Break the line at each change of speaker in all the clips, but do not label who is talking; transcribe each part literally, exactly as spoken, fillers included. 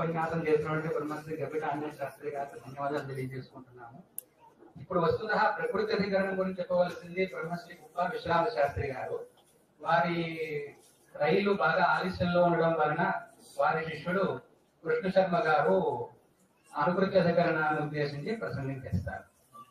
ఉపన్యాసం చేసినటువంటి బ్రహ్మశ్రీ గబ్బిట ఆంజనేయ శాస్త్రి గారికి ధన్యవాదాలు తెలియజేసుకుంటున్నాము. ఇప్పుడు వస్తున్న ప్రకృతి అధికరణం గురించి చెప్పవలసింది బ్రహ్మశ్రీ కుప్ప విశ్రాంత శాస్త్రి గారు. వారి రైలు బాగా ఆలస్యంలో ఉండడం వలన వారి శిష్యుడు కృష్ణ శర్మ గారు అనుకృతి అధికరణాన్ని ఉద్దేశించి ప్రసంగం చేస్తారు.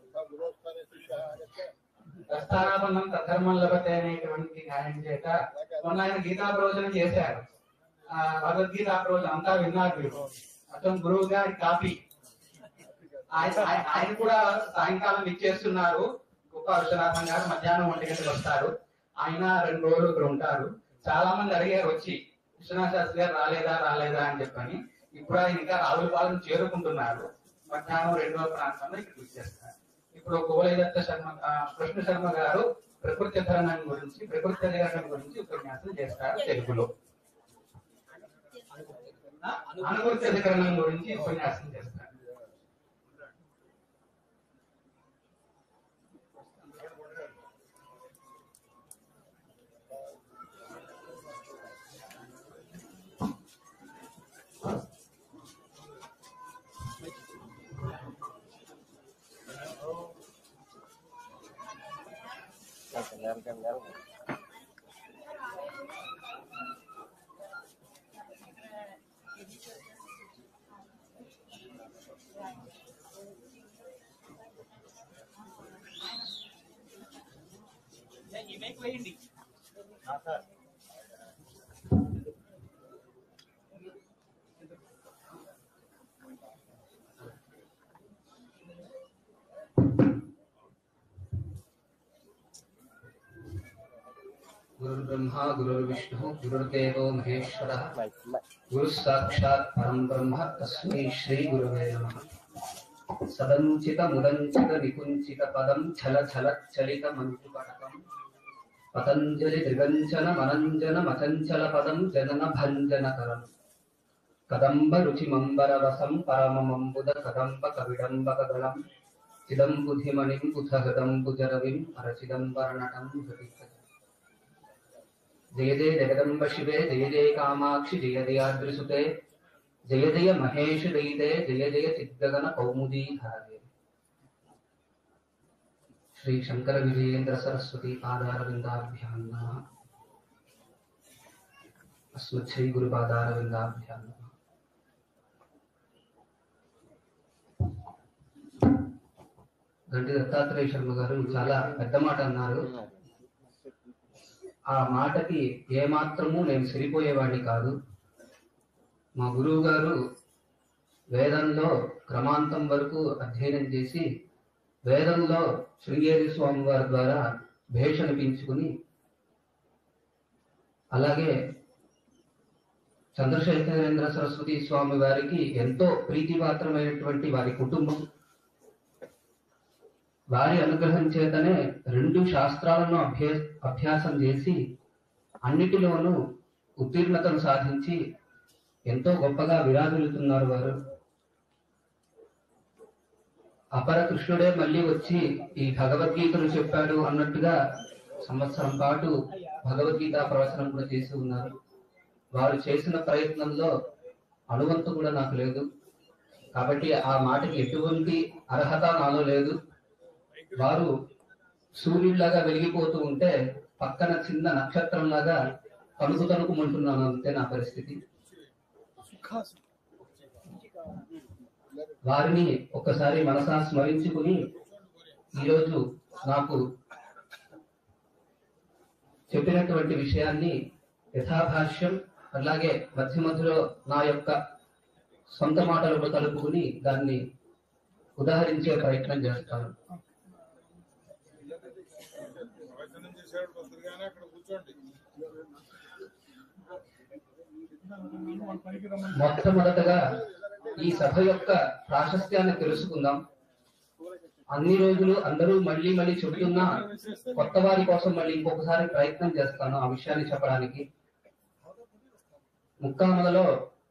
ప్రస్థానాపన్నం తద్ధర్మం లభతే అనేటువంటి న్యాయం చేత మొన్న ఆయన గీతా ప్రవచనం చేశారు. ఆ భగవద్గీతా ప్రవచనం అంతా విన్నారు మీరు. అతను గురువు గారి కాపీ ఆయన ఆయన కూడా సాయంకాలం ఇచ్చేస్తున్నారు. గొప్ప విశ్వనాథం గారు మధ్యాహ్నం ఒంటి గంటకు వస్తారు. ఆయన రెండు రోజులు ఇక్కడ ఉంటారు. చాలా మంది అడిగారు వచ్చి విశ్వనాథ శాస్త్రి గారు రాలేదా రాలేదా అని చెప్పని. ఇప్పుడు ఆయన ఇంకా రావులపాలెం చేరుకుంటున్నారు. మధ్యాహ్నం రెండవ ప్రాంతంలో ఇక్కడికి వచ్చేస్తారు. ఇప్పుడు గోలదత్త శర్మ కృష్ణ శర్మ గారు ప్రకృతి అధికరణం గురించి ప్రకృతి అధికరణం గురించి ఉపన్యాసం చేస్తారు తెలుగులో. అనుకృతి అధికరణం గురించి ఉపన్యాసం చేస్తారు. गुरु ब्रह्मा गुरु विष्णु गुरुदेवो महेश्वरः गुरु साक्षात् परम ब्रह्म तस्मै श्री गुरुवे नमः। सदंचित मुदंचित निकुंचित पदं छल छल चलित मंजुपटकं पतंजलि त्रिगंचन मनंजन मचंचल पदं जनन भंजनकरं कदंब रुचिमंबर रसं परममंबुद कदंब कविडंबकदलं चिदंबुधिमणिं बुधहृदंबुजरविं अरचिदंबरनटं हृदिकजं। जय जय जगदंब शिवे जय जय कामाक्षि जय जयाद्रिसुते जय जय महेश दयिते जय जय चिद्गगन कौमुदी धारे। श्री शंकर विजयेंद्र सरस्वती पादारविंदाभ्यां नमः। अस्मत् श्री गुरु पादारविंदाभ्यां नमः। గంటి దత్తాత్రేయ శర్మ గారు చాలా పెద్ద మాట అన్నారు. ఆ మాటకి ఏమాత్రము నేను సరిపోయేవాడిని కాదు. మా గురువు గారు వేదంలో క్రమాంతం వరకు అధ్యయనం చేసి వేదంలో శృంగేరి స్వామి వారి ద్వారా భేష అనిపించుకుని అలాగే చంద్రశేఖరేంద్ర సరస్వతి స్వామి వారికి ఎంతో ప్రీతిపాత్రమైనటువంటి వారి కుటుంబం, వారి అనుగ్రహం చేతనే రెండు శాస్త్రాలను అభ్య అభ్యాసం చేసి అన్నిటిలోనూ ఉత్తీర్ణతను సాధించి ఎంతో గొప్పగా విరాజిల్లుతున్నారు వారు. అపర కృష్ణుడే మళ్ళీ వచ్చి ఈ భగవద్గీతను చెప్పాడు అన్నట్టుగా సంవత్సరం పాటు భగవద్గీత ప్రవచనం కూడా చేసి ఉన్నారు. వారు చేసిన ప్రయత్నంలో అనువంతు కూడా నాకు లేదు. కాబట్టి ఆ మాటకి ఎటువంటి అర్హత నాలో లేదు. వారు సూర్యుడిలాగా వెలిగిపోతూ ఉంటే పక్కన చిన్న నక్షత్రం లాగా తణుకు తణుకుమంటున్నాను, అంతే నా పరిస్థితి. వారిని ఒక్కసారి మనసా స్మరించుకుని ఈరోజు నాకు చెప్పినటువంటి విషయాన్ని యథాభాష్యం అలాగే మధ్య మధ్యలో నా యొక్క సొంత మాటలు కలుపుకుని దాన్ని ఉదాహరించే ప్రయత్నం చేస్తాను. మొట్టమొదటగా ఈ సభ యొక్క ప్రాశస్త్యాన్ని తెలుసుకుందాం. అన్ని రోజులు అందరూ మళ్ళీ మళ్ళీ చెబుతున్నా కొత్త వారి కోసం మళ్ళీ ఇంకొకసారి ప్రయత్నం చేస్తాను ఆ విషయాన్ని చెప్పడానికి. ముక్కామలలో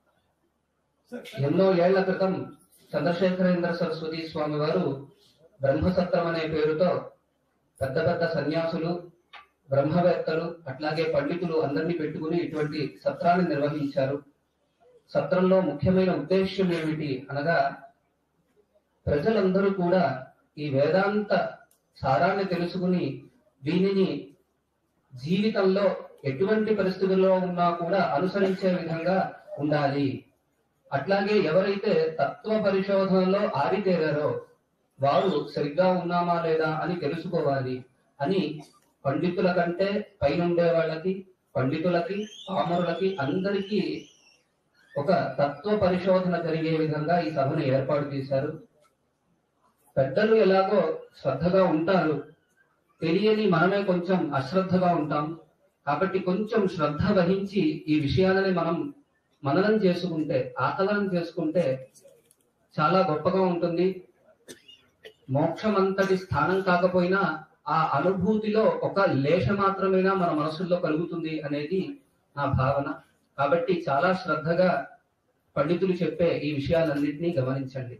ఎన్నో ఏళ్ల క్రితం చంద్రశేఖరేంద్ర సరస్వతి స్వామి వారు బ్రహ్మసత్రం అనే పేరుతో పెద్ద పెద్ద సన్యాసులు, బ్రహ్మవేత్తలు అట్లాగే పండితులు అందరినీ పెట్టుకుని ఇటువంటి సత్రాన్ని నిర్వహించారు.
సత్రంలో ముఖ్యమైన ఉద్దేశ్యం ఏమిటి అనగా ప్రజలందరూ కూడా ఈ వేదాంత సారాన్ని తెలుసుకుని దీనిని జీవితంలో ఎటువంటి పరిస్థితుల్లో ఉన్నా కూడా అనుసరించే విధంగా ఉండాలి. అట్లాగే ఎవరైతే తత్వ పరిశోధనలో ఆరితేరారో వారు సరిగ్గా ఉన్నామా లేదా అని తెలుసుకోవాలి అని పండితుల కంటే పైనుండే వాళ్ళకి, పండితులకి, పామరులకి అందరికీ ఒక తత్వ పరిశోధన జరిగే విధంగా ఈ సభను ఏర్పాటు చేశారు. పెద్దలు ఎలాగో శ్రద్ధగా ఉంటారు, తెలియని మనమే కొంచెం అశ్రద్ధగా ఉంటాం. కాబట్టి కొంచెం శ్రద్ధ వహించి ఈ విషయాలని మనం మననం చేసుకుంటే, ఆకలనం చేసుకుంటే చాలా గొప్పగా ఉంటుంది. మోక్షం అంతటి స్థానం కాకపోయినా ఆ అనుభూతిలో ఒక లేశ మాత్రమేనా మన మనసుల్లో కలుగుతుంది అనేది నా భావన. కాబట్టి చాలా శ్రద్ధగా పండితులు చెప్పే ఈ విషయాలన్నింటినీ గమనించండి.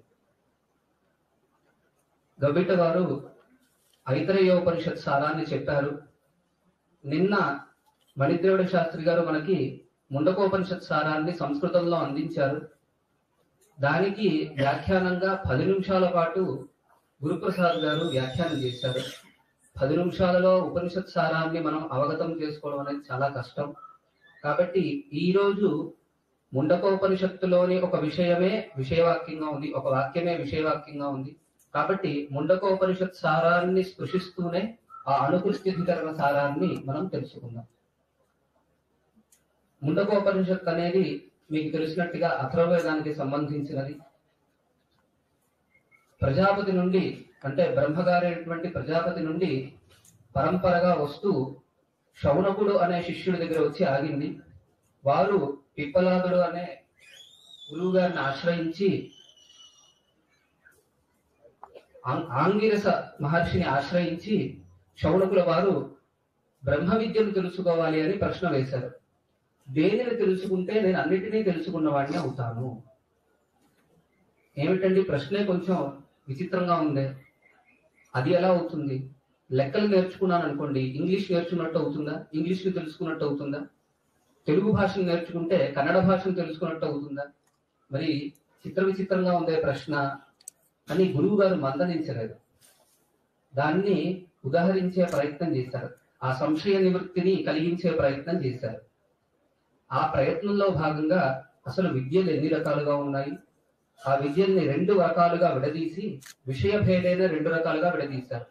గవిట వారు ఐతరేయోపనిషత్ సారాన్ని చెప్పారు. నిన్న మణిద్రేవుడ శాస్త్రి గారు మనకి ముండకోపనిషత్ సారాన్ని సంస్కృతంలో అందించారు. దానికి వ్యాఖ్యానంగా పది నిమిషాల పాటు గురుప్రసాద్ గారు వ్యాఖ్యానం చేశారు. పది నిమిషాలలో ఉపనిషత్ సారాన్ని మనం అవగతం చేసుకోవడం అనేది చాలా కష్టం. కాబట్టి ఈ రోజు ముండకోపనిషత్తులోని ఒక విషయమే విషయవాక్యంగా ఉంది, ఒక వాక్యమే విషయవాక్యంగా ఉంది. కాబట్టి ముండకోపనిషత్ సారాన్ని స్పృశిస్తూనే ఆ అనుకృష్టికరణ సారాన్ని మనం తెలుసుకుందాం. ముండకోపనిషత్ అనేది మీకు తెలిసినట్టుగా అథర్వవేదానికి సంబంధించినది. ప్రజాపతి నుండి అంటే బ్రహ్మగారైనటువంటి ప్రజాపతి నుండి పరంపరగా వస్తూ శౌనకుడు అనే శిష్యుడి దగ్గర వచ్చి ఆగింది. వారు పిప్పలాదుడు అనే గురువు గారిని ఆశ్రయించి ఆంగిరస మహర్షిని ఆశ్రయించి శౌనకుల వారు బ్రహ్మ విద్యను తెలుసుకోవాలి అని ప్రశ్న వేశారు. దేనిని తెలుసుకుంటే నేను అన్నిటినీ తెలుసుకున్న వాడిని అవుతాను. ఏమిటండి ప్రశ్నే కొంచెం విచిత్రంగా ఉంది. అది ఎలా అవుతుంది? లెక్కలు నేర్చుకున్నాను అనుకోండి, ఇంగ్లీష్ నేర్చుకున్నట్టు అవుతుందా? ఇంగ్లీష్ ని తెలుసుకున్నట్టు అవుతుందా? తెలుగు భాషను నేర్చుకుంటే కన్నడ భాషను తెలుసుకున్నట్టు అవుతుందా? మరి చిత్ర విచిత్రంగా ఉందే ప్రశ్న అని గురువు గారు మందలించలేదు. దాన్ని ఉదాహరించే ప్రయత్నం చేశారు. ఆ సంశయ నివృత్తిని కలిగించే ప్రయత్నం చేశారు. ఆ ప్రయత్నంలో భాగంగా అసలు విద్యలు ఎన్ని రకాలుగా ఉన్నాయి, ఆ విద్యల్ని రెండు రకాలుగా విడదీసి విషయ భేదైన రెండు రకాలుగా విడదీశారు.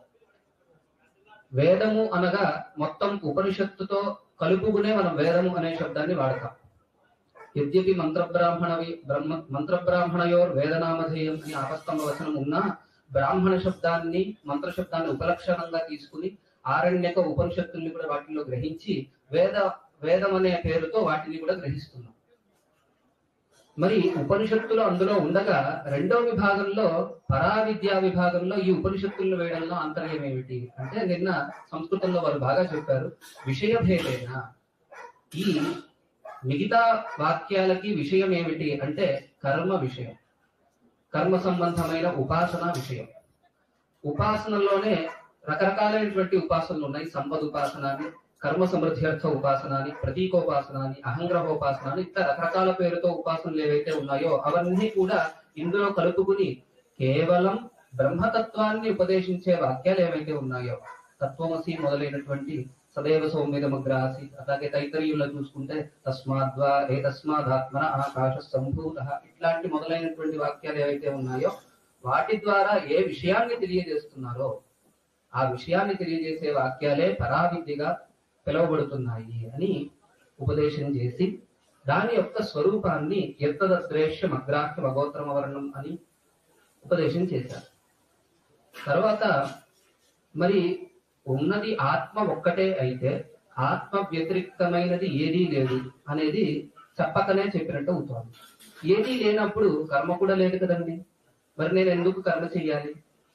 వేదము అనగా మొత్తం ఉపనిషత్తుతో కలుపుకునే మనం వేదము అనే శబ్దాన్ని వాడతాం. యద్యపి మంత్రబ్రాహ్మణవి బ్రహ్మ మంత్రబ్రాహ్మణయోర్ వేదనామధేయం అని ఆపస్తంభ వచనం ఉన్నా బ్రాహ్మణ శబ్దాన్ని మంత్ర శబ్దాన్ని ఉపలక్షణంగా తీసుకుని ఆరణ్యక ఉపనిషత్తుల్ని కూడా వాటిల్లో గ్రహించి వేద వేదం అనే పేరుతో వాటిని కూడా గ్రహిస్తున్నాం. మరి ఉపనిషత్తులు అందులో ఉండగా రెండో విభాగంలో పరావిద్యా విభాగంలో ఈ ఉపనిషత్తులను వేయడంలో ఆంతర్యం ఏమిటి అంటే నిన్న సంస్కృతంలో వారు బాగా చెప్పారు. విషయ భేదైన ఈ మిగతా వాక్యాలకి విషయం ఏమిటి అంటే కర్మ విషయం, కర్మ సంబంధమైన ఉపాసన విషయం. ఉపాసనలోనే రకరకాలైనటువంటి ఉపాసనలు ఉన్నాయి. సంపద ఉపాసన అని, కర్మ సమృద్ధ్యర్థ ఉపాసన అని, ప్రతీకోపాసన అని, అహంగ్రహోపాసన అని, ఇట్లా రకరకాల పేరుతో ఉపాసనలు ఏవైతే ఉన్నాయో అవన్నీ కూడా ఇందులో కలుపుకుని కేవలం బ్రహ్మతత్వాన్ని ఉపదేశించే వాక్యాలు ఏవైతే ఉన్నాయో తత్వమసి మొదలైనటువంటి సదైవ సౌమ్యమగ్ర ఆసీత్, అలాగే తైత్తరీయుల్లో చూసుకుంటే తస్మాద్వా ఏ తస్మాదాత్మన ఆకాశ సంభూత, ఇట్లాంటి మొదలైనటువంటి వాక్యాలు ఏవైతే ఉన్నాయో వాటి ద్వారా ఏ విషయాన్ని తెలియజేస్తున్నారో ఆ విషయాన్ని తెలియజేసే వాక్యాలే పరావిద్యగా పిలువబడుతున్నాయి అని ఉపదేశం చేసి దాని యొక్క స్వరూపాన్ని ఎత్తదద్రేష్యం అగ్రాహ్యం అగోత్రమ వర్ణం అని ఉపదేశం చేశారు. తర్వాత మరి ఉన్నది ఆత్మ ఒక్కటే అయితే ఆత్మ వ్యతిరిక్తమైనది ఏదీ లేదు అనేది చెప్పకనే చెప్పినట్టు అవుతుంది. ఏదీ లేనప్పుడు కర్మ కూడా లేదు కదండి, మరి నేను ఎందుకు కర్మ చెయ్యాలి?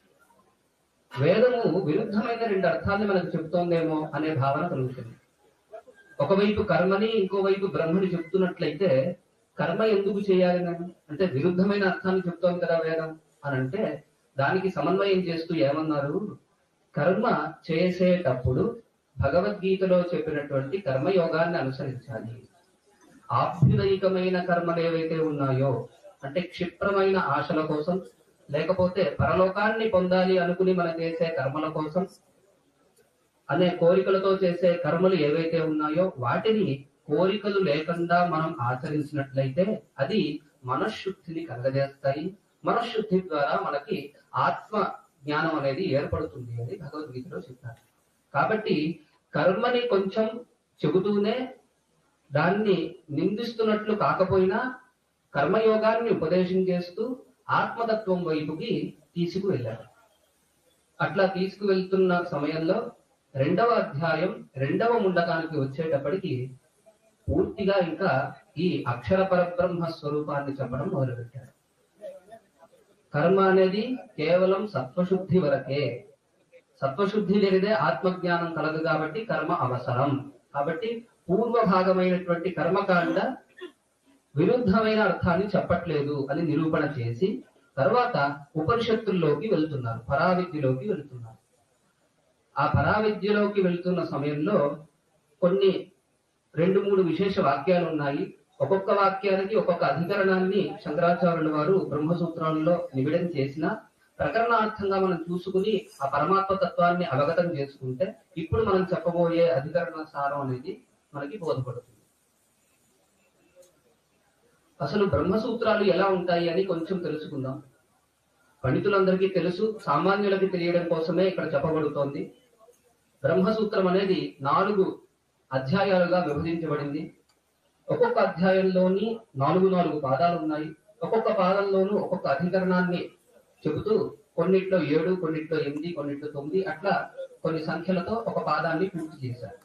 వేదము విరుద్ధమైన రెండు అర్థాన్ని మనకు చెప్తోందేమో అనే భావన కలుగుతుంది. ఒకవైపు కర్మని ఇంకోవైపు బ్రహ్మని చెప్తున్నట్లయితే కర్మ ఎందుకు చేయాలి నేను అంటే విరుద్ధమైన అర్థాన్ని చెప్తోంది కదా వేదం అని అంటే దానికి సమన్వయం చేస్తూ ఏమన్నారు, కర్మ చేసేటప్పుడు భగవద్గీతలో చెప్పినటువంటి కర్మయోగాన్ని అనుసరించాలి. ఆభ్యుదయికమైన కర్మలు ఏవైతే ఉన్నాయో, అంటే క్షిప్రమైన ఆశల కోసం, లేకపోతే పరలోకాన్ని పొందాలి అనుకుని మనం చేసే కర్మల కోసం అనే కోరికలతో చేసే కర్మలు ఏవైతే ఉన్నాయో వాటిని కోరికలు లేకుండా మనం ఆచరించినట్లయితే అది మనశ్శుద్ధిని కలగజేస్తాయి. మనశ్శుద్ధి ద్వారా మనకి ఆత్మ జ్ఞానం అనేది ఏర్పడుతుంది అని భగవద్గీతలో చెప్పారు. కాబట్టి కర్మని కొంచెం చెబుతూనే దాన్ని నిందిస్తున్నట్లు కాకపోయినా కర్మయోగాన్ని ఉపదేశం చేస్తూ ఆత్మతత్వం వైపుకి తీసుకువెళ్ళారు. అట్లా తీసుకువెళ్తున్న సమయంలో రెండవ అధ్యాయం రెండవ ముండకానికి వచ్చేటప్పటికి పూర్తిగా ఇంకా ఈ అక్షర పరబ్రహ్మ స్వరూపాన్ని చెప్పడం మొదలుపెట్టారు. కర్మ అనేది కేవలం సత్వశుద్ధి వరకే. సత్వశుద్ధి లేనిదే ఆత్మజ్ఞానం కలదు కాబట్టి కర్మ అవసరం. కాబట్టి పూర్వ భాగమైనటువంటి కర్మకాండ విరుద్ధమైన అర్థాన్ని చెప్పట్లేదు అని నిరూపణ చేసి తర్వాత ఉపనిషత్తుల్లోకి వెళ్తున్నారు, పరావిద్యలోకి వెళ్తున్నారు. ఆ పరావిద్యలోకి వెళ్తున్న సమయంలో కొన్ని రెండు మూడు విశేష వాక్యాలు ఉన్నాయి. ఒక్కొక్క వాక్యానికి ఒక్కొక్క అధికరణాన్ని శంకరాచార్యుల వారు బ్రహ్మసూత్రాలలో నిబిడం చేసిన ప్రకరణార్థంగా మనం చూసుకుని ఆ పరమాత్మ తత్వాన్ని అవగతం చేసుకుంటే ఇప్పుడు మనం చెప్పబోయే అధికరణ సారం అనేది మనకి బోధపడుతుంది. అసలు బ్రహ్మసూత్రాలు ఎలా ఉంటాయి అని కొంచెం తెలుసుకుందాం. పండితులందరికీ తెలుసు, సామాన్యులకి తెలియడం కోసమే ఇక్కడ చెప్పబడుతోంది. బ్రహ్మసూత్రం అనేది నాలుగు అధ్యాయాలుగా విభజించబడింది. ఒక్కొక్క అధ్యాయంలోని నాలుగు నాలుగు పాదాలు ఉన్నాయి. ఒక్కొక్క పాదంలోనూ ఒక్కొక్క అధికరణాన్ని చెబుతూ కొన్నిట్లో ఏడు, కొన్నిట్లో ఎనిమిది, కొన్నిట్లో తొమ్మిది అట్లా కొన్ని సంఖ్యలతో ఒక పాదాన్ని పూర్తి చేశారు.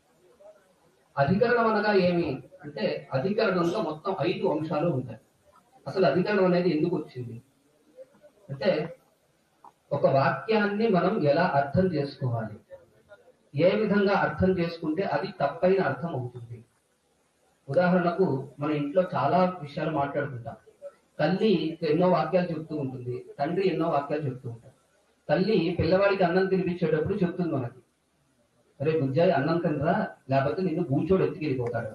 అధికరణం అనగా ఏమి అంటే అధికరణంలో మొత్తం ఐదు అంశాలు ఉంటాయి. అసలు అధికరణం అనేది ఎందుకు వచ్చింది అంటే ఒక వాక్యాన్ని మనం ఎలా అర్థం చేసుకోవాలి, ఏ విధంగా అర్థం చేసుకుంటే అది తప్పైన అర్థం అవుతుంది. ఉదాహరణకు మన ఇంట్లో చాలా విషయాలు మాట్లాడుకుంటాం. తల్లి ఎన్నో వాక్యాలు చెప్తూ ఉంటుంది, తండ్రి ఎన్నో వాక్యాలు చెప్తూ ఉంటారు. తల్లి పిల్లవాడికి అన్నం తినిపించేటప్పుడు చెప్తుంది మనకి, అరే బుజ్జాయి అన్నం తినరా లేకపోతే నిన్ను బూచోడు ఎత్తికెళ్ళిపోతాడు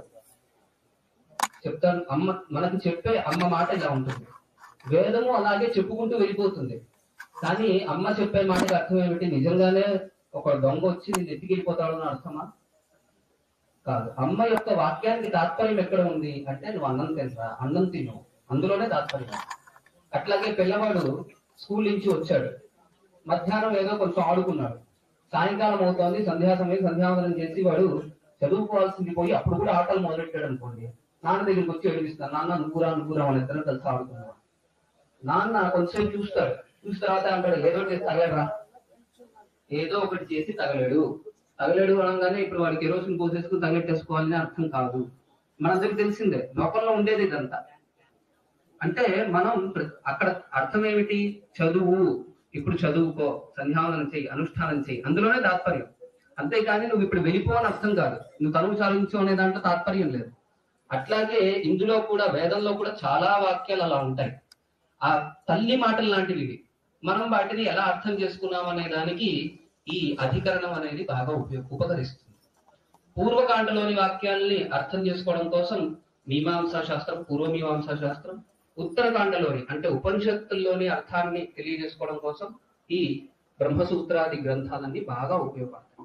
చెప్తాను. అమ్మ మనకి చెప్పే అమ్మ మాట ఇలా ఉంటుంది. వేదము అలాగే చెప్పుకుంటూ వెళ్ళిపోతుంది. కానీ అమ్మ చెప్పే మాటకి అర్థం ఏమిటి? నిజంగానే ఒక దొంగ వచ్చి నిన్ను ఎత్తికెళ్ళిపోతాడు అని అర్థమా? కాదు. అమ్మ యొక్క వాక్యానికి తాత్పర్యం ఎక్కడ ఉంది అంటే నువ్వు అన్నం తినరా, అన్నం తిను, అందులోనే తాత్పర్యం. అట్లాగే పిల్లవాడు స్కూల్ నుంచి వచ్చాడు, మధ్యాహ్నం ఏదో కొంచెం ఆడుకున్నాడు, సాయంకాలం అవుతోంది, సంధ్యా సమయం, సంధ్యావందనం చేసి వాడు చదువుకోవాల్సింది పోయి అప్పుడు కూడా ఆటలు మొదలెట్టాడు అనుకోండి. నాన్న దగ్గరికి వచ్చి ఏడిపిస్తాను, నాన్న నువ్వురా నువ్వురా మన ఇద్దరం కలిసి ఆడుకున్నాడు. నాన్న కొంచెంసేపు చూస్తాడు, చూసిన తర్వాత అంటాడు ఏదో చేసి తగలరా, ఏదో ఒకటి చేసి తగలేడు. తగలేడు అనగానే ఇప్పుడు వాడికి ఎరోసిన్ పోసేసుకుని తగలెట్టేసుకోవాలని అర్థం కాదు. మనందరికి తెలిసిందే, లోకంలో ఉండేది ఇదంతా. అంటే మనం అక్కడ అర్థం ఏమిటి? చదువు, ఇప్పుడు చదువుకో, సంధ్యావందనం చెయ్యి, అనుష్ఠానం చెయ్యి, అందులోనే తాత్పర్యం. అంతేకాని నువ్వు ఇప్పుడు వెళ్ళిపో అని అర్థం కాదు, నువ్వు తనువు చాలించు అనే దాంట్లో తాత్పర్యం లేదు. అట్లాగే ఇందులో కూడా వేదంలో కూడా చాలా వాక్యాలు అలా ఉంటాయి. ఆ తల్లి మాటలు లాంటివి ఇవి. మనం వాటిని ఎలా అర్థం చేసుకున్నాం అనే దానికి ఈ అధికరణం అనేది బాగా ఉపయోగ ఉపకరిస్తుంది. పూర్వకాండలోని వాక్యాల్ని అర్థం చేసుకోవడం కోసం మీమాంసా శాస్త్రం, పూర్వమీమాంసా శాస్త్రం, ఉత్తరకాండలోని అంటే ఉపనిషత్తుల్లోని అర్థాన్ని తెలియజేసుకోవడం కోసం ఈ బ్రహ్మసూత్రాది గ్రంథాలన్నీ బాగా ఉపయోగపడతాయి.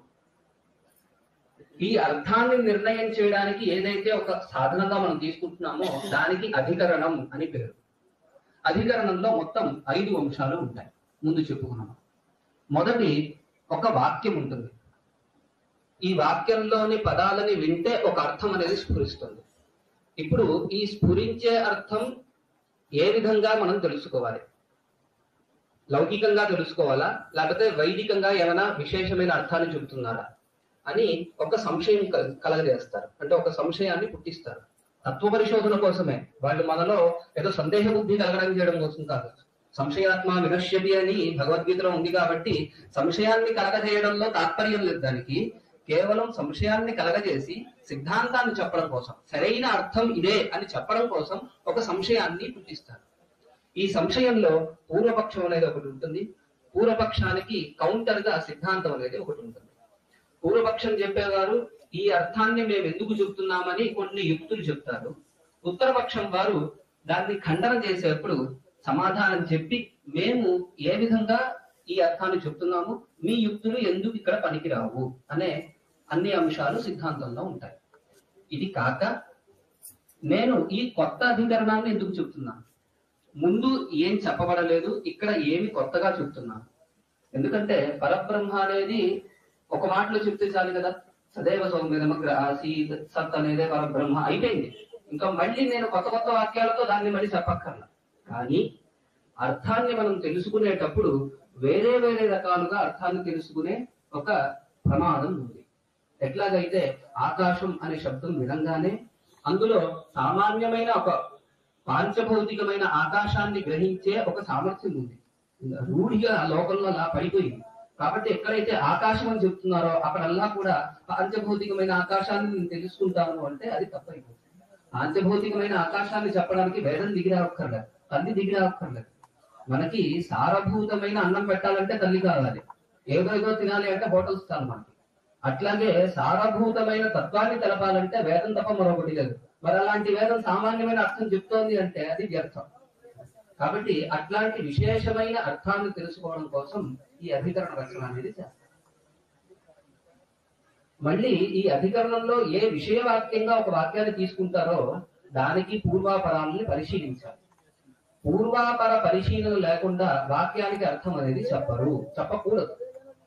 ఈ అర్థాన్ని నిర్ణయం చేయడానికి ఏదైతే ఒక సాధనగా మనం తీసుకుంటున్నామో దానికి అధికరణం అని పేరు. అధికరణంలో మొత్తం ఐదు అంశాలు ఉంటాయి. ముందు చెప్పుకున్నాము. మొదటి ఒక వాక్యం ఉంటుంది. ఈ వాక్యంలోని పదాలని వింటే ఒక అర్థం అనేది స్ఫురిస్తుంది. ఇప్పుడు ఈ స్ఫురించే అర్థం ఏ విధంగా మనం తెలుసుకోవాలి? లౌకికంగా తెలుసుకోవాలా లేకపోతే వైదికంగా ఏమైనా విశేషమైన అర్థాన్ని చెబుతున్నారా అని ఒక సంశయం కలగజేస్తారు. అంటే ఒక సంశయాన్ని పుట్టిస్తారు. తత్వ పరిశోధన కోసమే. వాళ్ళు మనలో ఏదో సందేహ బుద్ధి కలగడం చేయడం కోసం కాదు. సంశయాత్మ వినశ్యతి అని భగవద్గీతలో ఉంది కాబట్టి సంశయాన్ని కలగజేయడంలో తాత్పర్యం లేదు. దానికి కేవలం సంశయాన్ని కలగజేసి సిద్ధాంతాన్ని చెప్పడం కోసం, సరైన అర్థం ఇదే అని చెప్పడం కోసం ఒక సంశయాన్ని పుట్టిస్తారు. ఈ సంశయంలో పూర్వపక్షం అనేది ఒకటి ఉంటుంది. పూర్వపక్షానికి కౌంటర్ గా సిద్ధాంతం అనేది ఒకటి ఉంటుంది. పూర్వపక్షం చెప్పేవారు ఈ అర్థాన్ని మేము ఎందుకు చెప్తున్నామని కొన్ని యుక్తులు చెప్తారు. ఉత్తరపక్షం వారు దాన్ని ఖండన చేసేప్పుడు సమాధానం చెప్పి మేము ఏ విధంగా ఈ అర్థాన్ని చెప్తున్నాము, మీ యుక్తులు ఎందుకు ఇక్కడ పనికిరావు అనే అన్ని అంశాలు సిద్ధాంతంలో ఉంటాయి. ఇది కాక నేను ఈ కొత్త అధికరణాన్ని ఎందుకు చెప్తున్నాను, ముందు ఏం చెప్పబడలేదు, ఇక్కడ ఏమి కొత్తగా చెప్తున్నాను. ఎందుకంటే పరబ్రహ్మ అనేది ఒక మాటలో చెప్తే చాలు కదా, సదైవ సౌమ్యమగ్ర ఆసీత్ సత్ అనేదే పరబ్రహ్మ అయిపోయింది. ఇంకా మళ్ళీ నేను కొత్త కొత్త వాక్యాలతో దాన్ని మళ్ళీ చెప్పక్కర్లా. కానీ అర్థాన్ని మనం తెలుసుకునేటప్పుడు వేరే వేరే రకాలుగా అర్థాన్ని తెలుసుకునే ఒక ప్రమాదం ఉంది. ఎట్లాగైతే ఆకాశం అనే శబ్దం వినంగానే అందులో సామాన్యమైన ఒక పాంచభౌతికమైన ఆకాశాన్ని గ్రహించే ఒక సామర్థ్యం ఉంది, రూఢిగా లోకంలో అలా పడిపోయింది. కాబట్టి ఎక్కడైతే ఆకాశం అని చెప్తున్నారో అక్కడల్లా కూడా పాంచభౌతికమైన ఆకాశాన్ని నేను తెలుసుకుంటాను అంటే అది తప్పైపోతుంది. పాంచభౌతికమైన ఆకాశాన్ని చెప్పడానికి వేదం దిగిరావక్కర్లేదు, తల్లి దిగిరావక్కర్లేదు. మనకి సారభూతమైన అన్నం పెట్టాలంటే తల్లి కావాలి, ఏదో ఏదో తినాలి అంటే హోటల్స్ చాలు మనకి. అట్లాగే సారభూతమైన తత్వాన్ని తెలపాలంటే వేదం తప్ప మరొకటి లేదు. మరి అలాంటి వేదం సామాన్యమైన అర్థం చెప్తోంది అంటే అది వ్యర్థం. కాబట్టి అట్లాంటి విశేషమైన అర్థాన్ని తెలుసుకోవడం కోసం ఈ అధికరణ రచన అనేది చేస్తారు. మళ్ళీ ఈ అధికరణంలో ఏ విషయవాక్యంగా ఒక వాక్యాన్ని తీసుకుంటారో దానికి పూర్వాపరాలని పరిశీలించాలి. పూర్వాపర పరిశీలన లేకుండా వాక్యానికి అర్థం అనేది చెప్పరు, చెప్పకూడదు.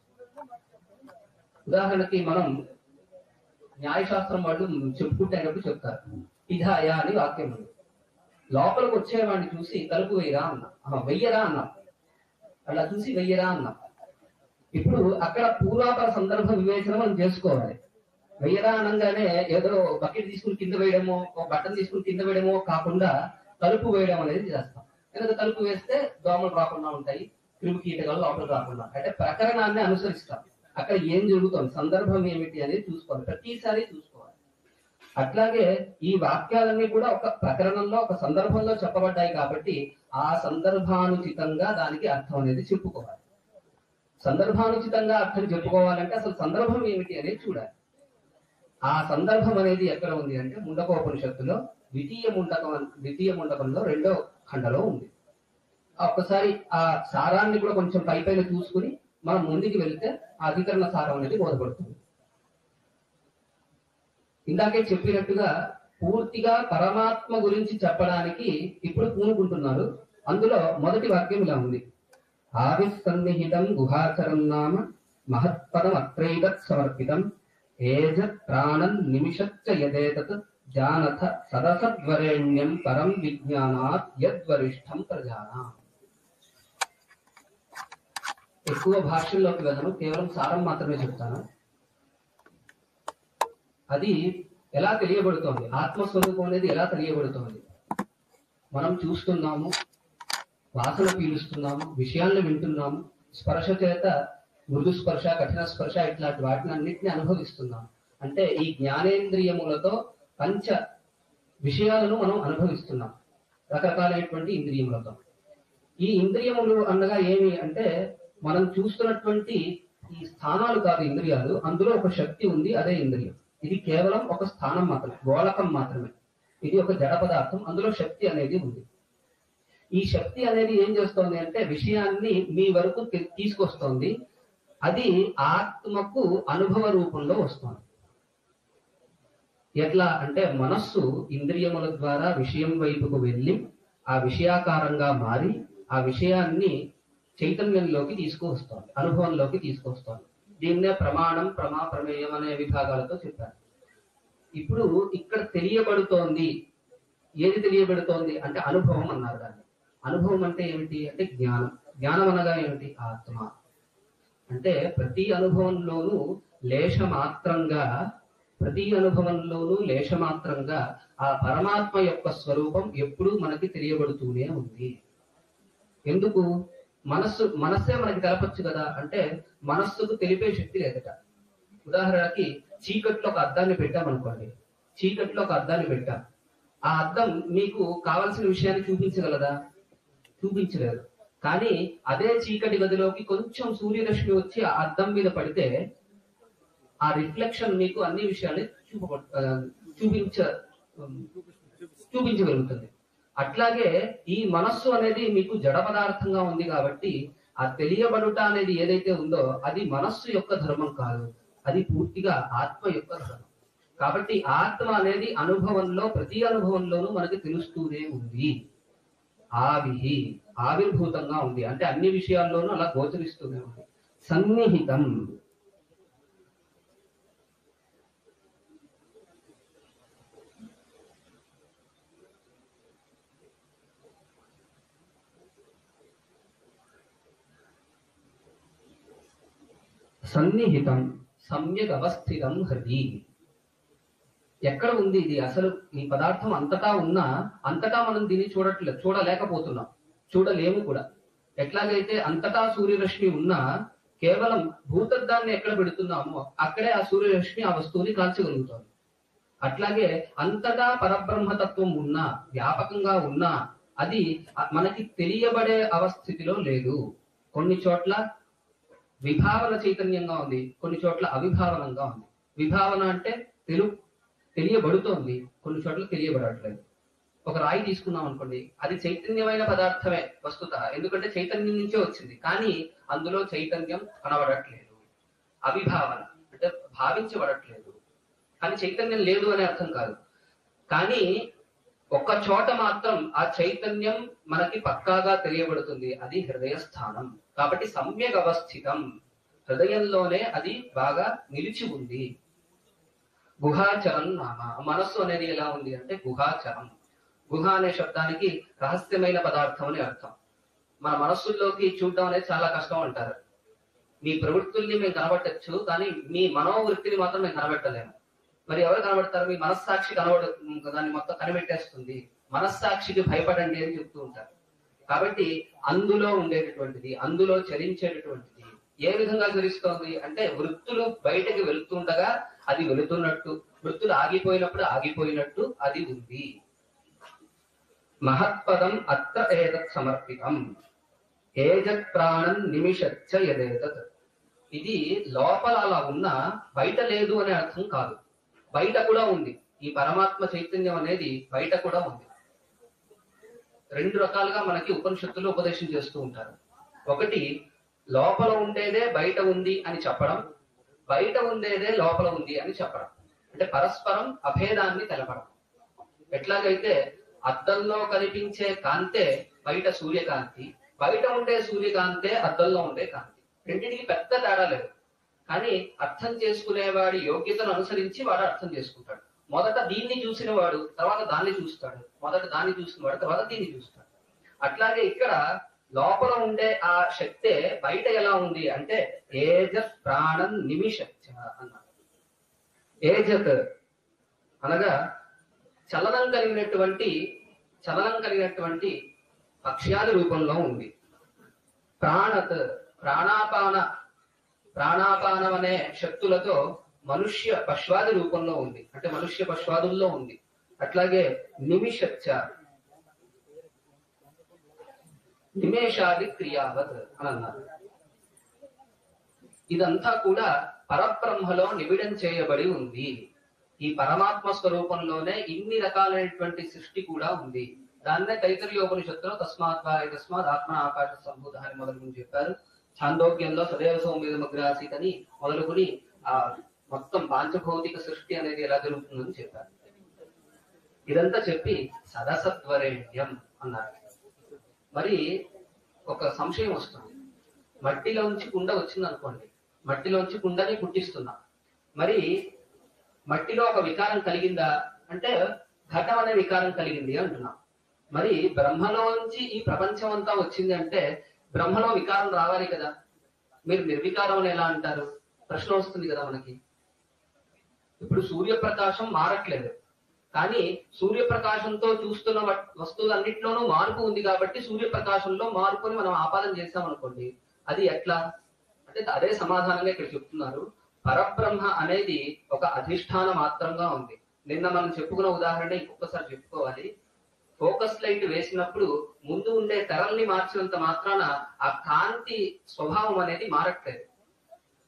ఉదాహరణకి మనం న్యాయశాస్త్రం వాళ్ళు చెప్పుకుంటేటప్పుడు చెప్తారు, ఇధాయ అని వాక్యం ఉంది. లోపలికి వచ్చేవాడిని చూసి తలుపు వెయ్యరా అన్నా, వెయ్యరా అన్నా, అలా చూసి వెయ్యరా అన్నా. ఇప్పుడు అక్కడ పూర్వాపర సందర్భ వివేచన మనం చేసుకోవాలి. వెయ్యరా అనగానే ఏదో బకెట్ తీసుకుని కింద వేయడమో, ఒక బట్టన్ తీసుకుని కింద వేయడమో కాకుండా తలుపు వేయడం అనేది చేస్తాం. ఎందుకంటే తలుపు వేస్తే దోమలు రాకుండా ఉంటాయి, క్రిమి కీటకాలు లోపలికి రాకుండా. అంటే ప్రకరణాన్ని అనుసరిస్తాం. అక్కడ ఏం జరుగుతుంది, సందర్భం ఏమిటి అనేది చూసుకోవాలి, ప్రతిసారి చూసుకోవాలి. అట్లాగే ఈ వాక్యాలన్నీ కూడా ఒక ప్రకరణంలో ఒక సందర్భంలో చెప్పబడ్డాయి కాబట్టి ఆ సందర్భానుచితంగా దానికి అర్థం అనేది చెప్పుకోవాలి. సందర్భానుచితంగా అర్థం చెప్పుకోవాలంటే అసలు సందర్భం ఏమిటి అనేది చూడాలి. ఆ సందర్భం అనేది ఎక్కడ ఉంది అంటే ముండకోపనిషత్తులో ద్వితీయ ముండకం ద్వితీయ ముండకంలో రెండో ఖండలో ఉంది. ఒక్కసారి ఆ సారాన్ని కూడా కొంచెం పై పైన చూసుకుని మనం ముందుకు వెళ్తే ఆ అధికరణ సారం అనేది బోధపడుతుంది. ఇందాకే చెప్పినట్టుగా పూర్తిగా పరమాత్మ గురించి చెప్పడానికి ఇప్పుడు పూనుకుంటున్నారు. అందులో మొదటి వాక్యం ఇలా ఉంది, ఆవిసన్నిహితం గుహాచరం నామ మహత్పదం అత్రైతత్ సమర్పితం ఏజ ప్రాణం నిమిషచ్చ యదేతత్ జానథ సదసద్వరేణ్యం పరం విజ్ఞానాత్ యద్వరిష్టం ప్రజానా. ఎక్కువ భాషల్లోకి వెళ్ళను, కేవలం సారం మాత్రమే చెప్తాను. అది ఎలా తెలియబడుతోంది, ఆత్మస్వరూపం అనేది ఎలా తెలియబడుతోంది. మనం చూస్తున్నాము, వాసన పీలుస్తున్నాము, విషయాలను వింటున్నాము, స్పర్శ చేత మృదు స్పర్శ, కఠిన స్పర్శ ఇట్లాంటి వాటిని అన్నింటినీ అనుభవిస్తున్నాము. అంటే ఈ జ్ఞానేంద్రియములతో పంచ విషయాలను మనం అనుభవిస్తున్నాం రకరకాలైనటువంటి ఇంద్రియములతో. ఈ ఇంద్రియములు అనగా ఏమి అంటే మనం చూస్తున్నటువంటి ఈ స్థానాలు కాదు ఇంద్రియాలు, అందులో ఒక శక్తి ఉంది, అదే ఇంద్రియం. ఇది కేవలం ఒక స్థానం మాత్రమే, గోళకం మాత్రమే. ఇది ఒక జడ పదార్థం, అందులో శక్తి అనేది ఉంది. ఈ శక్తి అనేది ఏం చేస్తోంది అంటే విషయాన్ని మీ వరకు తీసుకొస్తోంది. అది ఆత్మకు అనుభవ రూపంలో వస్తుంది. ఎట్లా అంటే మనస్సు ఇంద్రియముల ద్వారా విషయం వైపుకు వెళ్ళి ఆ విషయాకారంగా మారి ఆ విషయాన్ని చైతన్యంలోకి తీసుకువస్తోంది, అనుభవంలోకి తీసుకొస్తోంది. దీన్నే ప్రమాణం, ప్రమా, ప్రమేయం అనే విభాగాలతో చెప్పారు. ఇప్పుడు ఇక్కడ తెలియబడుతోంది, ఏది తెలియబడుతోంది అంటే అనుభవం అన్నారు దాన్ని. అనుభవం అంటే ఏమిటి అంటే జ్ఞానం. జ్ఞానం అనగా ఏమిటి, ఆత్మ. అంటే ప్రతి అనుభవంలోనూ లేశమాత్రంగా ప్రతి అనుభవంలోనూ లేశమాత్రంగా ఆ పరమాత్మ యొక్క స్వరూపం ఎప్పుడూ మనకి తెలియబడుతూనే ఉంది. ఎందుకు? మనస్సు మనస్సే మనకి తెలపచ్చు కదా అంటే మనస్సుకు తెలిపే శక్తి లేదట. ఉదాహరణకి చీకట్లో ఒక అద్దాన్ని పెట్టామనుకోండి, చీకట్లో ఒక అద్దాన్ని పెట్టాం, ఆ అద్దం మీకు కావలసిన విషయాన్ని చూపించగలదా? చూపించలేదు. కానీ అదే చీకటి గదిలోకి కొంచెం సూర్యరశ్మి వచ్చి ఆ అద్దం మీద పడితే ఆ రిఫ్లెక్షన్ మీకు అన్ని విషయాల్ని చూప చూపించ చూపించగలుగుతుంది. అట్లాగే ఈ మనస్సు అనేది మీకు జడ పదార్థంగా ఉంది కాబట్టి ఆ తెలియబడుట అనేది ఏదైతే ఉందో అది మనస్సు యొక్క ధర్మం కాదు, అది పూర్తిగా ఆత్మ యొక్క ధర్మం. కాబట్టి ఆత్మ అనేది అనుభవంలో ప్రతి అనుభవంలోనూ మనకి తెలుస్తూనే ఉంది. ఆవిహి ఆవిర్భూతంగా ఉంది అంటే అన్ని విషయాల్లోనూ అలా గోచరిస్తూనే ఉంది. సన్నిహితం సన్నిహితం సమ్యక్ అవస్థితం హృది. ఎక్కడ ఉంది ఇది? అసలు ఈ పదార్థం అంతటా ఉన్నా అంతటా మనం దీన్ని చూడట్లేదు, చూడలేకపోతున్నాం, చూడలేము కూడా. ఎట్లాగైతే అంతటా సూర్యరశ్మి ఉన్నా కేవలం భూతద్దాన్ని ఎక్కడ పెడుతున్నామో అక్కడే ఆ సూర్యరశ్మి ఆ వస్తువుని కాల్చగలుగుతుంది. అట్లాగే అంతటా పరబ్రహ్మతత్వం ఉన్నా, వ్యాపకంగా ఉన్నా అది మనకి తెలియబడే అవస్థితిలో లేదు. కొన్ని చోట్ల విభావన చైతన్యంగా ఉంది, కొన్ని చోట్ల అవిభావనంగా ఉంది. విభావన అంటే తెలు తెలియబడుతోంది, కొన్ని చోట్ల తెలియబడట్లేదు. ఒక రాయి తీసుకున్నాం అనుకోండి, అది చైతన్యమైన పదార్థమే వస్తుత, ఎందుకంటే చైతన్యం నుంచే వచ్చింది, కానీ అందులో చైతన్యం కనబడట్లేదు. అవిభావన అంటే భావించబడట్లేదు, కానీ చైతన్యం లేదు అనే అర్థం కాదు. కానీ ఒక్క చోట మాత్రం ఆ చైతన్యం మనకి పక్కాగా తెలియబడుతుంది, అది హృదయ స్థానం. కాబట్టి సమ్యక్ అవస్థితం, హృదయంలోనే అది బాగా నిలిచి ఉంది. గుహాచరం నామ, మనస్సు అనేది ఎలా ఉంది అంటే గుహాచరం. గుహ అనే శబ్దానికి రహస్యమైన పదార్థం అని అర్థం. మన మనస్సుల్లోకి చూడడం అనేది చాలా కష్టం అంటారు. మీ ప్రవృత్తుల్ని మేము కనబట్టచ్చు, కానీ మీ మనోవృత్తిని మాత్రం మేము కనబెట్టలేము. మరి ఎవరు కనబడతారు? మీ మనస్సాక్షి కనబడ దాన్ని మొత్తం కనిపెట్టేస్తుంది. మనస్సాక్షికి భయపడండి అని చెప్తూ ఉంటారు. కాబట్టి అందులో ఉండేటటువంటిది, అందులో చలించేటటువంటిది ఏ విధంగా చలిస్తోంది అంటే వృత్తులు బయటకి వెళుతుండగా అది వెళుతున్నట్టు, వృత్తులు ఆగిపోయినప్పుడు ఆగిపోయినట్టు అది ఉంది. మహత్పదం అత్ర ఏతత్ సమర్పితం ఏజత్ ప్రాణం నిమిషచ్చ యదేతత్. ఇది లోపల అలా ఉన్నా బయట లేదు అనే అర్థం కాదు, బయట కూడా ఉంది. ఈ పరమాత్మ చైతన్యం అనేది బయట కూడా ఉంది. రెండు రకాలుగా మనకి ఉపనిషత్తులు ఉపదేశం చేస్తూ ఉంటారు. ఒకటి లోపల ఉండేదే బయట ఉంది అని చెప్పడం, బయట ఉండేదే లోపల ఉంది అని చెప్పడం. అంటే పరస్పరం అభేదాన్ని తెలపడం. ఎట్లాగైతే అద్దంలో కనిపించే కాంతే బయట సూర్యకాంతి, బయట ఉండే సూర్యకాంతే అద్దంలో ఉండే కాంతి. రెండింటికి పెద్ద తేడా లేదు, కానీ అర్థం చేసుకునేవాడి యోగ్యతను అనుసరించి వాడు అర్థం చేసుకుంటాడు. మొదట దీన్ని చూసిన వాడు తర్వాత దాన్ని చూస్తాడు, మొదట దాన్ని చూసిన వాడు తర్వాత దీన్ని చూస్తాడు. అట్లాగే ఇక్కడ లోపల ఉండే ఆ శక్తే బయట ఎలా ఉంది అంటే ఏజత్ ప్రాణం నిమిషచ్చ అన్నాడు. ఏజత్ అనగా చలనం కలిగినటువంటి చలనం కలిగినటువంటి పక్ష్యాది రూపంలో ఉంది. ప్రాణత్ ప్రాణాపాన ప్రాణాపానం అనే శక్తులతో మనుష్య పశ్వాది రూపంలో ఉంది, అంటే మనుష్య పశ్వాదుల్లో ఉంది. అట్లాగే నిమిషచ్చ నిమేషాది క్రియావత్ అని అన్నారు. ఇదంతా కూడా పరబ్రహ్మలో నిబిడం చేయబడి ఉంది. ఈ పరమాత్మ స్వరూపంలోనే ఇన్ని రకాలైనటువంటి సృష్టి కూడా ఉంది. దాన్నే తైత్తరీయోపనిషత్తులో తస్మాత్ వా తస్మాత్ ఆత్మ ఆకాశ సంభూత అని మొదలుకొని చెప్పారు. ఛాందోగ్యంలో సదేవ సౌమ్యమగ్రాసీత్ అని మొదలుకొని ఆ మొత్తం పాంచభౌతిక సృష్టి అనేది ఎలా జరుగుతుందని చెప్పారు. ఇదంతా చెప్పి సదసత్వరేణ్యం అన్నారు. మరి ఒక సంశయం వస్తుంది. మట్టిలోంచి కుండ వచ్చింది అనుకోండి, మట్టిలోంచి కుండని పుట్టిస్తున్నా, మరి మట్టిలో ఒక వికారం కలిగిందా అంటే ఘటం అనే వికారం కలిగింది అంటున్నాం. మరి బ్రహ్మలోంచి ఈ ప్రపంచం అంతా వచ్చింది అంటే బ్రహ్మలో వికారం రావాలి కదా. మీరు నిర్వికారం అని ఎలా అంటారు? ప్రశ్న వస్తుంది కదా మనకి. ఇప్పుడు సూర్యప్రకాశం మారట్లేదు, కానీ సూర్యప్రకాశంతో చూస్తున్న వస్తువులన్నింటిలోనూ మార్పు ఉంది కాబట్టి సూర్యప్రకాశంలో మార్పుని మనం ఆపాదన చేసాం అనుకోండి, అది ఎట్లా అంటే అదే సమాధానంగా ఇక్కడ చెప్తున్నారు. పరబ్రహ్మ అనేది ఒక అధిష్టాన మాత్రంగా ఉంది. నిన్న మనం చెప్పుకున్న ఉదాహరణ ఇంకొకసారి చెప్పుకోవాలి. ఫోకస్ లైట్ వేసినప్పుడు ముందు ఉండే తెరల్ని మార్చినంత మాత్రాన ఆ కాంతి స్వభావం అనేది మారట్లేదు.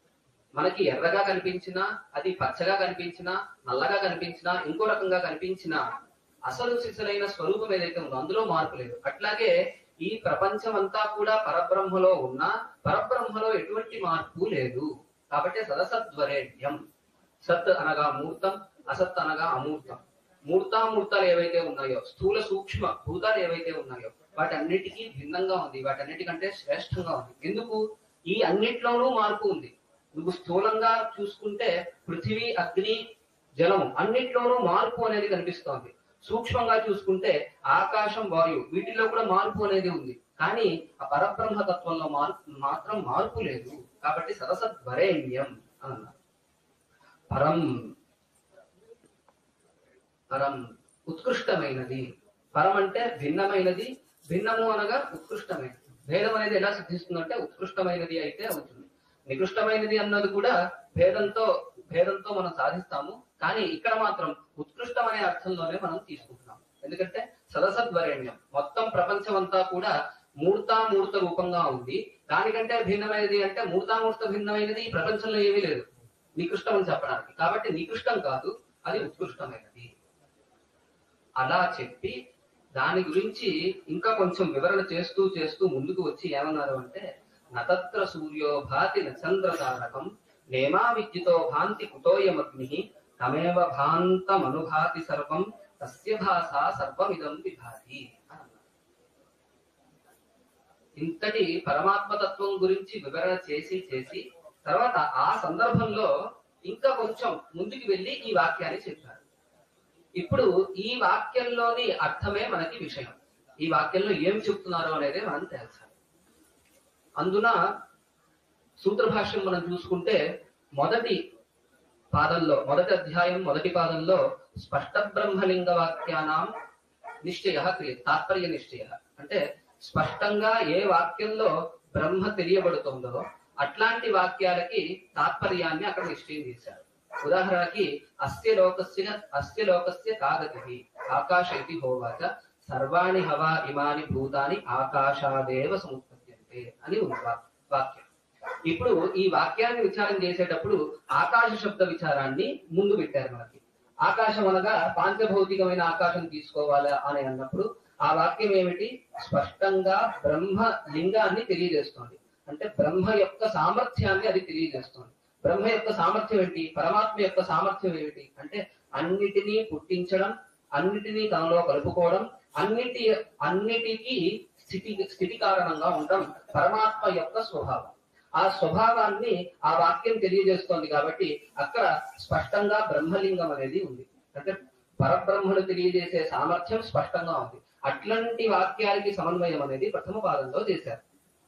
మనకి ఎర్రగా కనిపించినా, అది పచ్చగా కనిపించినా, నల్లగా కనిపించినా, ఇంకో రకంగా కనిపించినా అసలు సిసలైన స్వరూపం ఏదైతే ఉందో అందులో మార్పు లేదు. అట్లాగే ఈ ప్రపంచం అంతా కూడా పరబ్రహ్మలో ఉన్నా పరబ్రహ్మలో ఎటువంటి మార్పు లేదు. కాబట్టి సదసద్వరేణ్యం. సత్ అనగా మూర్తం, అసత్ అనగా అమూర్తం. మూర్తామూర్తాలు ఏవైతే ఉన్నాయో, స్థూల సూక్ష్మ భూతాలు ఏవైతే ఉన్నాయో వాటన్నిటికీ భిన్నంగా ఉంది, వాటన్నిటికంటే శ్రేష్టంగా ఉంది. ఎందుకు? ఈ అన్నిట్లోనూ మార్పు ఉంది. నువ్వు స్థూలంగా చూసుకుంటే పృథివీ, అగ్ని, జలము అన్నిట్లోనూ మార్పు అనేది కనిపిస్తోంది. సూక్ష్మంగా చూసుకుంటే ఆకాశం, వాయువు వీటిల్లో కూడా మార్పు అనేది ఉంది. కానీ ఆ పరబ్రహ్మ తత్వంలో మార్పు మాత్రం మార్పు లేదు. కాబట్టి సరసద్వరేణ్యం అని అన్నారు. పరం పరం ఉత్కృష్టమైనది. పరం అంటే భిన్నమైనది, భిన్నము అనగా ఉత్కృష్టమైనది. భేదం అనేది ఎలా సిద్ధిస్తుందంటే ఉత్కృష్టమైనది అయితే అవుతుంది. నికృష్టమైనది అన్నది కూడా భేదంతో భేదంతో మనం సాధిస్తాము. కానీ ఇక్కడ మాత్రం ఉత్కృష్టం అనే అర్థంలోనే మనం తీసుకుంటున్నాం. ఎందుకంటే సదసద్వరేణ్యం, మొత్తం ప్రపంచం అంతా కూడా మూర్తామూర్త రూపంగా ఉంది. దానికంటే భిన్నమైనది అంటే మూర్తామూర్త భిన్నమైనది ఈ ప్రపంచంలో ఏమీ లేదు నికృష్టం అని చెప్పడానికి. కాబట్టి నికృష్టం కాదు, అది ఉత్కృష్టమైనది. అలా చెప్పి దాని గురించి ఇంకా కొంచెం వివరణ చేస్తూ చేస్తూ ముందుకు వచ్చి ఏమన్నారు అంటే, నతత్ర సూర్యో భాతి నచంద్రతారకం నేమా విద్యుతో భాంతి కుతోయమగ్ని తమేవ భాంతమనుభాతి సర్వం తస్య భాషా సర్వమిదం విభాతి. ఇంతటి పరమాత్మతత్వం గురించి వివరణ చేసి చేసి తర్వాత ఆ సందర్భంలో ఇంకా కొంచెం ముందుకు వెళ్ళి ఈ వాక్యాన్ని చెప్పారు. ఇప్పుడు ఈ వాక్యంలోని అర్థమే మనకి విషయం. ఈ వాక్యంలో ఏం చెప్తున్నారు అనేది మనం తెలుసాలి. అందున సూత్ర భాష్యం మనం చూసుకుంటే మొదటి పాదంలో, మొదటి అధ్యాయం మొదటి పాదంలో స్పష్ట బ్రహ్మలింగ వాక్యానాం నిశ్చయ క్రియ తాత్పర్య నిశ్చయ అంటే స్పష్టంగా ఏ వాక్యంలో బ్రహ్మ తెలియబడుతుందో అట్లాంటి వాక్యాలకి తాత్పర్యాన్ని అక్కడ నిశ్చయం చేశారు. ఉదాహరణకి అస్య లోకస్య అస్య లోకస్య కాగతి ఆకాశ ఇది హోవాచ సర్వాణి హవా ఇమాని భూతాని ఆకాశాదేవ సముత్పద్యంతే అని ఉంది వాక్యం. ఇప్పుడు ఈ వాక్యాన్ని విచారం చేసేటప్పుడు ఆకాశ శబ్ద విచారాన్ని ముందు పెట్టారు మనకి. ఆకాశం అనగా పాంచభౌతికమైన ఆకాశం తీసుకోవాలా అని అన్నప్పుడు ఆ వాక్యం ఏమిటి? స్పష్టంగా బ్రహ్మ లింగాన్ని తెలియజేస్తోంది. అంటే బ్రహ్మ యొక్క సామర్థ్యాన్ని అది తెలియజేస్తోంది. బ్రహ్మ యొక్క సామర్థ్యం ఏంటి? పరమాత్మ యొక్క సామర్థ్యం ఏమిటి అంటే అన్నిటినీ పుట్టించడం, అన్నిటినీ తనలో కలుపుకోవడం, అన్నిటి అన్నిటికీ స్థితి స్థితి కారణంగా ఉండడం పరమాత్మ యొక్క స్వభావం. ఆ స్వభావాన్ని ఆ వాక్యం తెలియజేస్తోంది. కాబట్టి అక్కడ స్పష్టంగా బ్రహ్మలింగం అనేది ఉంది. అంటే పరబ్రహ్మను తెలియజేసే సామర్థ్యం స్పష్టంగా ఉంది. అట్లాంటి వాక్యాలకి సమన్వయం అనేది ప్రథమ పాదంలో చేశారు.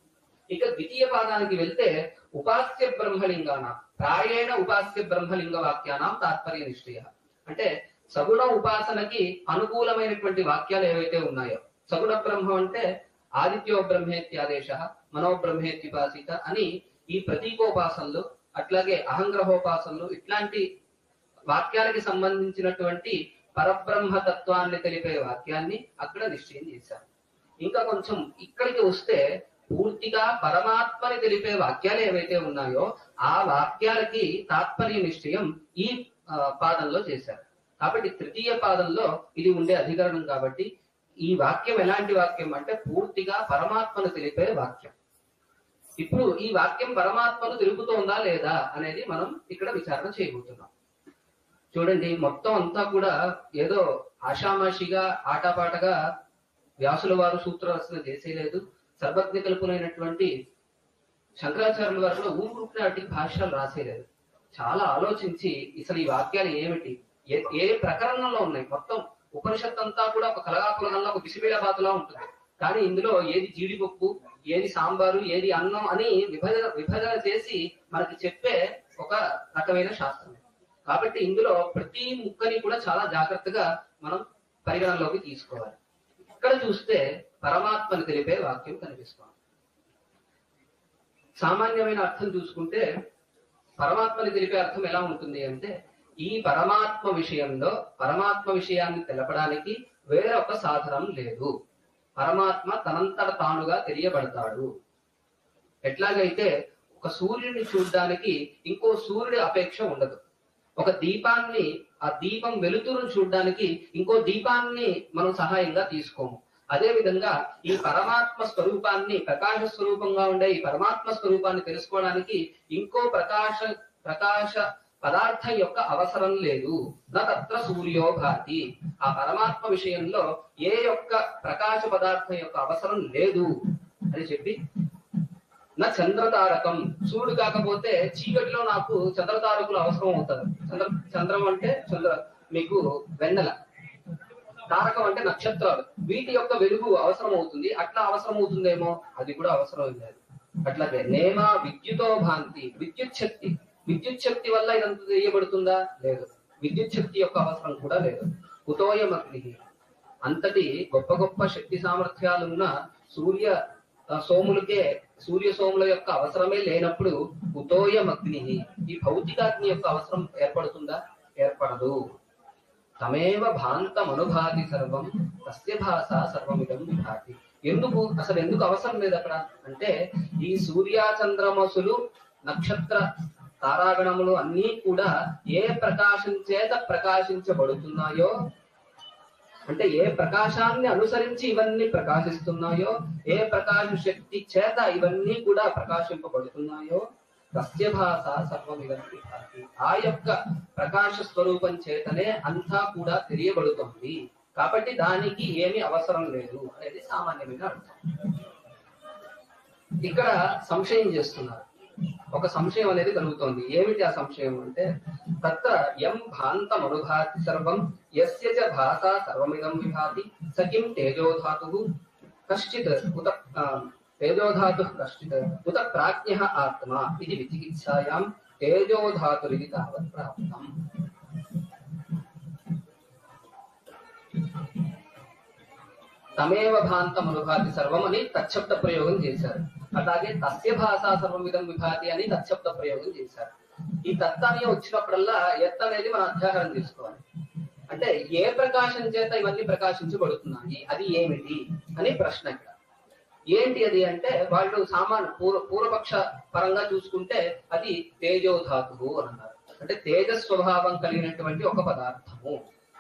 ఇక ద్వితీయ పాదానికి వెళ్తే ఉపాస్య బ్రహ్మలింగాన ప్రాయేణ ఉపాస్య బ్రహ్మలింగ వాక్యానాం తాత్పర్య నిశ్చయ అంటే సగుణ ఉపాసనకి అనుకూలమైనటువంటి వాక్యాలు ఏవైతే ఉన్నాయో, సగుణ బ్రహ్మం అంటే ఆదిత్యో బ్రహ్మేత్యాదేశ మనోబ్రహ్మేత్యుపాసిత అని ఈ ప్రతీకోపాసనలు, అట్లాగే అహంగ్రహోపాసనలు ఇట్లాంటి వాక్యాలకి సంబంధించినటువంటి పరబ్రహ్మ తత్వాన్ని తెలిపే వాక్యాన్ని అక్కడ నిశ్చయం చేశారు. ఇంకా కొంచెం ఇక్కడికి వస్తే పూర్తిగా పరమాత్మని తెలిపే వాక్యాలు ఏవైతే ఉన్నాయో ఆ వాక్యాలకి తాత్పర్య నిశ్చయం ఈ పాదంలో చేశారు. కాబట్టి తృతీయ పాదంలో ఇది ఉండే అధికరణం. కాబట్టి ఈ వాక్యం ఎలాంటి వాక్యం అంటే పూర్తిగా పరమాత్మను తెలిపే వాక్యం. ఇప్పుడు ఈ వాక్యం పరమాత్మను తెలుపుతోందా లేదా అనేది మనం ఇక్కడ విచారణ చేయబోతున్నాం. చూడండి, మొత్తం అంతా కూడా ఏదో ఆషామాషిగా ఆటాపాటగా వ్యాసుల వారు సూత్ర రచన చేసేలేదు. సర్వజ్ఞ కల్పులైనటువంటి శంకరాచార్యుల వారు కూడా ఊరుకునే వాటికి భాష్యాలు రాసేలేదు. చాలా ఆలోచించి అసలు ఈ వాక్యాలు ఏమిటి, ఏ ఏ ప్రకరణంలో ఉన్నాయి. మొత్తం ఉపనిషత్తు అంతా కూడా ఒక కలగాపులంలో ఒక బిసిబిళ్ళ బాతులా ఉంటుంది. కానీ ఇందులో ఏది జీడిపప్పు, ఏది సాంబారు, ఏది అన్నం అని విభజన విభజన చేసి మనకి చెప్పే ఒక రకమైన శాస్త్రం. కాబట్టి ఇందులో ప్రతి ముక్కని కూడా చాలా జాగ్రత్తగా మనం పరిగణనలోకి తీసుకోవాలి. ఇక్కడ చూస్తే పరమాత్మను తెలిపే వాక్యం కనిపిస్తుంది. సామాన్యమైన అర్థం చూసుకుంటే పరమాత్మని తెలిపే అర్థం ఎలా ఉంటుంది అంటే ఈ పరమాత్మ విషయంలో పరమాత్మ విషయాన్ని తెలపడానికి వేరొక సాధనం లేదు. పరమాత్మ తనంతట తానుగా తెలియబడతాడు. ఎట్లాగైతే ఒక సూర్యుడిని చూడడానికి ఇంకో సూర్యుడి అపేక్ష ఉండదు. ఒక దీపాన్ని, ఆ దీపం వెలుతురును చూడడానికి ఇంకో దీపాన్ని మనం సహాయంగా తీసుకోము. అదే విధంగా ఈ పరమాత్మ స్వరూపాన్ని, ప్రకాశ స్వరూపంగా ఉండే ఈ పరమాత్మ స్వరూపాన్ని తెలుసుకోవడానికి ఇంకో ప్రకాశ ప్రకాశ పదార్థం యొక్క అవసరం లేదు. నా తత్ర సూర్యో భాతి, ఆ పరమాత్మ విషయంలో ఏ యొక్క ప్రకాశ పదార్థం యొక్క అవసరం లేదు అని చెప్పి, నా చంద్రతారకం, సూర్యుడు కాకపోతే చీకటిలో నాకు చంద్రతారకులు అవసరం అవుతారు. చంద్ర చంద్రం అంటే చంద్ర మీకు వెన్నెల, తారకం అంటే నక్షత్రాలు, వీటి యొక్క వెలుగు అవసరం అవుతుంది. అట్లా అవసరం అవుతుందేమో, అది కూడా అవసరం లేదు. అట్లాగే నేమ విద్యుతో భాంతి, విద్యుత్ శక్తి, విద్యుత్ శక్తి వల్ల ఇదంతా చేయబడుతుందా? లేదు. విద్యుత్ శక్తి యొక్క అవసరం కూడా లేదు. కుతోయమగ్ని, అంతటి గొప్ప గొప్ప శక్తి సామర్థ్యాలున్న సూర్య సోములకే, సూర్య సోముల యొక్క అవసరమే లేనప్పుడు కుతోయమగ్ని, ఈ భౌతికాగ్ని యొక్క అవసరం ఏర్పడుతుందా? ఏర్పడదు. తమేవ భాంతం అనుభాతి సర్వం తస్య భాష సర్వమిదం విభాతి. ఎందుకు అసలు ఎందుకు అవసరం లేదు అక్కడ అంటే, ఈ సూర్యచంద్రమసులు నక్షత్ర తారాగణములు అన్నీ కూడా ఏ ప్రకాశం చేత ప్రకాశించబడుతున్నాయో, అంటే ఏ ప్రకాశాన్ని అనుసరించి ఇవన్నీ ప్రకాశిస్తున్నాయో, ఏ ప్రకాశ శక్తి చేత ఇవన్నీ కూడా ప్రకాశింపబడుతున్నాయో, తస్య భాష సర్వమిదం విభాతి, ఆ యొక్క ప్రకాశ స్వరూపం చేతనే అంతా కూడా తెలియబడుతుంది. కాబట్టి దానికి ఏమి అవసరం లేదు అనేది సామాన్యమైన అర్థం. ఇక్కడ సంశయం చేస్తున్నారు. ఒక సంశయం అనేది కలుగుతోంది. ఏమిటి ఆ సంశయం అంటే, తత్ర యం భాంతం అనుభాతి సర్వం యస్య చ భాష సర్వమిదం విభాతి సకిం తేజోధాతు కశ్చిత్ ఉత తేజోధాతు కశ్చిత్ ఉత ప్రాజ్ఞ ఆత్మ ఇది విచికిత్సాయాం తేజోధాతురిది తావత్ ప్రాప్తం. తమేవ భాంతం అనుభాతి సర్వం అని తచ్చబ్ద ప్రయోగం చేశారు. అలాగే తస్య భాష సర్వమిదం విభాతి అని తచ్చబ్ద ప్రయోగం చేశారు. ఈ తత్వాన్ని వచ్చినప్పుడల్లా ఎత్ అనేది మనం అధ్యాహారం తీసుకోవాలి. అంటే ఏ ప్రకాశం చేత ఇవన్నీ ప్రకాశించబడుతున్నాయి, అది ఏమిటి అని ప్రశ్న. ఇక్కడ ఏంటి అది అంటే, వాళ్ళు సామాన్య పూర్వ పూర్వపక్ష పరంగా చూసుకుంటే అది తేజోధాతువు అని అన్నారు. అంటే తేజ స్వభావం కలిగినటువంటి ఒక పదార్థము.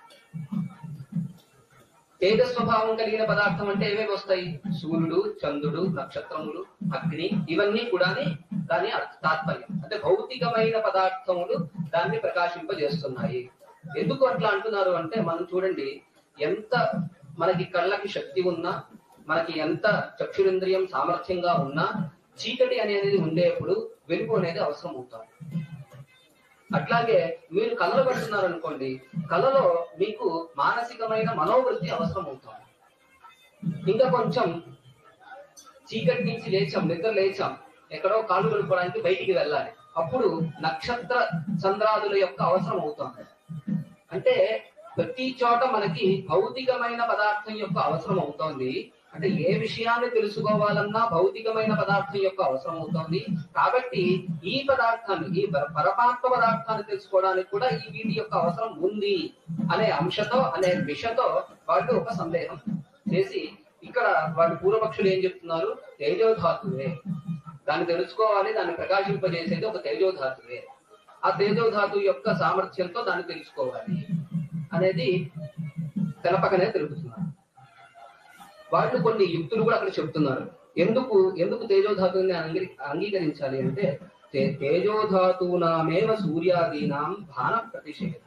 తేజ స్వభావం కలిగిన పదార్థం అంటే ఏమేమి వస్తాయి? సూర్యుడు, చంద్రుడు, నక్షత్రములు, అగ్ని, ఇవన్నీ కూడా దాని తాత్పర్యం. అంటే భౌతికమైన పదార్థములు దాన్ని ప్రకాశింపజేస్తున్నాయి. ఎందుకు అట్లా అంటున్నారు అంటే, మనం చూడండి, ఎంత మనకి కళ్ళకి శక్తి ఉన్నా, మనకి ఎంత చక్షురింద్రియం సామర్థ్యంగా ఉన్నా, చీకటి అనేది ఉండేప్పుడు వెలుగు అనేది అవసరం అవుతుంది. అట్లాగే మీరు కళలు పడుతున్నారు అనుకోండి, కళలో మీకు మానసికమైన మనోవృత్తి అవసరం అవుతుంది. ఇంకా కొంచెం చీకటి నుంచి లేచాం, నిద్ర లేచాం, ఎక్కడో కాళ్ళు కలుపుకోవడానికి బయటికి వెళ్ళాలి, అప్పుడు నక్షత్ర చంద్రాదుల యొక్క అవసరం అవుతుంది. అంటే ప్రతి చోట మనకి భౌతికమైన పదార్థం యొక్క అవసరం అవుతోంది. అంటే ఏ విషయాన్ని తెలుసుకోవాలన్నా భౌతికమైన పదార్థం యొక్క అవసరం అవుతోంది. కాబట్టి ఈ పదార్థాన్ని, ఈ పరమాత్మ పదార్థాన్ని తెలుసుకోవడానికి కూడా ఈ వీటి యొక్క అవసరం ఉంది అనే అంశతో, అనే విషతో వాళ్ళు ఒక సందేహం చేసి, ఇక్కడ వాళ్ళు పూర్వపక్షులు ఏం చెప్తున్నారు? తేజోధాతువే, దాన్ని తెలుసుకోవాలి, దాన్ని ప్రకాశింపజేసేది ఒక తేజోధాతువే, ఆ తేజోధాతు యొక్క సామర్థ్యంతో దాన్ని తెలుసుకోవాలి అనేది తెలపకనే తెలుపుతున్నారు. వాళ్ళు కొన్ని యుక్తులు కూడా అక్కడ చెప్తున్నారు. ఎందుకు ఎందుకు తేజోధాతువుని అంగీ అంగీకరించాలి అంటే, తేజోధాతూనామేవ సూర్యాదీనాం భాన ప్రతిషేధ.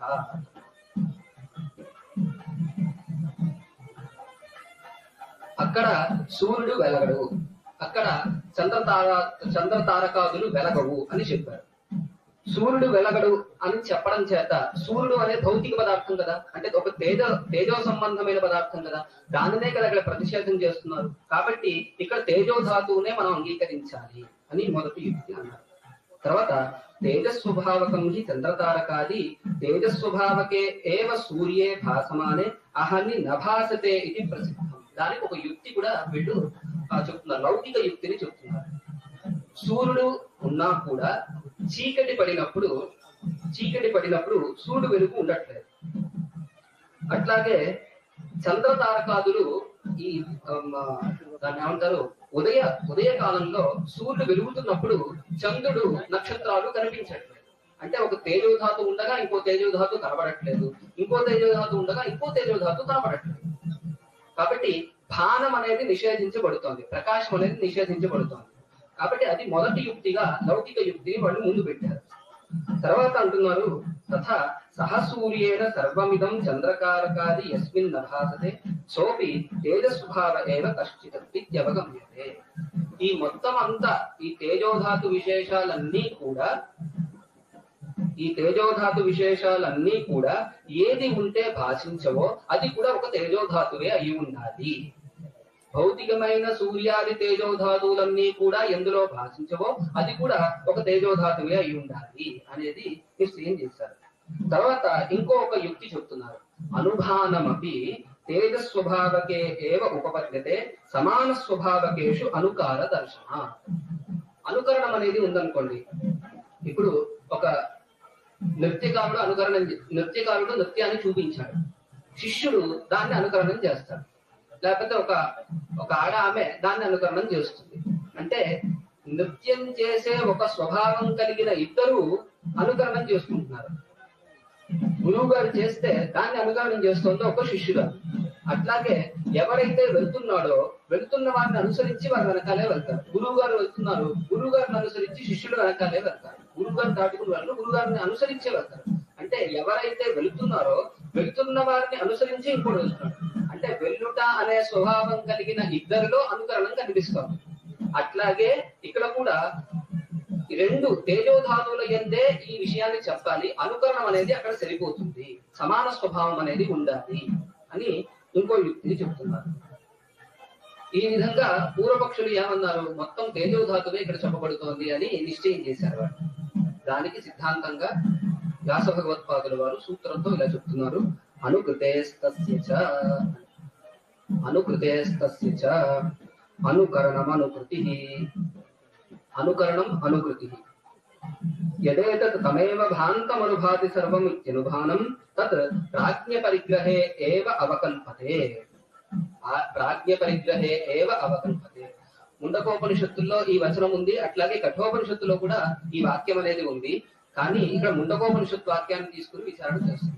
అక్కడ సూర్యుడు వెలగడు, అక్కడ చంద్రతార చంద్రతారకాదులు వెలగవు అని చెప్పారు. సూర్యుడు వెలగడు అని చెప్పడం చేత, సూర్యుడు అనే భౌతిక పదార్థం కదా, అంటే ఒక తేజ తేజో సంబంధమైన పదార్థం కదా, దానినే కదా ఇక్కడ ప్రతిషేధం చేస్తున్నారు. కాబట్టి ఇక్కడ తేజోధాతువునే మనం అంగీకరించాలి అని మొదటి యుక్తి అన్నారు. తర్వాత తేజస్వభావకం హి చంద్రతారకాది తేజస్వభావకే ఏవ సూర్యే భాసమానే అహని నభాసతే ఇది ప్రసిద్ధం. దానికి ఒక యుక్తి కూడా వీళ్ళు చెప్తున్నారు, లౌకిక యుక్తిని చెప్తున్నారు. సూర్యుడు ఉన్నా కూడా చీకటి పడినప్పుడు చీకటి పడినప్పుడు సూర్యుడు వెలుగు ఉండట్లేదు. అట్లాగే చంద్రతారకాదులు ఈ దాన్ని ఏమంటారు, ఉదయ ఉదయ కాలంలో సూర్యుడు వెలుగుతున్నప్పుడు చంద్రుడు నక్షత్రాలు కనిపించట్లేదు. అంటే ఒక తేజోధాతు ఉండగా ఇంకో తేజోధాతు కనబడట్లేదు, ఇంకో తేజోధాతు ఉండగా ఇంకో తేజోధాతు కనబడట్లేదు. కాబట్టి భానం అనేది నిషేధించబడుతోంది, ప్రకాశం అనేది నిషేధించబడుతోంది. కాబట్టి అది మొదటి యుక్తిగా లౌకిక యుక్తిని వాళ్ళు ముందు పెట్టారు. తర్వాత అంటున్నారు, తథా సహసూర్యేణ సర్వమిదం చంద్రకారకాది యస్మిన్ నభాసతే సోపి తేజస్వభావ ఏవ కశ్చిత్ ఈ మొత్తం అంతా ఈ తేజోధాతు విశేషాలన్నీ కూడా ఈ తేజోధాతు విశేషాలన్నీ కూడా ఏది ఉంటే భాషించవో అది కూడా ఒక తేజోధాతువే అయి ఉండాలి. భౌతికమైన సూర్యాది తేజోధాతువులన్నీ కూడా ఎందులో భాషించవో అది కూడా ఒక తేజోధాతువే అయి ఉండాలి అనేది నిశ్చయం చేశారు. తర్వాత ఇంకో ఒక యుక్తి చెప్తున్నారు, అనుభానమపి తేజస్వభావకే ఏవ ఉపపద్యతే సమాన స్వభావకేషు అనుకార దర్శన. అనుకరణం అనేది ఉందనుకోండి. ఇప్పుడు ఒక నృత్యకారుడు అనుకరణ నృత్యకారుడు నృత్యాన్ని చూపించాడు, శిష్యుడు దాన్ని అనుకరణం చేస్తాడు. లేకపోతే ఒక ఒక ఆడ ఆమె దాన్ని అనుకరణం చేస్తుంది. అంటే నృత్యం చేసే ఒక స్వభావం కలిగిన ఇద్దరు అనుకరణం చేసుకుంటున్నారు. గురువు గారు చేస్తే దాన్ని అనుకరణం చేస్తుందో ఒక శిష్యుడు. అట్లాగే ఎవరైతే వెళ్తున్నాడో వెళ్తున్న వారిని అనుసరించి వారి వెనకాలే వెళ్తారు. గురువు గారు వెళ్తున్నారు, గురువు గారిని అనుసరించి శిష్యుడు వెనకాలే వెళ్తారు. గురువు గారు దాటుకున్న వాళ్ళు గురువు గారిని అనుసరించే వెళ్తారు. అంటే ఎవరైతే వెళుతున్నారో వెళుతున్న వారిని అనుసరించి ఇంకోటి వెళ్తున్నాడు. అంటే వెల్లుట అనే స్వభావం కలిగిన ఇద్దరిలో అనుకరణం కనిపిస్తుంది. అట్లాగే ఇక్కడ కూడా రెండు తేజోధాతువుల యందే ఈ విషయాన్ని చెప్పాలి, అనుకరణం అనేది అక్కడ సరిపోతుంది, సమాన స్వభావం అనేది ఉండాలి అని ఇంకో యుక్తిని చెప్తున్నారు. ఈ విధంగా పూర్వపక్షులు ఏమన్నారు, మొత్తం తేజోధాతువే ఇక్కడ చెప్పబడుతోంది అని నిశ్చయం చేశారు వారు. దానికి సిద్ధాంతంగా వ్యాస భగవత్పాదుల వారు సూత్రంతో ఇలా చెప్తున్నారు, అనుకృతేస్తస్య చ అనుకృతేస్తస్య చ అనుకరణం అనుకృతి అనుకరణం అనుకృతి యదేతత్ తమేవ భాంతం అనుభాతి సర్వం ఇత్యనుభానం తత్ ప్రాజ్ఞ పరిగ్రహే ఏవ అవకల్పతే ప్రాజ్ఞ పరిగ్రహే ఏవ అవకల్పతే. ముండకోపనిషత్తుల్లో ఈ వచనం ఉంది, అట్లాగే కఠోపనిషత్తులో కూడా ఈ వాక్యం అనేది ఉంది. కానీ ఇక్కడ ముండకోపనిషత్తు వాక్యాన్ని తీసుకుని విచారణ చేస్తున్నారు.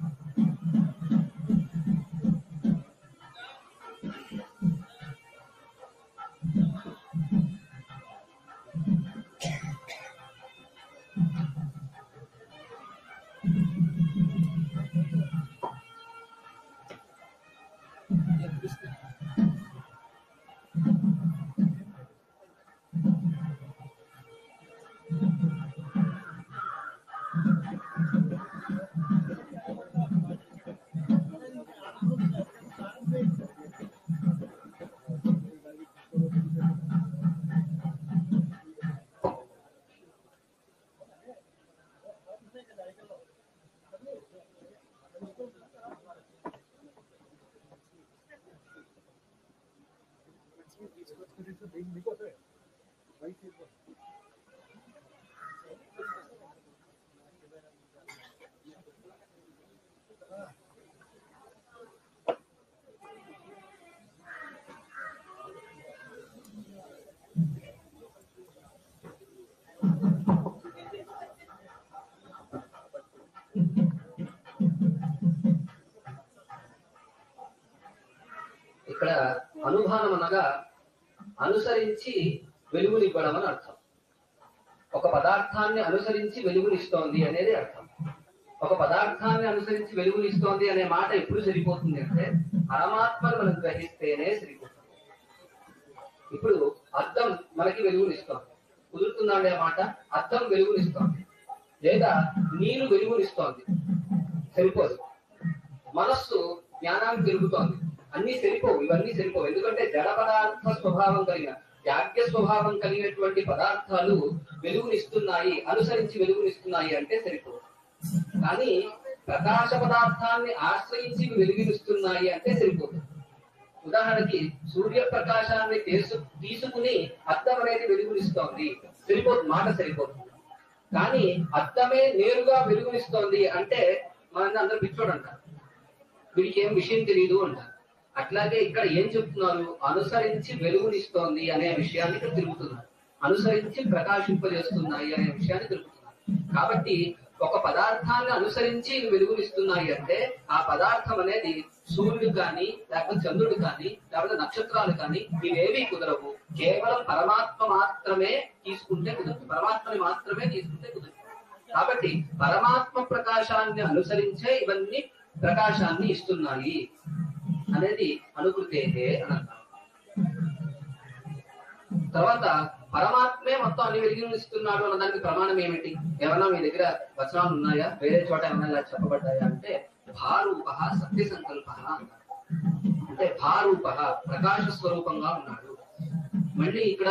ఇక్కడ అనుభానం అనగా అనుసరించి వెలుగునివ్వడం అని అర్థం. ఒక పదార్థాన్ని అనుసరించి వెలుగునిస్తోంది అనేది అర్థం. ఒక పదార్థాన్ని అనుసరించి వెలుగునిస్తోంది అనే మాట ఎప్పుడు సరిపోతుంది అంటే పరమాత్మను మనం గ్రహిస్తేనే సరిపోతుంది. ఇప్పుడు అద్దం మనకి వెలుగునిస్తోంది, కుదురుతుందండి ఆ మాట. అద్దం వెలుగునిస్తోంది లేదా నీరు వెలుగునిస్తోంది, సరిపోదు. మనస్సు జ్ఞానాన్ని తిరుగుతోంది, అన్ని సరిపోవు. ఇవన్నీ సరిపోవు. ఎందుకంటే జడ పదార్థ స్వభావం కలిగిన యాజ్ఞ స్వభావం కలిగినటువంటి పదార్థాలు వెలుగునిస్తున్నాయి, అనుసరించి వెలుగునిస్తున్నాయి అంటే సరిపోవు. కానీ ప్రకాశ పదార్థాన్ని ఆశ్రయించి వెలుగునిస్తున్నాయి అంటే సరిపోతుంది. ఉదాహరణకి సూర్యప్రకాశాన్ని తీసు తీసుకుని అద్దం అనేది వెలుగునిస్తోంది, సరిపోతుంది, మాట సరిపోతుంది. కానీ అద్దమే నేరుగా వెలుగునిస్తోంది అంటే మన అందరూ పిచ్చోడు అంటారు, వీడికి ఏం విషయం తెలియదు అంటారు. అట్లాగే ఇక్కడ ఏం చెప్తున్నారు, అనుసరించి వెలుగునిస్తోంది అనే విషయాన్ని ఇక్కడ తెలుపుతున్నారు, అనుసరించి ప్రకాశింపజేస్తున్నాయి అనే విషయాన్ని తెలుపుతున్నారు. కాబట్టి ఒక పదార్థాన్ని అనుసరించి వెలుగునిస్తున్నాయి అంటే ఆ పదార్థం అనేది సూర్యుడు కానీ లేకపోతే చంద్రుడు కానీ లేకపోతే నక్షత్రాలు కానీ ఇవేవి కుదరవు, కేవలం పరమాత్మ మాత్రమే తీసుకుంటే కుదరదు, పరమాత్మని మాత్రమే తీసుకుంటే కుదరదు. కాబట్టి పరమాత్మ ప్రకాశాన్ని అనుసరించే ఇవన్నీ ప్రకాశాన్ని ఇస్తున్నాయి అనేది అనుకృతే అని అంటారు. తర్వాత పరమాత్మే మొత్తం అన్ని వెలిగిస్తున్నాడు అన్న దానికి ప్రమాణం ఏమిటి? ఏమన్నా మీ దగ్గర వచనాలు ఉన్నాయా, వేరే చోట ఏమన్నా ఇలా చెప్పబడ్డాయా అంటే భారూప సత్య సంకల్ప అన్నారు. అంటే భారూప ప్రకాశ స్వరూపంగా ఉన్నాడు. మళ్ళీ ఇక్కడ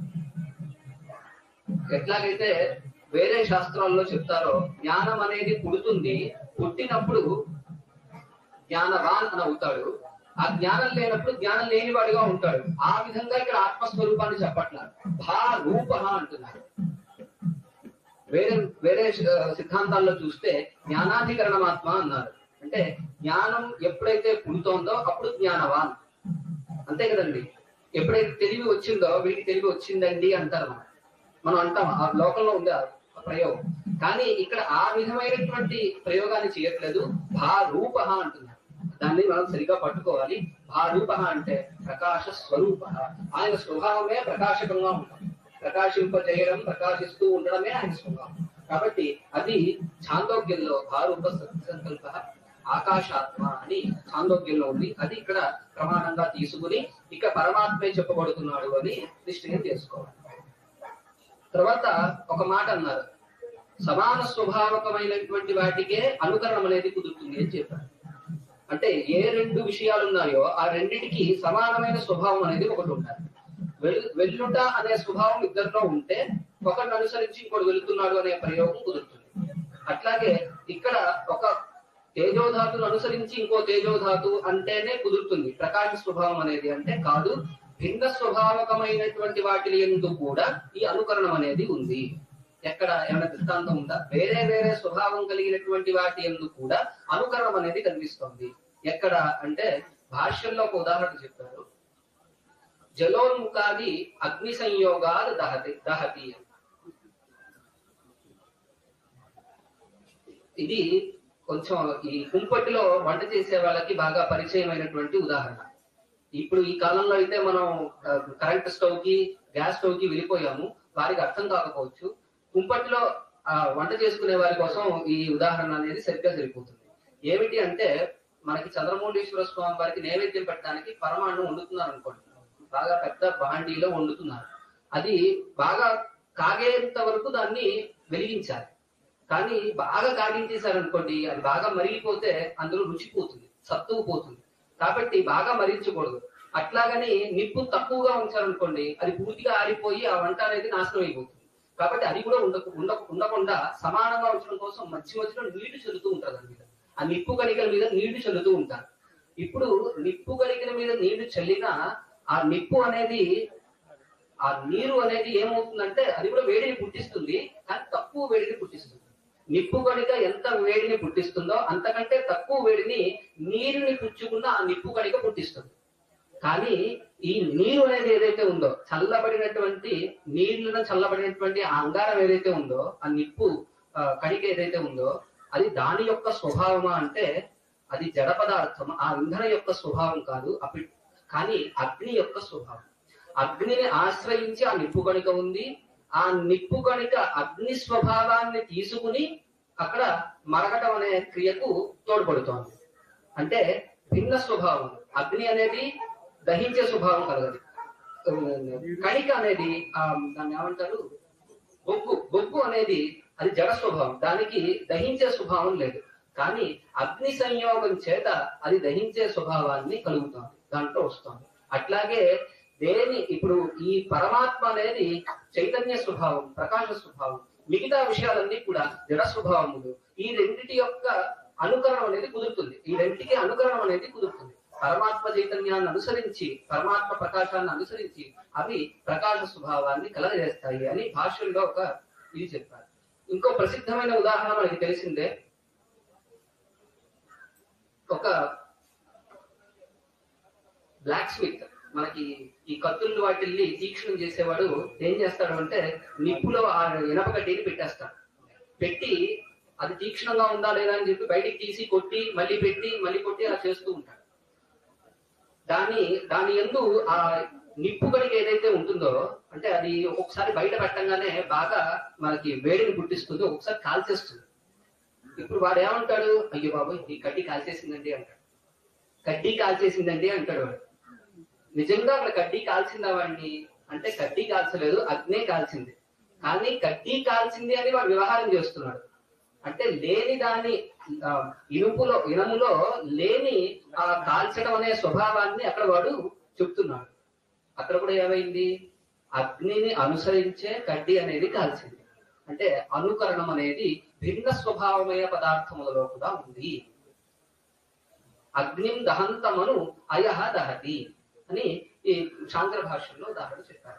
ఎట్లాగైతే వేరే శాస్త్రాల్లో చెప్తారో జ్ఞానం అనేది పుడుతుంది, పుట్టినప్పుడు జ్ఞానవాన్ అని అవుతాడు, ఆ జ్ఞానం లేనప్పుడు జ్ఞానం లేనివాడిగా ఉంటాడు. ఆ విధంగా ఇక్కడ ఆత్మస్వరూపాన్ని చెప్పట్లేదు, భా రూప అంటున్నారు. వేరే వేరే సిద్ధాంతాల్లో చూస్తే జ్ఞానాధికరణమాత్మ అన్నారు. అంటే జ్ఞానం ఎప్పుడైతే పుడుతోందో అప్పుడు జ్ఞానవాన్, అంతే కదండి. ఎప్పుడైతే తెలివి వచ్చిందో వీడికి తెలివి వచ్చిందండి అంటారు. మనం మనం అంటాం, ఆ లోకంలో ఉంది ఆ ప్రయోగం. కానీ ఇక్కడ ఆ విధమైనటువంటి ప్రయోగాన్ని చేయట్లేదు, భా రూప అంటున్నారు. దాన్ని మనం సరిగా పట్టుకోవాలి. భారూప అంటే ప్రకాశ స్వరూప, ఆయన స్వభావమే ప్రకాశకంగా ఉంటాం, ప్రకాశింపజేయడం ప్రకాశిస్తూ ఉండడమే ఆయన స్వభావం. కాబట్టి అది ఛాందోగ్యంలో భారూప సంకల్ప ఆకాశాత్మ అని ఛాందోగ్యంలో ఉంది. అది ఇక్కడ ప్రమాణంగా తీసుకుని ఇక పరమాత్మే చెప్పబడుతున్నాడు అని నిశ్చయం చేసుకోవాలి. తర్వాత ఒక మాట అన్నారు, సమాన స్వభావకమైనటువంటి వాటికే అనుకరణం అనేది కుదురుతుంది అని చెప్పారు. అంటే ఏ రెండు విషయాలు ఉన్నాయో ఆ రెండిటికి సమానమైన స్వభావం అనేది ఒకటి ఉండాలి. వెల్ వెల్లుట అనే స్వభావం ఇద్దరిలో ఉంటే ఒకరిని అనుసరించి ఇంకోటి వెళుతున్నాడు అనే ప్రయోగం కుదురుతుంది. అట్లాగే ఇక్కడ ఒక తేజోధాతును అనుసరించి ఇంకో తేజోధాతు అంటేనే కుదురుతుంది ప్రకాశ స్వభావం అనేది. అంటే కాదు, భిన్న స్వభావకమైనటువంటి వాటి యందు కూడా ఈ అనుకరణం అనేది ఉంది. ఎక్కడ ఏమైనా దృష్టాంతం ఉందా? వేరే వేరే స్వభావం కలిగినటువంటి వాటి యందు కూడా అనుకరణం అనేది కనిపిస్తోంది. ఎక్కడ అంటే భాష్యంలో ఒక ఉదాహరణ చెప్పారు, జలోన్ముఖాది అగ్ని సంయోగాలు దహతి దహతి ఇది కొంచెం ఈ కుంపటిలో వంట చేసే వాళ్ళకి బాగా పరిచయమైనటువంటి ఉదాహరణ. ఇప్పుడు ఈ కాలంలో అయితే మనం కరెంట్ స్టవ్ కి గ్యాస్ స్టవ్ కి వెళ్ళిపోయాము, వారికి అర్థం కాకపోవచ్చు. కుంపటిలో ఆ వంట చేసుకునే వారి కోసం ఈ ఉదాహరణ అనేది సరిగ్గా సరిపోతుంది. ఏమిటి అంటే మనకి చంద్రమౌళీశ్వర స్వామి వారికి నైవేద్యం పెట్టడానికి పరమాన్నం వండుతున్నారు అనుకోండి, బాగా పెద్ద బాండీలో వండుతున్నారు. అది బాగా కాగేంత వరకు దాన్ని వెలిగించాలి. కానీ బాగా కాగించేశారనుకోండి, అది బాగా మరిగిపోతే అందులో రుచిపోతుంది, సత్తువు పోతుంది. కాబట్టి బాగా మరించకూడదు. అట్లాగని నిప్పు తక్కువగా ఉంచారనుకోండి, అది పూర్తిగా ఆరిపోయి ఆ వంట అనేది నాశనం అయిపోతుంది. కాబట్టి అది కూడా ఉండ ఉండ ఉండకుండా సమానంగా ఉంచడం కోసం మధ్య మధ్యలో నీళ్లు చల్లుతూ ఉంటారు. దాని మీద ఆ నిప్పు కణికల మీద నీళ్లు చల్లుతూ ఉంటారు. ఇప్పుడు నిప్పు కణికల మీద నీళ్లు చల్లినా ఆ నిప్పు అనేది, ఆ నీరు అనేది ఏమవుతుందంటే అది కూడా వేడిని పుట్టిస్తుంది, కానీ తక్కువ వేడిని పుట్టిస్తుంది. నిప్పు కణిక ఎంత వేడిని పుట్టిస్తుందో అంతకంటే తక్కువ వేడిని నీరుని పుచ్చుకున్న ఆ నిప్పు కణిక పుట్టిస్తుంది. కానీ ఈ నీరు అనేది ఏదైతే ఉందో, చల్లబడినటువంటి నీళ్లను చల్లబడినటువంటి ఆ అంగారం ఏదైతే ఉందో, ఆ నిప్పు కణిక ఏదైతే ఉందో, అది దాని యొక్క స్వభావమా అంటే అది జడ పదార్థం, ఆ ఇంధన యొక్క స్వభావం కాదు. అప్పుడు కానీ అగ్ని యొక్క స్వభావం. అగ్నిని ఆశ్రయించి ఆ నిప్పు కణిక ఉంది. ఆ నిప్పు కణిక అగ్ని స్వభావాన్ని తీసుకుని అక్కడ మరగటం అనే క్రియకు తోడ్పడుతోంది. అంటే భిన్న స్వభావం. అగ్ని అనేది దహించే స్వభావం కలగదు. కణిక అనేది ఆ దాన్ని ఏమంటారు, బొగ్గు. బొగ్గు అనేది అది జడ స్వభావం, దానికి దహించే స్వభావం లేదు. కానీ అగ్ని సంయోగం చేత అది దహించే స్వభావాన్ని కలుగుతోంది, దాంట్లో వస్తుంది. అట్లాగే దేని ఇప్పుడు ఈ పరమాత్మ అనేది చైతన్య స్వభావం, ప్రకాశ స్వభావం. మిగతా విషయాలన్నీ కూడా జడ స్వభావములు. ఈ రెండిటి యొక్క అనుకరణం అనేది కుదురుతుంది. ఈ రెండిటికి అనుకరణం అనేది కుదురుతుంది. పరమాత్మ చైతన్యాన్ని అనుసరించి, పరమాత్మ ప్రకాశాన్ని అనుసరించి అవి ప్రకాశ స్వభావాన్ని కలగజేస్తాయి అని భాష్యంలో ఒక ఇది చెప్పారు. ఇంకో ప్రసిద్ధమైన ఉదాహరణ మనకి తెలిసిందే. ఒక బ్లాక్ స్మిత్ మనకి ఈ కత్తులు వాటిల్ని తీక్షణం చేసేవాడు ఏం చేస్తాడు అంటే నిప్పులో ఆ ఇనప కడ్డీని పెట్టేస్తాడు. పెట్టి అది తీక్షణంగా ఉందా లేదా అని చెప్పి బయటికి తీసి కొట్టి మళ్ళీ పెట్టి మళ్ళీ కొట్టి అలా చేస్తూ ఉంటాడు. దాని దాని యందు ఆ నిప్పు కనుక ఏదైతే ఉంటుందో అంటే అది ఒక్కొక్కసారి బయట పెట్టంగానే బాగా మనకి వేడిని పుట్టిస్తుంది, ఒక్కొక్కసారి కాల్చేస్తుంది. ఇప్పుడు వాడు ఏమంటాడు, అయ్యో బాబు ఈ కడ్డీ కాల్చేసిందండి అంటాడు. కడ్డీ కాల్చేసిందండి అంటాడు వాడు. నిజంగా అక్కడ కడ్డీ కాల్చిందా వాడిని అంటే కడ్డీ కాల్చలేదు, అగ్నే కాల్చింది. కానీ కడ్డీ కాల్చింది అని వాడు వ్యవహారం చేస్తున్నాడు. అంటే లేని దాని ఇనుపులో ఇనములో లేని ఆ కాల్చడం అనే స్వభావాన్ని అక్కడ వాడు చెప్తున్నాడు. అక్కడ కూడా ఏమైంది, అగ్నిని అనుసరించే కడ్డీ అనేది కాల్చింది. అంటే అనుకరణం అనేది భిన్న స్వభావమైన పదార్థములలో కూడా ఉంది. అగ్నిం దహంతమను అయహ దహతి అని ఈ శాంకర భాష్యంలో ఉదాహరణ చెప్పారు.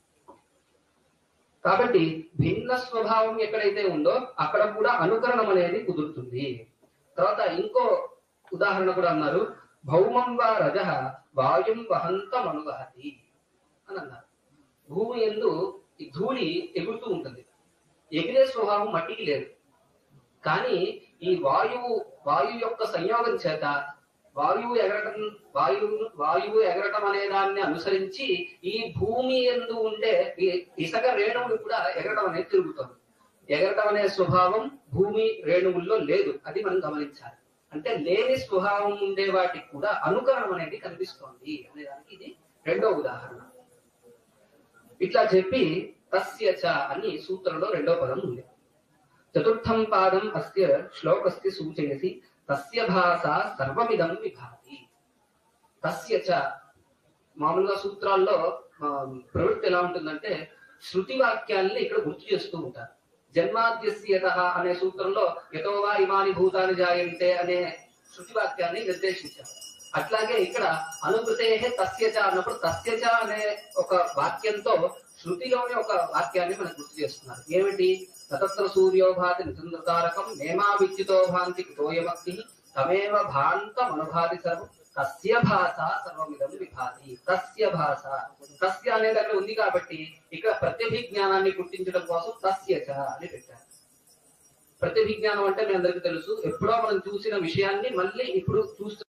కాబట్టి భిన్న స్వభావం ఎక్కడైతే ఉందో అక్కడ కూడా అనుకరణం అనేది కుదురుతుంది. తర్వాత ఇంకో ఉదాహరణ కూడా అన్నారు, భౌమం వా రజ వాయుం వహంతం అనువహతి అని అన్నారు. భూమి యందు ఈ ధూళి ఎగురుతూ ఉంటుంది. ఎగిరే స్వభావం మట్టికి లేదు. కానీ ఈ వాయువు వాయు యొక్క సంయోగం చేత వాయువు ఎగరటం వాయువు వాయువు ఎగరటం అనే దాన్ని అనుసరించి ఈ భూమి యందు ఉండే ఈ ఇసుక రేణువులు కూడా ఎగరటం అనేది తిరుగుతుంది. ఎగరటం అనే స్వభావం భూమి రేణువుల్లో లేదు, అది మనం గమనించాలి. అంటే లేని స్వభావం ఉండే వాటికి కూడా అనుకరణం అనేది కనిపిస్తోంది అనే దానికి ఇది రెండో ఉదాహరణ. ఇట్లా చెప్పి తస్య చ అని సూత్రంలో రెండో పదం ఉంది. చతుర్థం పాదం అస్య శ్లోకస్య సూచయసి తస్య భాష సర్వమిదం విభాతి. తస్య చ మామూలుగా సూత్రాల్లో ప్రవృత్తి ఎలా ఉంటుందంటే శృతి వాక్యాల్ని ఇక్కడ గుర్తు చేస్తూ ఉంటారు. జన్మాద్యస్యతః అనే సూత్రంలో యతో వా ఇమాని భూతాని జాయంతే అనే శృతి వాక్యాన్ని నిర్దేశించారు. అట్లాగే ఇక్కడ అనుకృతే తస్య చ అన్నప్పుడు తస్య చ అనే ఒక వాక్యంతో శృతిలోని ఒక వాక్యాన్ని మనకు గుర్తు చేస్తున్నారు. ఏమిటి, తతత్ర సూర్యో భాతి నిచంద్రతారకం నేమా విద్యుతో భాంతి కుతోయమక్తి తమేవ భాంతం అనుభాతి సర్వం తస్య భాష సర్వమిదం విభాతి. తస్య భాష, తస్య అనేది అక్కడ ఉంది కాబట్టి ఇక్కడ ప్రత్యభిజ్ఞానాన్ని గుర్తించడం కోసం తస్య చ అని పెట్టారు. ప్రత్యభిజ్ఞానం అంటే మీ అందరికీ తెలుసు, ఎప్పుడో మనం చూసిన విషయాన్ని మళ్ళీ ఇప్పుడు చూస్తూ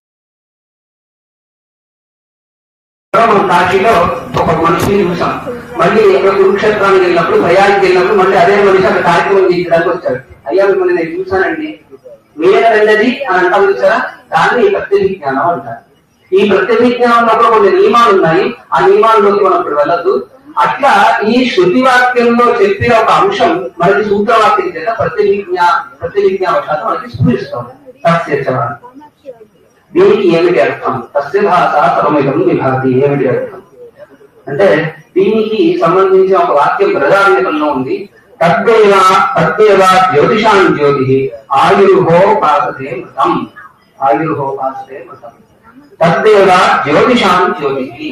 మనం కాశీలో ఒక మనిషిని చూసాం. మళ్ళీ ఎక్కడ కురుక్షేత్రానికి వెళ్ళినప్పుడు భయానికి వెళ్ళినప్పుడు మళ్ళీ అదే మనిషి అక్కడ కార్యక్రమం చేయించడానికి వచ్చాడు. అయ్యా మిమ్మల్ని నేను చూసానండి, మీరే రెండది అని అంటాం చూసారా, దాన్ని ప్రత్యభిజ్ఞానం అంటారు. ఈ ప్రత్యభిజ్ఞానంలో కూడా కొన్ని నియమాలు ఉన్నాయి, ఆ నియమాల్లోకి మనం ఇప్పుడు వెళ్ళద్దు. అట్లా ఈ శృతి వాక్యంలో చెప్పిన ఒక అంశం మనకి సూత్రవాక్యం చేత ప్రత్యభిజ్ఞా ప్రత్యభిజ్ఞావశాతం మనకి స్ఫురిస్తాం. తస్యచవాన్ని దీనికి ఏమిటి అర్థం, తస్య భాష సర్వమిదం విభాతి ఏమిటి అర్థం అంటే దీనికి సంబంధించిన ఒక వాక్యం బృహదారణ్యకంలో ఉంది. తద్దేవ తద్దేవ జ్యోతిషాం జ్యోతి ఆయుర్హో పాసతే మృతం. ఆయుర్హో పాసతే మృతం. తద్దేవ జ్యోతిషాం జ్యోతి.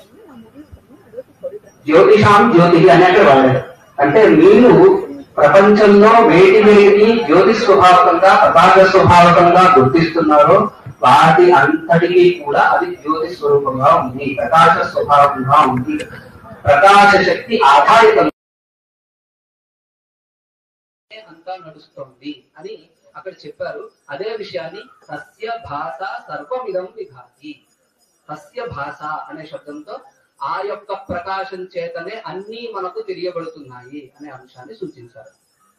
జ్యోతిషాం జ్యోతి అనేట్టు వాడారు. అంటే మీరు ప్రపంచంలో వేటి వేటిని జ్యోతి స్వభావకంగా ప్రకాశ స్వభావకంగా గుర్తిస్తున్నారో వాటి అంతటికీ కూడా అది జ్యోతి స్వరూపంగా ఉంది, ప్రకాశ స్వభావంగా ఉంది. ప్రకాశ శక్తి ఆధారితంగా అంతా నడుస్తోంది అని అక్కడ చెప్పారు. అదే విషయాన్ని తస్య భాష సర్వమిదం విభాతి. తస్య భాష అనే శబ్దంతో ఆ యొక్క ప్రకాశం చేతనే అన్ని మనకు తెలియబడుతున్నాయి అనే అంశాన్ని సూచించారు.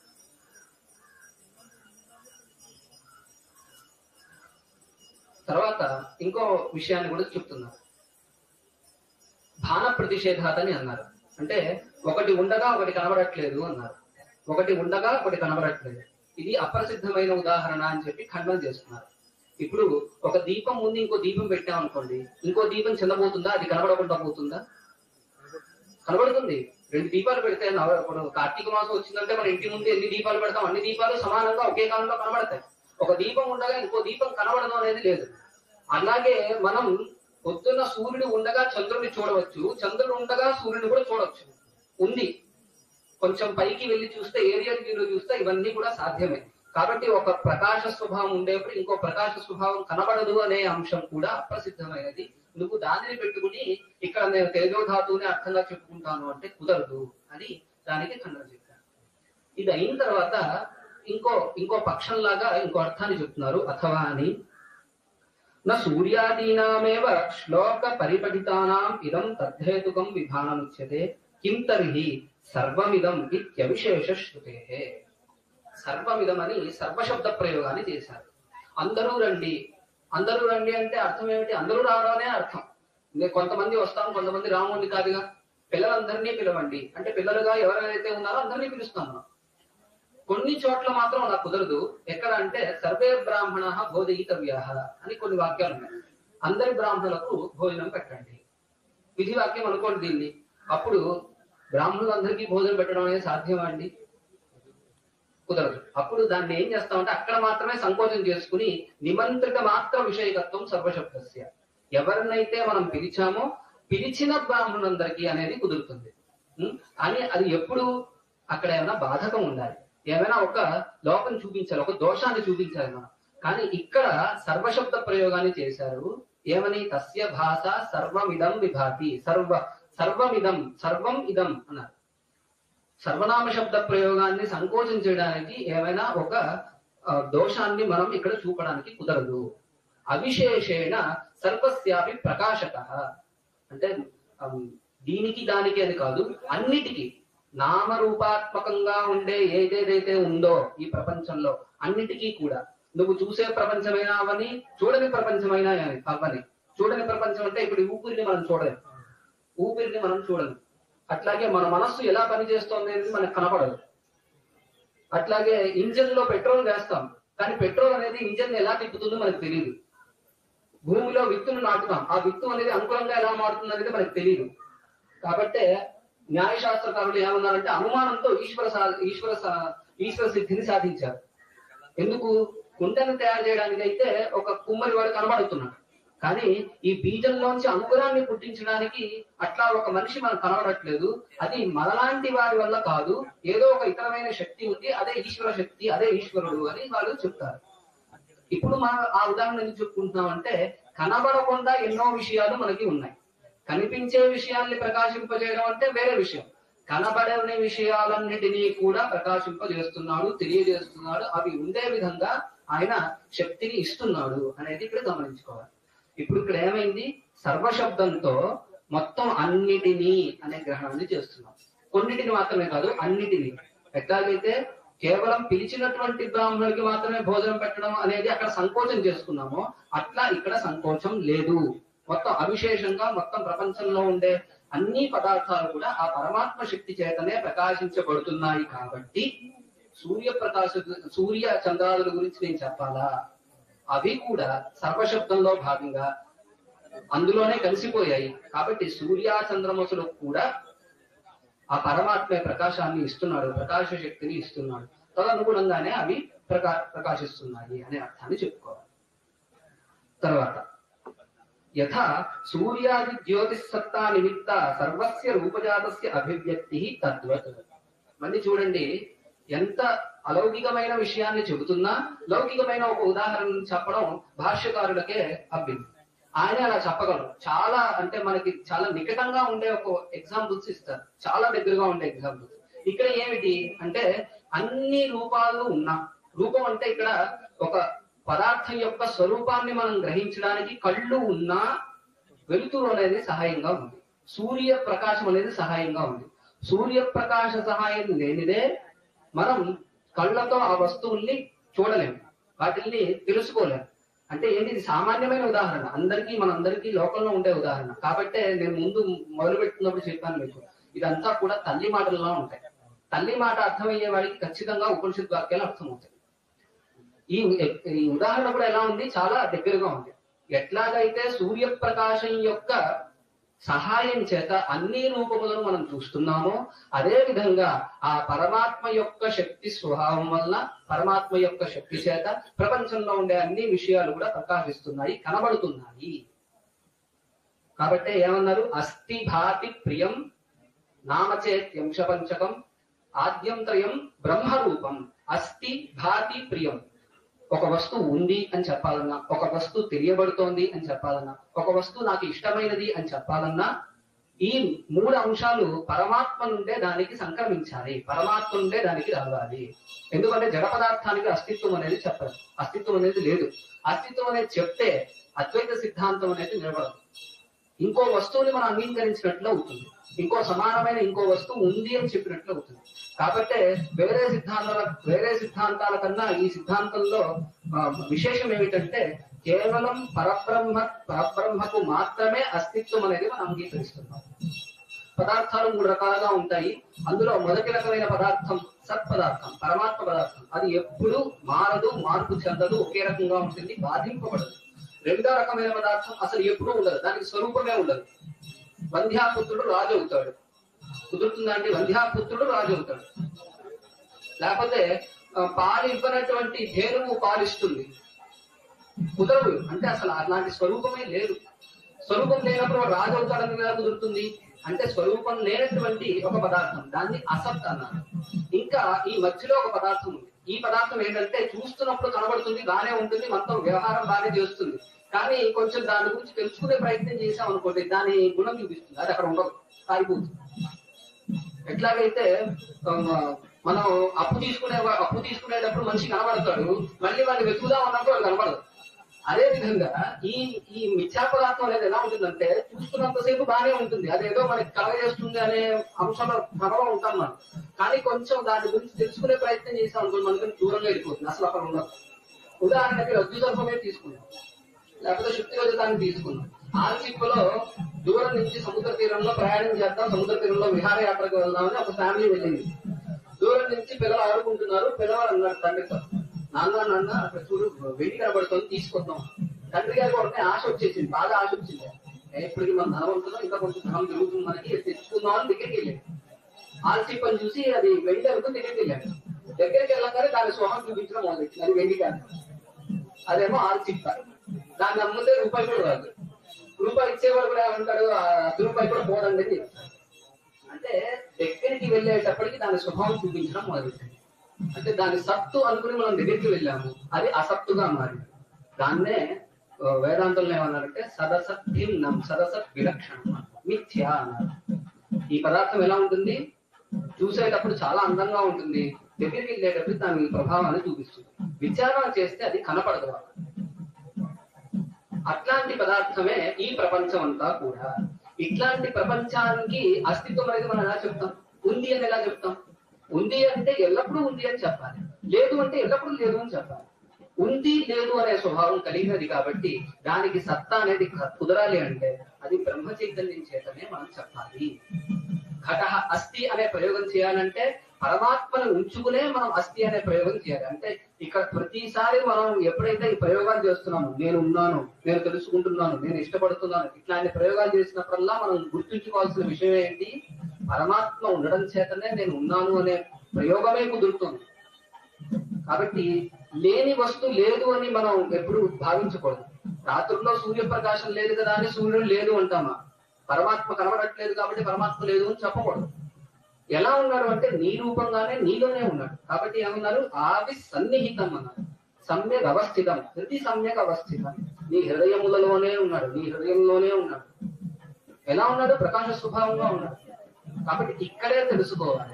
తర్వాత ఇంకో విషయాన్ని కూడా చెప్తున్నారు. భాన ప్రతిషేధాత్ అని అన్నారు. అంటే ఒకటి ఉండగా ఒకటి కనబడట్లేదు అన్నారు. ఒకటి ఉండగా ఒకటి కనబడట్లేదు, ఇది అప్రసిద్ధమైన ఉదాహరణ అని చెప్పి ఖండన చేస్తున్నారు. ఇప్పుడు ఒక దీపం ముందు ఇంకో దీపం పెట్టాం అనుకోండి, ఇంకో దీపం చిన్నబోతుందా, అది కనబడకుండా పోతుందా? కనబడుతుంది. రెండు దీపాలు పెడితే ఇప్పుడు కార్తీక మాసం వచ్చిందంటే మన ఇంటి ముందు ఎన్ని దీపాలు పెడతాం, అన్ని దీపాలు సమానంగా ఒకే కాలంలో కనబడతాయి. ఒక దీపం ఉండగా ఇంకో దీపం కనబడదు అనేది లేదు. అలాగే మనం పొద్దున్న సూర్యుడు ఉండగా చంద్రుడిని చూడవచ్చు, చంద్రుడు ఉండగా సూర్యుని కూడా చూడవచ్చు. ఉంది కొంచెం పైకి వెళ్ళి చూస్తే ఏరియల్ వ్యూలో చూస్తే ఇవన్నీ కూడా సాధ్యమే. కాబట్టి ఒక ప్రకాశ స్వభావం ఉండేప్పుడు ఇంకో ప్రకాశ స్వభావం కనబడదు అనే అంశం కూడా అప్రసిద్ధమైనది. నువ్వు దానిని పెట్టుకుని ఇక్కడ నేను తేజోధాతువుని అర్థంగా చెప్పుకుంటాను అంటే కుదరదు అని దానికి ఖండన చెప్పాను. ఇది అయిన తర్వాత ఇంకో ఇంకో పక్షంలాగా ఇంకో అర్థాన్ని చెప్తున్నారు. అథవా అని నా సూర్యాదీనామేవ శ్లోక పరిపఠితానాం ఇదం తద్ధేతుకం విధానముచ్యతే కిం తర్హి సర్వమిదం ఇత్యవిశేష శ్రుతే. సర్వమిదం అని సర్వశబ్ద ప్రయోగాన్ని చేశారు. అందరూ రండి, అందరూ రండి అంటే అర్థం ఏమిటి? అందరూ రావడం అనే అర్థం. కొంతమంది వస్తాం, కొంతమంది రాముని కాదుగా. పిల్లలందరినీ పిలవండి అంటే పిల్లలుగా ఎవరైతే ఉన్నారో అందరినీ పిలుస్తాం. కొన్ని చోట్ల మాత్రం అలా కుదరదు. ఎక్కడ అంటే సర్వే బ్రాహ్మణ భోజయితవ్య అని కొన్ని వాక్యాలు ఉన్నాయి. అందరి బ్రాహ్మణులకు భోజనం పెట్టండి విధి వాక్యం అనుకోండి దీన్ని. అప్పుడు బ్రాహ్మణులందరికీ భోజనం పెట్టడం అనేది సాధ్యమా అండి? కుదరదు. అప్పుడు దాన్ని ఏం చేస్తామంటే అక్కడ మాత్రమే సంకోచం చేసుకుని నిమంత్రిత మాత్ర విషయకత్వం సర్వశబ్దస్య, ఎవరినైతే మనం పిలిచామో పిలిచిన బ్రాహ్మణులందరికీ అనేది కుదురుతుంది అని. అది ఎప్పుడు అక్కడ ఏమైనా బాధకం ఉండాలి, ఏమైనా ఒక లోపం చూపించాలి, ఒక దోషాన్ని చూపించాలి మనం. కానీ ఇక్కడ సర్వశబ్ద ప్రయోగాన్ని చేశారు. ఏమని? తస్య భాష సర్వమిదం విభాతి. సర్వ సర్వమిదం సర్వం ఇదం అన్నారు. సర్వనామ శబ్ద ప్రయోగాన్ని సంకోచం చేయడానికి ఏమైనా ఒక దోషాన్ని మనం ఇక్కడ చూపడానికి కుదరదు. అవిశేషేణ సర్వస్యాపి ప్రకాశక అంటే దీనికి దానికి అని కాదు, అన్నిటికీ నామరూపాత్మకంగా ఉండే ఏదేదైతే ఉందో ఈ ప్రపంచంలో అన్నిటికీ కూడా, నువ్వు చూసే ప్రపంచమైనా అవని, చూడని ప్రపంచమైనా అవని. చూడని ప్రపంచం అంటే ఇప్పుడు ఊపిరిని మనం చూడలేం, ఊపిరిని మనం చూడలేం. అట్లాగే మన మనస్సు ఎలా పనిచేస్తోంది అనేది మనకు కనపడదు. అట్లాగే ఇంజన్ లో పెట్రోల్ వేస్తాం, కానీ పెట్రోల్ అనేది ఇంజన్ ఎలా తిప్పుతుందో మనకు తెలియదు. భూమిలో విత్తును నాటుతాం, ఆ విత్తు అనేది అనుకూలంగా ఎలా మారుతుంది అనేది మనకు తెలియదు. కాబట్టే న్యాయశాస్త్రకారులు ఏమన్నారంటే అనుమానంతో ఈశ్వర ఈశ్వర ఈశ్వర సిద్ధిని సాధించారు. ఎందుకు? కుండను తయారు చేయడానికి అయితే ఒక కుమ్మరి వాడు కనబడుతున్నాడు, కానీ ఈ బీజంలోంచి అంకురాన్ని పుట్టించడానికి అట్లా ఒక మనిషి మనకు కనబడట్లేదు. అది మనలాంటి వారి వల్ల కాదు, ఏదో ఒక ఇతరమైన శక్తి ఉంది, అదే ఈశ్వర శక్తి, అదే ఈశ్వరుడు అని వాళ్ళు చెప్తారు. ఇప్పుడు మనం ఆ ఉదాహరణ ఎందుకు చెప్పుకుంటున్నాం అంటే కనబడకుండా ఎన్నో విషయాలు మనకి ఉన్నాయి. కనిపించే విషయాల్ని ప్రకాశింపజేయడం అంటే వేరే విషయం. కనబడని విషయాలన్నిటినీ కూడా ప్రకాశింపజేస్తున్నాడు, తెలియజేస్తున్నాడు. అవి ఉండే విధంగా ఆయన శక్తిని ఇస్తున్నాడు అనేది ఇక్కడ గమనించుకోవాలి. ఇప్పుడు ఇక్కడ ఏమైంది? సర్వశబ్దంతో మొత్తం అన్నిటినీ అనే గ్రహణాన్ని చేస్తున్నాం. కొన్నిటిని మాత్రమే కాదు, అన్నిటినీ. ఎట్లాగైతే కేవలం పిలిచినటువంటి బ్రాహ్మణులకి మాత్రమే భోజనం పెట్టడం అనేది అక్కడ సంకోచం చేసుకున్నామో, అట్లా ఇక్కడ సంకోచం లేదు. మొత్తం అవిశేషంగా మొత్తం ప్రపంచంలో ఉండే అన్ని పదార్థాలు కూడా ఆ పరమాత్మ శక్తి చేతనే ప్రకాశించబడుతున్నాయి. కాబట్టి సూర్య ప్రకాశ సూర్య చంద్రాదుల గురించి నేను చెప్పాలా? అవి కూడా సర్వశబ్దంలో భాగంగా అందులోనే కలిసిపోయాయి. కాబట్టి సూర్య చంద్రమసులు కూడా ఆ పరమాత్మ ప్రకాశాన్ని ఇస్తున్నాడు, ప్రకాశ శక్తిని ఇస్తున్నాడు. తదనుగుణంగానే అవి ప్రకా ప్రకాశిస్తున్నాయి అనే అర్థాన్ని చెప్పుకోవాలి. తర్వాత యథా సూర్యాది జ్యోతిస్సత్తా నిమిత్త సర్వస్య రూపజాతస్య అభివ్యక్తి తద్వత్. మళ్ళీ చూడండి, ఎంత అలౌకికమైన విషయాన్ని చెబుతున్నా లౌకికమైన ఒక ఉదాహరణ చెప్పడం భాష్యకారులకే అబ్బింది. ఆయన అలా చెప్పగలరు. చాలా అంటే మనకి చాలా నికటంగా ఉండే ఒక ఎగ్జాంపుల్స్ ఇస్తారు, చాలా దగ్గరగా ఉండే ఎగ్జాంపుల్స్. ఇక్కడ ఏమిటి అంటే అన్ని రూపాలు ఉన్నా, రూపం అంటే ఇక్కడ ఒక పదార్థం యొక్క స్వరూపాన్ని మనం గ్రహించడానికి కళ్ళు ఉన్నా వెలుతురు అనేది సహాయంగా ఉంది, సూర్య ప్రకాశం అనేది సహాయంగా ఉంది. సూర్య ప్రకాశ సహాయం లేనిదే మనం కళ్ళతో ఆ వస్తువుల్ని చూడలేము, వాటిల్ని తెలుసుకోలేము. అంటే ఏంటి? ఇది సామాన్యమైన ఉదాహరణ, అందరికీ మనందరికీ లోకంలో ఉండే ఉదాహరణ. కాబట్టే నేను ముందు మొదలు పెట్టుకున్నప్పుడు చెప్పాను మీకు, ఇదంతా కూడా తల్లి మాటల్లో ఉంటాయి. తల్లి మాట అర్థమయ్యే వాడికి ఖచ్చితంగా ఉపనిషత్ వాక్యాలు అర్థమవుతాయి. ఈ ఈ ఉదాహరణ కూడా ఎలా ఉంది? చాలా దగ్గరగా ఉంది. ఎట్లాగైతే సూర్యప్రకాశం యొక్క సహాయం చేత అన్ని రూపములను మనం చూస్తున్నామో, అదే విధంగా ఆ పరమాత్మ యొక్క శక్తి స్వభావం వల్ల, పరమాత్మ యొక్క శక్తి చేత ప్రపంచంలో ఉండే అన్ని విషయాలు కూడా ప్రకాశిస్తున్నాయి, కనబడుతున్నాయి. కాబట్టి ఏమన్నారు? అస్థి భాతి ప్రియం నామచేత్యంశ పంచకం ఆద్యంత్రయం బ్రహ్మరూపం అస్థి భాతి ప్రియం. ఒక వస్తువు ఉంది అని చెప్పాలన్నా, ఒక వస్తువు తెలియబడుతోంది అని చెప్పాలన్నా, ఒక వస్తువు నాకు ఇష్టమైనది అని చెప్పాలన్నా, ఈ మూడు అంశాలు పరమాత్మ నుండే దానికి సంక్రమించాలి, పరమాత్మ నుండే దానికి రావాలి. ఎందుకంటే జడ పదార్థానికి అస్తిత్వం అనేది చెప్పదు, అస్తిత్వం అనేది లేదు. అస్తిత్వం అనేది చెప్తే అద్వైత సిద్ధాంతం అనేది నిలబడదు. ఇంకో వస్తువుని మనం అంగీకరించినట్లు అవుతుంది, ఇంకో సమానమైన ఇంకో వస్తువు ఉంది అని చెప్పినట్లు అవుతుంది. కాబట్టి వేరే సిద్ధాంతాల వేరే సిద్ధాంతాల కన్నా ఈ సిద్ధాంతంలో విశేషం ఏమిటంటే కేవలం పరబ్రహ్మ పరబ్రహ్మకు మాత్రమే అస్తిత్వం అనేది మనం అంగీకరిస్తున్నాం. పదార్థాలు మూడు రకాలుగా ఉంటాయి. అందులో మొదటి రకమైన పదార్థం సత్ పదార్థం, పరమాత్మ పదార్థం. అది ఎప్పుడు మారదు, మార్పు చెందదు, ఒకే రకంగా ఉంటుంది, బాధింపబడదు. రెండో రకమైన పదార్థం అసలు ఎప్పుడూ ఉండదు, దానికి స్వరూపమే ఉండదు. వంధ్యాపుత్రుడు రాజు అవుతాడు, కుదురుతుందండి? వంధ్యాపుత్రుడు రాజు అవుతాడు. లేకపోతే పాలు ఇవ్వనటువంటి ధేనువు పాలిస్తుంది, కుదరదు. అంటే అసలు అలాంటి స్వరూపమే లేదు. స్వరూపం లేనప్పుడు రాజు అవుతాడని ఎలా కుదురుతుంది? అంటే స్వరూపం లేనటువంటి ఒక పదార్థం, దాన్ని అసత్ అన్నారు. ఇంకా ఈ మధ్యలో ఒక పదార్థం ఉంది. ఈ పదార్థం ఏంటంటే చూస్తున్నప్పుడు కనబడుతుంది, బాగానే ఉంటుంది, మొత్తం వ్యవహారం బాగానే చేస్తుంది. కానీ కొంచెం దాని గురించి తెలుసుకునే ప్రయత్నం చేసాం అనుకోండి, దాని గుణం చూపిస్తుంది, అది అక్కడ ఉండదు, కారిపోతుంది. ఎట్లాగైతే మనం అప్పు తీసుకునే అప్పు తీసుకునేటప్పుడు మనిషి కనబడతాడు, మళ్ళీ వాడిని వెతుకుదా ఉన్నప్పుడు వాడు కనబడదు. అదే విధంగా ఈ ఈ మిథ్యా పదార్థం అనేది ఎలా ఉంటుందంటే చూస్తున్నంతసేపు బాగానే ఉంటుంది, అదేదో మనకి కలగజేస్తుంది అనే అంశంలో భ్రమలో ఉంటాం మనం. కానీ కొంచెం దాని గురించి తెలుసుకునే ప్రయత్నం చేసాం అనుకోండి, మనకి దూరంగా వెళ్ళిపోతుంది, అసలు అక్కడ ఉండదు. ఉదాహరణకి రజ్జు సర్పమే తీసుకున్నాం, లేకపోతే శుక్తి రజతాన్ని తీసుకున్నాం. ఆల్చిప్పలో దూరం నుంచి సముద్ర తీరంలో ప్రయాణం చేద్దాం, సముద్ర తీరంలో విహారయాత్రకు వెళ్దామని ఒక ఫ్యామిలీ వెళ్ళింది. దూరం నుంచి పిల్లలు ఆడుకుంటున్నారు. పిల్లవాడు అన్నాడు తండ్రితో, నాన్న నాన్న అక్కడ చూడు వెండి కనబడుతుంది, తీసుకొద్దాం. తండ్రి గారికి ఒకటే ఆశ వచ్చేసింది, బాగా ఆశ వచ్చింది. ఎప్పటికి మనం ధనవంతులు, ఇంకా కొంచెం ధనం జరుగుతుంది మనకి, తెచ్చుకుందాం అని దగ్గరికి వెళ్ళాడు. ఆల్చిప్పని చూసి అది వెండి అనుకుని దగ్గరికి వెళ్ళాడు. దగ్గరికి వెళ్ళగానే దాని స్వహం చూపించడం మొదలెట్టింది, అది వెండి కాదు, అదేమో ఆల్చిప్ప. దాన్ని అమ్ముతే రూపాయి కూడా రాదు. రూపాయి ఇచ్చేవాడు కూడా ఏమంటాడు, అర్ధ రూపాయి కూడా పోదండి అని చెప్తాడు. అంటే దగ్గరికి వెళ్ళేటప్పటికి దాని స్వభావం చూపించడం మొదలెట్టింది. అంటే దాని సత్తు అనుకుని మనం దగ్గరికి వెళ్ళాము, అది అసత్తుగా మారింది. దాన్నే వేదాంతంలో ఏమన్నారంటే సదసత్ భిన్నం సదసత్ విలక్షణం మిథ్యా అన్నారు. ఈ పదార్థం ఎలా ఉంటుంది? చూసేటప్పుడు చాలా అందంగా ఉంటుంది, దగ్గరికి వెళ్ళేటప్పుడు దాని ప్రభావాన్ని చూపిస్తుంది. విచారణ చేస్తే అది కనపడదు. అట్లాంటి పదార్థమే ఈ ప్రపంచం అంతా కూడా. ఇట్లాంటి ప్రపంచానికి అస్తిత్వం అనేది మనం ఎలా చెప్తాం? ఉంది అని ఎలా చెప్తాం? ఉంది అంటే ఎల్లప్పుడూ ఉంది అని చెప్పాలి, లేదు అంటే ఎల్లప్పుడూ లేదు అని చెప్పాలి. ఉంది లేదు అనే స్వభావం కలిగినది కాబట్టి దానికి సత్తా అనేది కుదరాలి అంటే అది బ్రహ్మ చైతన్యం చేతనే మనం చెప్పాలి. ఘట అస్థి అనే ప్రయోగం చేయాలంటే పరమాత్మను ఉంచుకునే మనం అస్థి అనే ప్రయోగం చేయాలి. అంటే ఇక్కడ ప్రతిసారి మనం ఎప్పుడైతే ఈ ప్రయోగాలు చేస్తున్నాము, నేను ఉన్నాను, నేను తెలుసుకుంటున్నాను, నేను ఇష్టపడుతున్నాను, ఇట్లాంటి ప్రయోగాలు చేసినప్పుడల్లా మనం గుర్తుంచుకోవాల్సిన విషయం ఏంటి? పరమాత్మ ఉండడం చేతనే నేను ఉన్నాను అనే ప్రయోగమే కుదురుతుంది. కాబట్టి లేని వస్తువు లేదు అని మనం ఎప్పుడు భావించకూడదు. రాత్రుల్లో సూర్యప్రకాశం లేదు కదా అని సూర్యుడు లేదు అంటామా? పరమాత్మ కనబడట్లేదు కాబట్టి పరమాత్మ లేదు అని చెప్పకూడదు. ఎలా ఉన్నాడు అంటే నీ రూపంగానే నీలోనే ఉన్నాడు. కాబట్టి ఏమన్నారు? ఆవి సన్నిహితం అన్నారు, సమ్యక్ అవస్థితం. ప్రతి సమ్యక్ అవస్థితం, నీ హృదయములలోనే ఉన్నాడు, నీ హృదయంలోనే ఉన్నాడు. ఎలా ఉన్నాడు? ప్రకాశ స్వభావంగా ఉన్నాడు. కాబట్టి ఇక్కడే తెలుసుకోవాలి.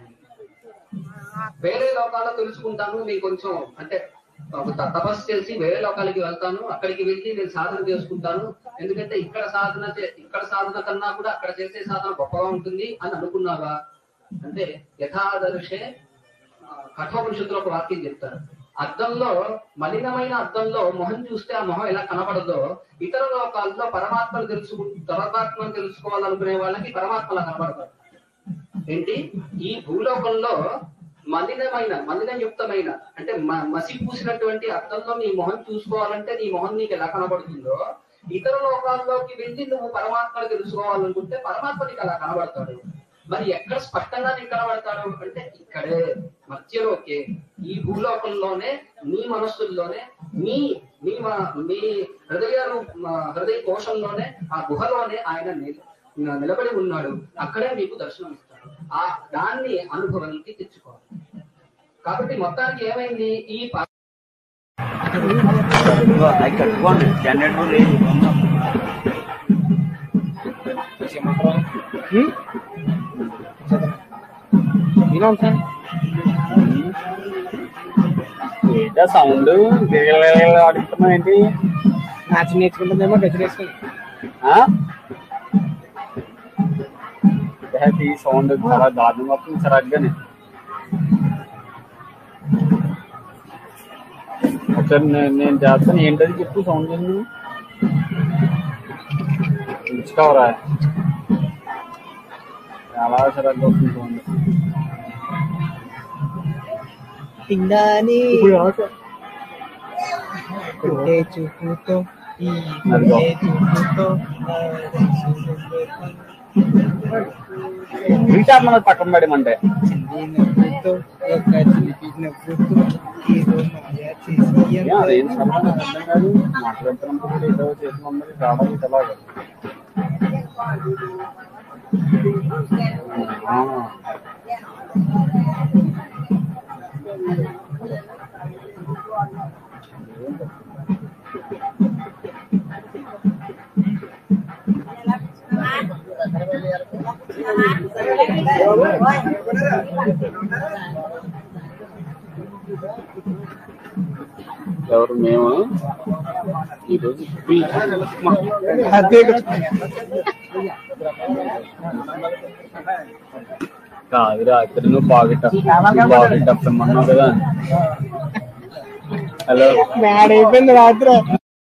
వేరే లోకాల్లో తెలుసుకుంటాను, నేను కొంచెం అంటే తపస్సు చేసి వేరే లోకాలకి వెళ్తాను, అక్కడికి వెళ్ళి నేను సాధన చేసుకుంటాను, ఎందుకంటే ఇక్కడ సాధన ఇక్కడ సాధన కన్నా కూడా అక్కడ చేసే సాధన గొప్పగా ఉంటుంది అని అనుకున్నావా అంటే యథాదర్శే కఠోపనిషత్తులో ఒక వాక్యం చెప్తారు. అద్దంలో మలినమైన అద్దంలో మొహం చూస్తే ఆ మొహం ఎలా కనపడదో, ఇతర లోకాల్లో పరమాత్మను తెలుసుకు పరమాత్మను తెలుసుకోవాలనుకునే వాళ్ళకి పరమాత్మలా కనపడతారు. ఏంటి? ఈ భూలోకంలో మలినమైన మలినయుక్తమైన అంటే మసి పూసినటువంటి అర్థంలో నీ మొహం చూసుకోవాలంటే నీ మొహం నీకు ఎలా కనబడుతుందో, ఇతర లోకాల్లోకి వెళ్ళి నువ్వు పరమాత్మను తెలుసుకోవాలనుకుంటే పరమాత్మ నీకు అలా కనబడతాడు. మరి ఎక్కడ స్పష్టంగా నీకు కనబడతాడు అంటే ఇక్కడే మధ్యలోకే, ఈ భూలోకంలోనే, నీ మనస్సుల్లోనే, మీ మీ మీ హృదయ హృదయ కోశంలోనే, ఆ గుహలోనే ఆయన నిలబడి ఉన్నాడు. అక్కడే మీకు దర్శనం ఇస్తాడు. ఆ దాన్ని అనుభవానికి తెచ్చుకోవాలి. కాబట్టి మొత్తానికి ఏమైంది, ఈ
ఏంటా సౌండ్ అడుగుతున్నా ఏంటి? మ్యాచ్ నేర్చుకుంటుందేమో గచ్చి నేర్చుకుని ఈ సౌండ్ చాలా దారుణం అవుతుంది సరగ్గానే. ఒకసారి నేను చేస్తాను, ఏంటది చెప్పు సౌండ్ ఏంటి ఉంచుకోవరా? చాలా సరగ్గా వస్తుంది సౌండ్.
చూపుతో
మన పక్కన పడమంటే మాట్లాడుతున్నప్పుడు ఏదో చేసినమ్మది రావడం ఎలాగా ఎవరు మేము ఈరోజు కాదు రాత్రి నువ్వు పాకెట్ పాకెట్ అప్పమన్నావు కదా. హలో మ్యాడ్ అయిపోయింది రాత్రి.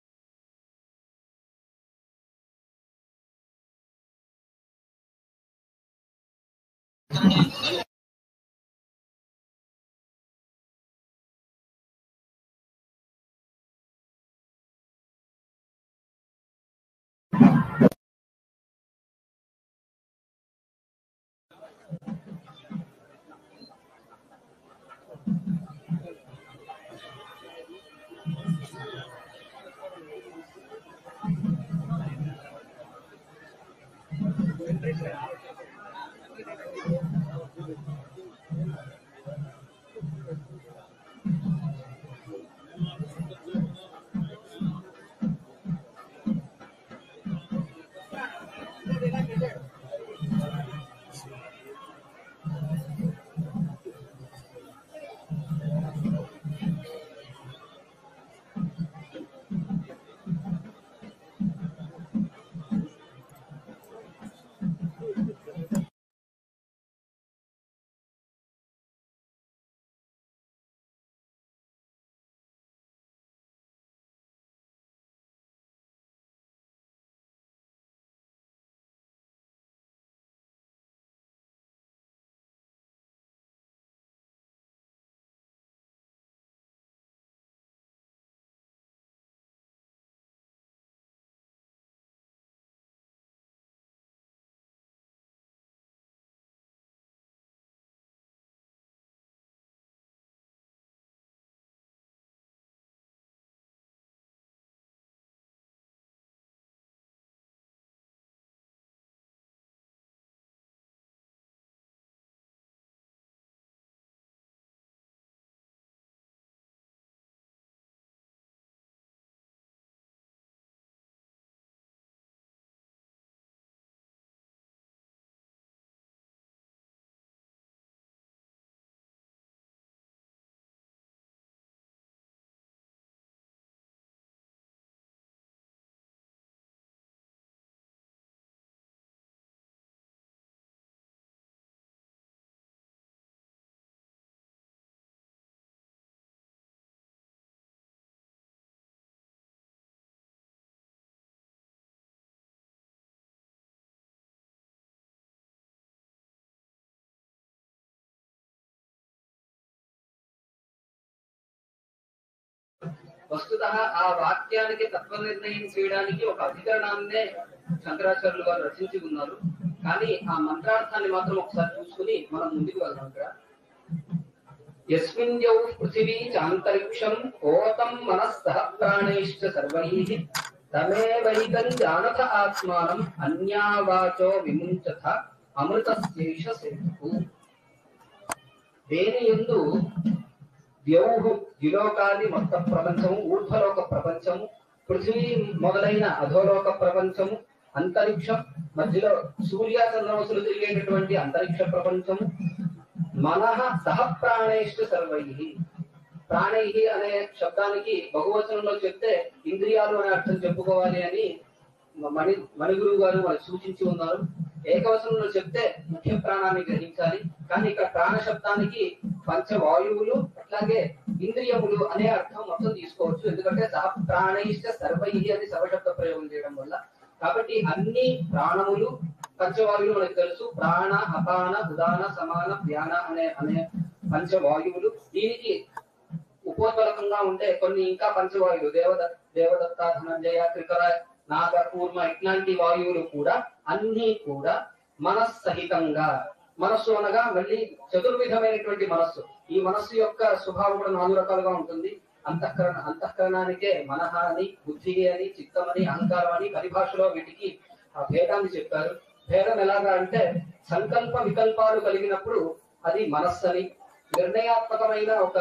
వస్తుతః ఆ వాక్యానికి తత్వ నిర్ణయం చేయడానికి ఒక అధికరణాన్నే శంకరాచార్యులు వారు రచించి ఉన్నారు. కానీ ఆ మంత్రార్థాన్ని మాత్రం ఒకసారి చూసుకుని మనం ముందుకు వెళ్దాం. ఇక్కడ యస్మిన్యౌ పృథివీ చాంతరిక్షం ఓతం మనస్తః ప్రాణైశ్చ సర్వైః తమేవైకం జానత ఆత్మానం అన్యావాచో విముంచత అమృత శేష సేతు. దేని యందు ద్యౌహు ద్యులోకాది మొత్తం ప్రపంచము, ఊర్ధ్వలోక ప్రపంచము, పృథివీ మొదలైన అధోలోక ప్రపంచము, అంతరిక్షం మధ్యలో సూర్య చంద్రమసులు తిరిగేటటువంటి అంతరిక్ష ప్రపంచము, మనః సహ ప్రాణైశ్చ సర్వైః. ప్రాణైః అనే శబ్దానికి బహువచనంలో చెప్తే ఇంద్రియాలు అనే అర్థం చెప్పుకోవాలి అని మణి మణిగురువు గారు వాళ్ళు సూచించి ఉన్నారు. ఏకవచనంలో చెప్తే ముఖ్య ప్రాణాన్ని గ్రహించాలి. కానీ ఇక్కడ ప్రాణ శబ్దానికి పంచవాయువులు అట్లాగే ఇంద్రియములు అనే అర్థం మొత్తం తీసుకోవచ్చు. ఎందుకంటే సహ ప్రాణైశ్చ సర్వైః అని సర్వశబ్ద ప్రయోగం చేయడం వల్ల. కాబట్టి అన్ని ప్రాణములు పంచవాయువులు మనకు తెలుసు. ప్రాణ, అపాన, ఉదాన, సమాన, వ్యాన అనే అనే పంచవాయువులు. దీనికి ఉపోద్బలకంగా ఉంటే కొన్ని ఇంకా పంచవాయువులు దేవద దేవదత్త, ధనంజయ, త్రికర, నాగ, కూర్మ ఇట్లాంటి వాయువులు కూడా అన్ని కూడా మనస్సహితంగా, మనస్సు అనగా మళ్ళీ చతుర్విధమైనటువంటి మనస్సు. ఈ మనస్సు యొక్క స్వభావం కూడా నాలుగు రకాలుగా ఉంటుంది. అంతఃకరణ అంతఃకరణానికే మనహ అని, బుద్ధి అని, చిత్తం అని, అహంకారం అని పరిభాషలో వీటికి ఆ భేదాన్ని చెప్పారు. భేదం ఎలాగా అంటే సంకల్ప వికల్పాలు కలిగినప్పుడు అది మనస్సు అని, నిర్ణయాత్మకమైన ఒక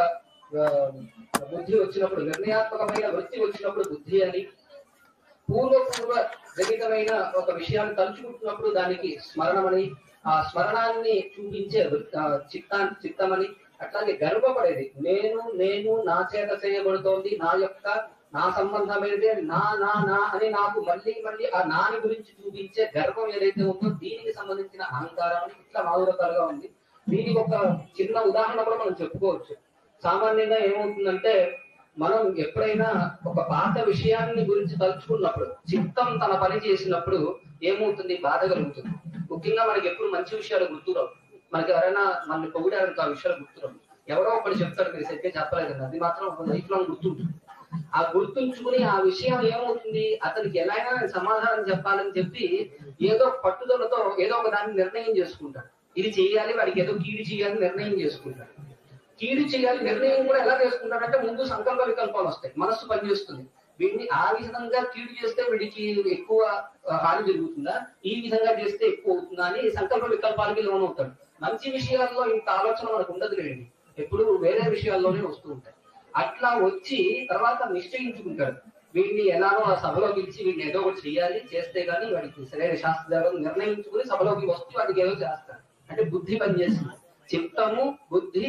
బుద్ధి వచ్చినప్పుడు, నిర్ణయాత్మకమైన వృత్తి వచ్చినప్పుడు బుద్ధి అని, పూర్వపూర్వ జనితమైన ఒక విషయాన్ని తలుచుకుంటున్నప్పుడు దానికి స్మరణమని, ఆ స్మరణాన్ని చూపించే చిత్తాన్ని చిత్తమని, అట్లాగే గర్వపడేది నేను నేను నా చేత చేయబడుతోంది, నా యొక్క నా సంబంధమైనది నా నా నా అని నాకు మళ్ళీ మళ్ళీ ఆ నాని గురించి చూపించే గర్వం ఏదైతే ఉందో దీనికి సంబంధించిన అహంకారం ఇట్లా నాలుగు రకాలుగా ఉంది. దీనికి ఒక చిన్న ఉదాహరణ కూడా మనం చెప్పుకోవచ్చు. సామాన్యంగా ఏమవుతుందంటే మనం ఎప్పుడైనా ఒక పాత విషయాన్ని గురించి తలుచుకున్నప్పుడు, చిత్తం తన పని చేసినప్పుడు ఏమవుతుంది, బాధ కలుగుతుంది. ముఖ్యంగా మనకి ఎప్పుడు మంచి విషయాలు గుర్తురావు. మనకి ఎవరైనా మన పొగిడారు ఆ విషయాలు గుర్తురావు. ఎవరో ఒకటి చెప్తాడు, మీరు సరిగ్గా చెప్పలేదు, అది మాత్రం లైఫ్ లాంగ్ గుర్తుంటుంది. ఆ గుర్తుంచుకుని ఆ విషయం ఏమవుతుంది, అతనికి ఎలా అయినా సమాధానం చెప్పాలని చెప్పి ఏదో పట్టుదలతో ఏదో ఒక దాన్ని నిర్ణయం చేసుకుంటాడు. ఇది చేయాలి, వాడికి ఏదో కీడు చేయాలని నిర్ణయం చేసుకుంటాడు. కీడు చేయాలి నిర్ణయం కూడా ఎలా చేసుకుంటాడంటే ముందు సంకల్ప వికల్పాలు వస్తాయి, మనస్సు పనిచేస్తుంది. వీడిని ఆ విధంగా కీడు చేస్తే వీడికి ఎక్కువ హాని జరుగుతుందా, ఈ విధంగా చేస్తే ఎక్కువ అవుతుందా అని సంకల్ప వికల్పాలకి లోన్ అవుతాడు. మంచి విషయాల్లో ఇంత ఆలోచన మనకు ఉండదు లేండి, ఎప్పుడు వేరే విషయాల్లోనే వస్తూ ఉంటాయి. అట్లా వచ్చి తర్వాత నిశ్చయించుకుంటాడు, వీడిని ఎలానో ఆ సభలో పిలిచి వీడిని ఏదో ఒకటి చేయాలి, చేస్తే గానీ వాడికి సరైన శాస్త్రం నిర్ణయించుకుని సభలోకి వస్తూ వాడికి ఏదో చేస్తాడు. అంటే బుద్ధి పనిచేస్తుంది. చిత్తము, బుద్ధి,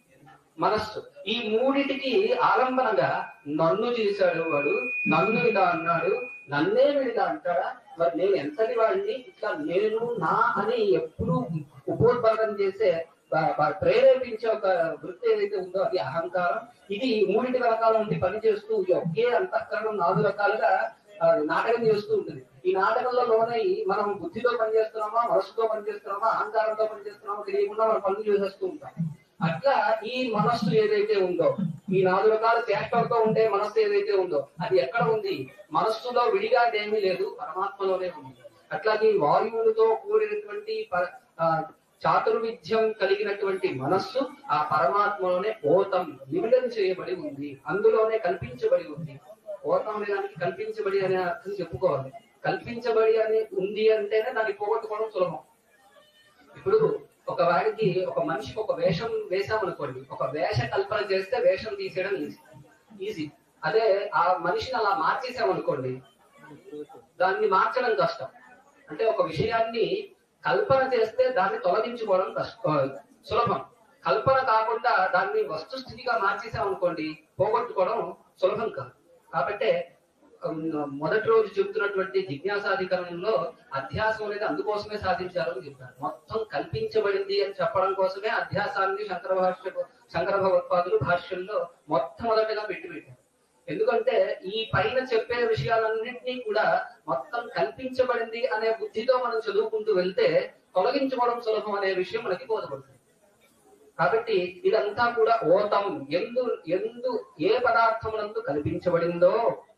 మనస్సు ఈ మూడిటికి ఆలంబనగా నన్ను చేశాడు వాడు, నన్ను ఇలా అన్నాడు, నన్నే వీడిలా అంటాడా, మరి నేను ఎంతటి వాడిని, ఇట్లా నేను నా అని ఎప్పుడు ఉపోద్బలం చేసే ప్రేరేపించే ఒక వృత్తి ఏదైతే ఉందో అది అహంకారం. ఇది మూడింటి రకాల నుండి పనిచేస్తూ ఒకే అంతఃకరణం నాలుగు రకాలుగా నాటకం చేస్తూ ఉంటుంది. ఈ నాటకంలో లోనై మనం బుద్ధితో పనిచేస్తున్నామా, మనస్సుతో పనిచేస్తున్నామా, అహంకారంతో పనిచేస్తున్నామా తెలియకుండా మనం పనులు చేసేస్తూ ఉంటాం. అట్లా ఈ మనస్సు ఏదైతే ఉందో, ఈ నాలుగు రకాల చేష్టలతో ఉండే మనస్సు ఏదైతే ఉందో అది ఎక్కడ ఉంది, మనస్సులో విడిగా ఏమీ లేదు, పరమాత్మలోనే ఉంది. అట్లాగే వాయువులతో కూడినటువంటి చాతుర్విధ్యం కలిగినటువంటి మనస్సు ఆ పరమాత్మలోనే ఓతం నిమిడం చేయబడి ఉంది, అందులోనే కల్పించబడి ఉంది. ఓతం అనే దానికి కల్పించబడి అనే అర్థం చెప్పుకోవాలి. కల్పించబడి అని ఉంది అంటేనే దాన్ని పోగొట్టుకోవడం సులభం. ఇప్పుడు ఒక వాడికి ఒక మనిషికి ఒక వేషం వేసామనుకోండి, ఒక వేష కల్పన చేస్తే వేషం తీసేయడం ఈజీ ఈజీ అదే ఆ మనిషిని అలా మార్చేసామనుకోండి దాన్ని మార్చడం కష్టం. అంటే ఒక విషయాన్ని కల్పన చేస్తే దాన్ని తొలగించుకోవడం కష్టం సులభం. కల్పన కాకుండా దాన్ని వస్తుస్థితిగా మార్చేసామనుకోండి పోగొట్టుకోవడం సులభం కాదు. కాబట్టి మొదటి రోజు చెప్తున్నటువంటి జిజ్ఞాసాధికరణంలో అధ్యాసం అనేది అందుకోసమే సాధించారు అని చెప్పారు. మొత్తం కల్పించబడింది అని చెప్పడం కోసమే అధ్యాసాన్ని శంకర భాష్య శంకర భగవత్పాదులు భాష్యంలో మొట్టమొదటిగా పెట్టి పెట్టారు. ఎందుకంటే ఈ పైన చెప్పే విషయాలన్నింటినీ కూడా మొత్తం కల్పించబడింది అనే బుద్ధితో మనం చదువుకుంటూ వెళ్తే తొలగించుకోవడం సులభం అనే విషయం మనకి బోధపడుతుంది. కాబట్టి ఇదంతా కూడా ఓతం ఎందు ఎందు ఏ పదార్థమునందు కల్పించబడిందో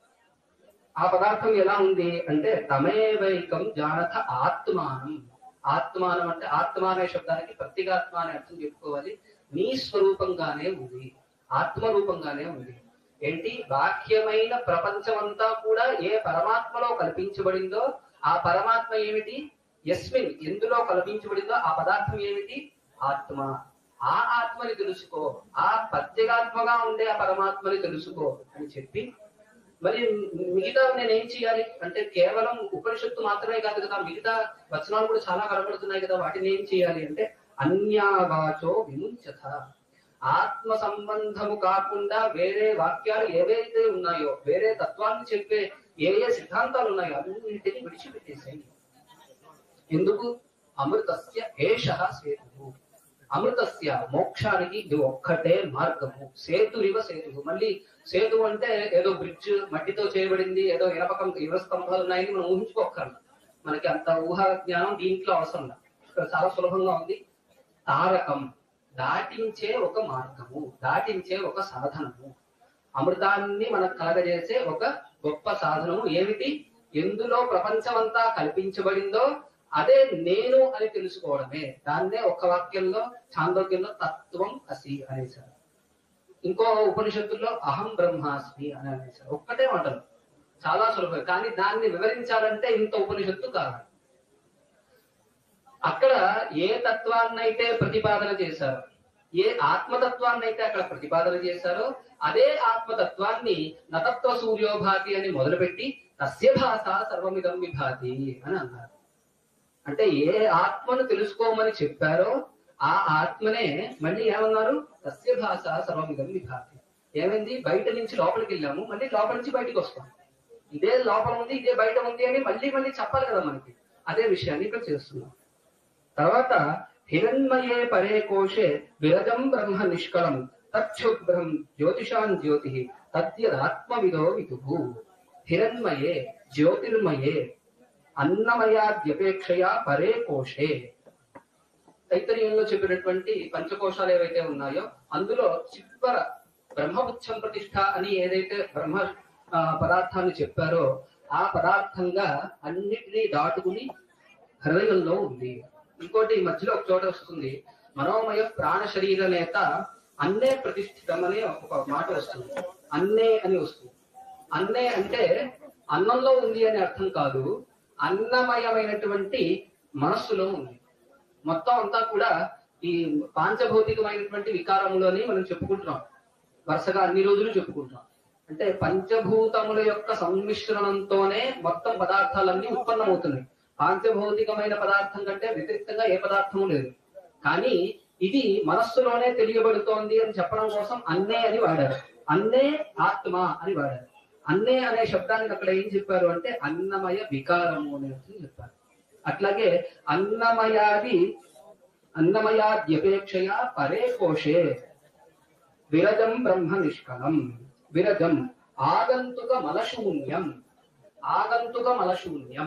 ఆ పదార్థం ఎలా ఉంది అంటే తమేవైకం జానత ఆత్మానం. ఆత్మానం అంటే ఆత్మ అనే శబ్దానికి ప్రత్యేగాత్మ అనే అర్థం చెప్పుకోవాలి. నీ స్వరూపంగానే ఉంది, ఆత్మరూపంగానే ఉంది. ఏంటి, బాహ్యమైన ప్రపంచం అంతా కూడా ఏ పరమాత్మలో కల్పించబడిందో ఆ పరమాత్మ ఏమిటి, యస్మిన్ ఎందులో కల్పించబడిందో ఆ పదార్థం ఏమిటి? ఆత్మ. ఆ ఆత్మని తెలుసుకో, ఆ ప్రత్యేగాత్మగా ఉండే ఆ పరమాత్మని తెలుసుకో అని చెప్పి, మరి మిగతా నేనేం చేయాలి అంటే కేవలం ఉపనిషత్తు మాత్రమే కాదు కదా, మిగతా వచనాలు కూడా చాలా కనబడుతున్నాయి కదా, వాటిని ఏం చేయాలి అంటే అన్యావాచో విముంచత. ఆత్మ సంబంధము కాకుండా వేరే వాక్యాలు ఏవైతే ఉన్నాయో, వేరే తత్వాన్ని చెప్పే ఏ ఏ సిద్ధాంతాలు ఉన్నాయో అన్నింటినీ విడిచిపెట్టేసేయండి. ఎందుకు? అమృతస్య ఏషః సేతు. అమృతస్య మోక్షానికి ఇది ఒక్కటే మార్గము. సేతురివ సేతు. మళ్ళీ సేతు అంటే ఏదో బ్రిడ్జ్ మట్టితో చేయబడింది, ఏదో ఇనపకం ఇరవ స్తంభాలు ఉన్నాయని మనం ఊహించుకోక్కర్లేదు. మనకి అంత ఊహా జ్ఞానం దీంట్లో అవసరం లేదు. ఇక్కడ చాలా సులభంగా ఉంది. తారకం, దాటించే ఒక మార్గము, దాటించే ఒక సాధనము. అమృతాన్ని మనకు కలగజేసే ఒక గొప్ప సాధనము ఏమిటి? ఎందులో ప్రపంచమంతా కల్పించబడిందో అదే నేను అని తెలుసుకోవడమే. దాన్నే ఒక వాక్యంలో ఛాందోగ్యంలో తత్వం అసి అనేసారు. ఇంకో ఉపనిషత్తుల్లో అహం బ్రహ్మాస్మి అని అనేసారు. ఒక్కటే మాటలు, చాలా సులభం. కానీ దాన్ని వివరించాలంటే ఇంత ఉపనిషత్తు కావాలి. అక్కడ ఏ తత్వాన్నైతే ప్రతిపాదన చేశారో, ఏ ఆత్మతత్వాన్నైతే అక్కడ ప్రతిపాదన చేశారో అదే ఆత్మతత్వాన్ని నతత్వ సూర్యోభాతి అని మొదలుపెట్టి తస్య భాష సర్వమిదం విభాతి అని అన్నారు. అంటే ఏ ఆత్మను తెలుసుకోమని చెప్పారో ఆ ఆత్మనే మళ్ళీ ఏమన్నారు? తస్య భాష సర్వమిదం విభాతి. ఏమైంది? బయట నుంచి లోపలికి వెళ్ళాము, మళ్ళీ లోపల నుంచి బయటికి వస్తాం. ఇదే లోపల ఉంది, ఇదే బయట ఉంది అని మళ్ళీ మళ్ళీ చెప్పాలి కదా మనకి. అదే విషయాన్ని ఇక్కడ చేస్తున్నాం. తర్వాత హిరణ్మయే పరే కోశే విరజం బ్రహ్మ నిష్కళం తచ్చుభ్రం జ్యోతిషాన్ జ్యోతి తద్యదాత్మవిదో విదుః. హిరణ్మయే జ్యోతిర్మయే అన్నమయాద్యపేక్షయా పరే కోశే. తైత్తరీయంలో చెప్పినటువంటి పంచకోశాలు ఏవైతే ఉన్నాయో అందులో చివర బ్రహ్మపుచ్చం ప్రతిష్ఠ అని ఏదైతే బ్రహ్మ పదార్థాన్ని చెప్పారో ఆ పదార్థంగా అన్నిటినీ దాటుకుని హృదయంలో ఉంది. ఇంకోటి మధ్యలో ఒక చోట వస్తుంది, మనోమయ ప్రాణ శరీర నేత అన్నే ప్రతిష్ఠితం అనే ఒక మాట వస్తుంది. అన్నే అని వస్తుంది. అన్నే అంటే అన్నంలో ఉంది అని అర్థం కాదు, అన్నమయమైనటువంటి మనస్సులో ఉంది. మొత్తం అంతా కూడా ఈ పాంచభౌతికమైనటువంటి వికారములని మనం చెప్పుకుంటున్నాం, వరుసగా అన్ని రోజులు చెప్పుకుంటున్నాం. అంటే పంచభూతముల యొక్క సమ్మిశ్రణంతోనే మొత్తం పదార్థాలన్నీ ఉత్పన్నమవుతున్నాయి. పాంచభౌతికమైన పదార్థం కంటే వ్యతిరిక్తంగా ఏ పదార్థము లేదు. కానీ ఇది మనస్సులోనే తెలియబడుతోంది అని చెప్పడం కోసం అన్నే అని వాడారు. అన్నే ఆత్మ అని వాడారు. అన్నే అనే శబ్దానికి అక్కడ ఏం చెప్పారు అంటే అన్నమయ వికారము అని చెప్పారు. అట్లాగే అన్నమయాది అన్నమయాద్యపేక్షయ పరే కోశే విరజం బ్రహ్మ నిష్కళం. విరజం ఆగంతుక మలశూన్యం. ఆగంతుక మలశూన్యం.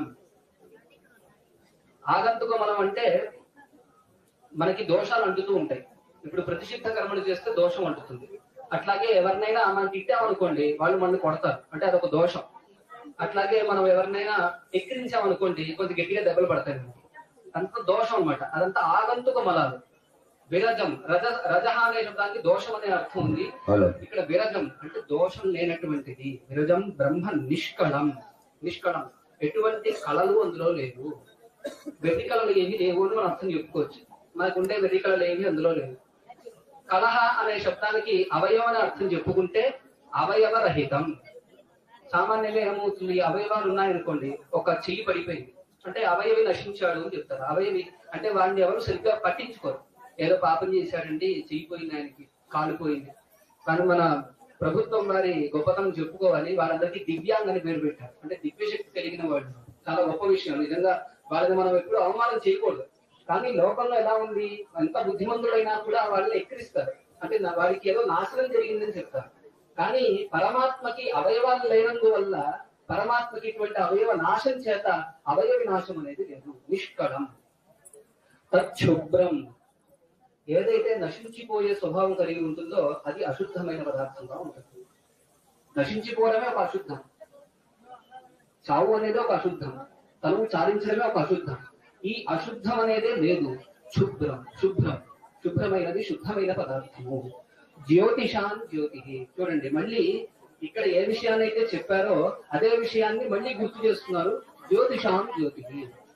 ఆగంతుక మలం అంటే మనకి దోషాలు అంటుతూ ఉంటాయి. ఇప్పుడు ప్రతిషిద్ధ కర్మలు చేస్తే దోషం అంటుతుంది. అట్లాగే ఎవరినైనా మనం తిట్టామనుకోండి వాళ్ళు మనల్ని కొడతారు, అంటే అదొక దోషం. అట్లాగే మనం ఎవరినైనా ఎక్కిరించామనుకోండి కొంచెం గట్టిగా దెబ్బలు పడతాయి. అంత దోషం అనమాట. అదంతా ఆగంతుక మలాలు. విరజం రజ రజహ అనే శబ్దానికి దోషం అనే అర్థం ఉంది. ఇక్కడ విరజం అంటే దోషం లేనటువంటిది. విరజం బ్రహ్మ నిష్కళం. నిష్కళం ఎటువంటి కళలు అందులో లేవు. వెర్రి కళలు ఏవి లేవు అని మనం అర్థం చెప్పుకోవచ్చు. మనకుండే వెర్రి కళలు ఏవి అందులో లేవు. కలహ అనే శబ్దానికి అవయవం అని అర్థం చెప్పుకుంటే అవయవ రహితం. సామాన్యంగా ఏమవుతుంది, అవయవాలు ఉన్నాయనుకోండి, ఒక చెయ్యి పడిపోయింది అంటే అవయవి నశించాడు అని చెప్తారు. అవయవి అంటే వాడిని ఎవరు సరిగ్గా పట్టించుకోరు. ఏదో పాపం చేశాడండి, చెయ్యి పోయింది, ఆయనకి కాలు పోయింది. కానీ మన ప్రభుత్వం వారి గొప్పతనం చెప్పుకోవాలి. వాళ్ళందరికీ దివ్యాంగ్ అని పేరు పెట్టారు. అంటే దివ్యశక్తి కలిగిన వాళ్ళు. చాలా గొప్ప విషయం. నిజంగా వాళ్ళని మనం ఎప్పుడు అవమానం చేయకూడదు. కానీ లోకంలో ఎలా ఉంది, ఎంత బుద్ధిమంతుడైనా కూడా వాళ్ళని ఎక్కిరిస్తారు. అంటే వారికి ఏదో నాశనం జరిగిందని చెప్తారు. కానీ పరమాత్మకి అవయవాలు లేనందువల్ల పరమాత్మకి ఇటువంటి అవయవ నాశం చేత అవయవ నాశం అనేది లేదు. నిష్కళం తచ్చుభ్రం. ఏదైతే నశించిపోయే స్వభావం కలిగి ఉంటుందో అది అశుద్ధమైన పదార్థంగా ఉంటుంది. నశించిపోవడమే ఒక అశుద్ధం. చావు అనేది ఒక అశుద్ధం. తను చాలించడమే ఒక అశుద్ధం. ఈ అశుద్ధం అనేదే లేదు. శుభ్రం శుభ్రం శుభ్రమైనది శుద్ధమైన పదార్థము. జ్యోతిషాన్ జ్యోతి. చూడండి మళ్ళీ ఇక్కడ ఏ విషయాన్ని అయితే చెప్పారో అదే విషయాన్ని మళ్ళీ గుర్తు చేస్తున్నారు. జ్యోతిషాన్ జ్యోతి.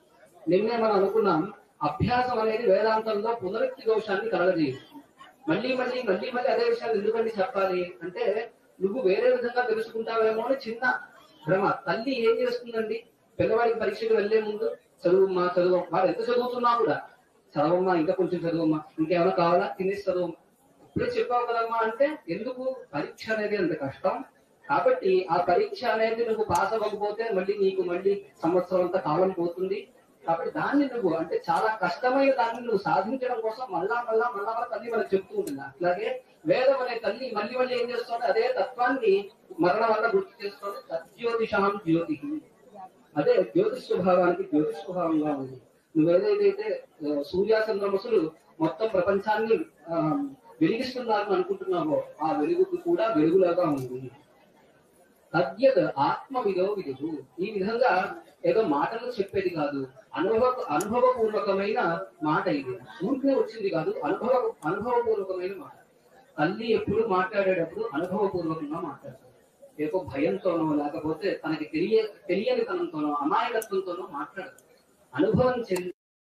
నిన్నే మనం అనుకున్నాం అభ్యాసం అనేది వేదాంతంలో పునరుక్తి దోషాన్ని కలగజేయదు. మళ్ళీ మళ్ళీ మళ్ళీ మళ్ళీ అదే విషయాలు ఎందుకంటే చెప్పాలి అంటే నువ్వు వేరే విధంగా తెలుసుకుంటావేమో అని చిన్న భ్రమ. తల్లి ఏం చేస్తుందండి, పిల్లవాడికి పరీక్షకు వెళ్లే ముందు చదువుమ్మా చదువు, వాడు ఎంత చదువుతున్నా కూడా చదవమ్మా, ఇంకా కొంచెం చదువమ్మా, ఇంకేమైనా కావాలా తినేసి చదువమ్మా, ఇప్పుడే చెప్పావు కదమ్మా అంటే ఎందుకు, పరీక్ష అనేది అంత కష్టం కాబట్టి ఆ పరీక్ష అనేది నువ్వు పాస్ అవ్వకపోతే మళ్ళీ నీకు మళ్ళీ సంవత్సరం అంతా కాలం పోతుంది. కాబట్టి దాన్ని నువ్వు అంటే చాలా కష్టమైన దాన్ని నువ్వు సాధించడం కోసం మళ్ళా మళ్ళా మళ్ళా మళ్ళా తల్లి మనకు చెప్తూ ఉంటుంది. అట్లాగే వేదం అనే తల్లి మళ్ళీ మళ్ళీ ఏం చేస్తుంది, అదే తత్వాన్ని మరణం వల్ల గుర్తు చేస్తుంది. సజ్యోతిషాం జ్యోతి, అదే జ్యోతిష్ స్వభావానికి జ్యోతిష్ స్వభావంగా ఉంది. నువ్వేదైతే సూర్యాచంద్రమసులు మొత్తం ప్రపంచాన్ని ఆ వెలిగిస్తున్నారని అనుకుంటున్నావో ఆ వెలుగుకు కూడా వెలుగులాగా ఉంది. తద్యత్ ఆత్మ విదో విదుగు, ఈ విధంగా ఏదో మాటలు చెప్పేది కాదు, అనుభవ అనుభవపూర్వకమైన మాట. ఇది ఊరికే వచ్చింది కాదు, అనుభవ అనుభవపూర్వకమైన మాట. తల్లి ఎప్పుడు మాట్లాడేటప్పుడు అనుభవపూర్వకంగా మాట్లాడతారు. ఏదో భయంతోనో లేకపోతే తనకి తెలియ తెలియని తనంతోనో అమాయకత్వంతోనో మాట్లాడదు. అనుభవం చెంది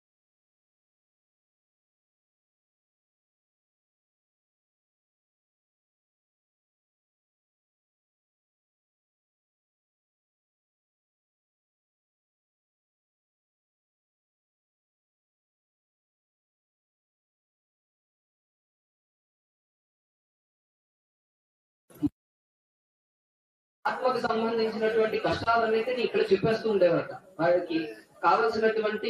ఆత్మకు సంబంధించినటువంటి కష్టాలన్నిటిని ఇక్కడ చెప్పేస్తూ ఉండేవారట. వాడికి కావలసినటువంటి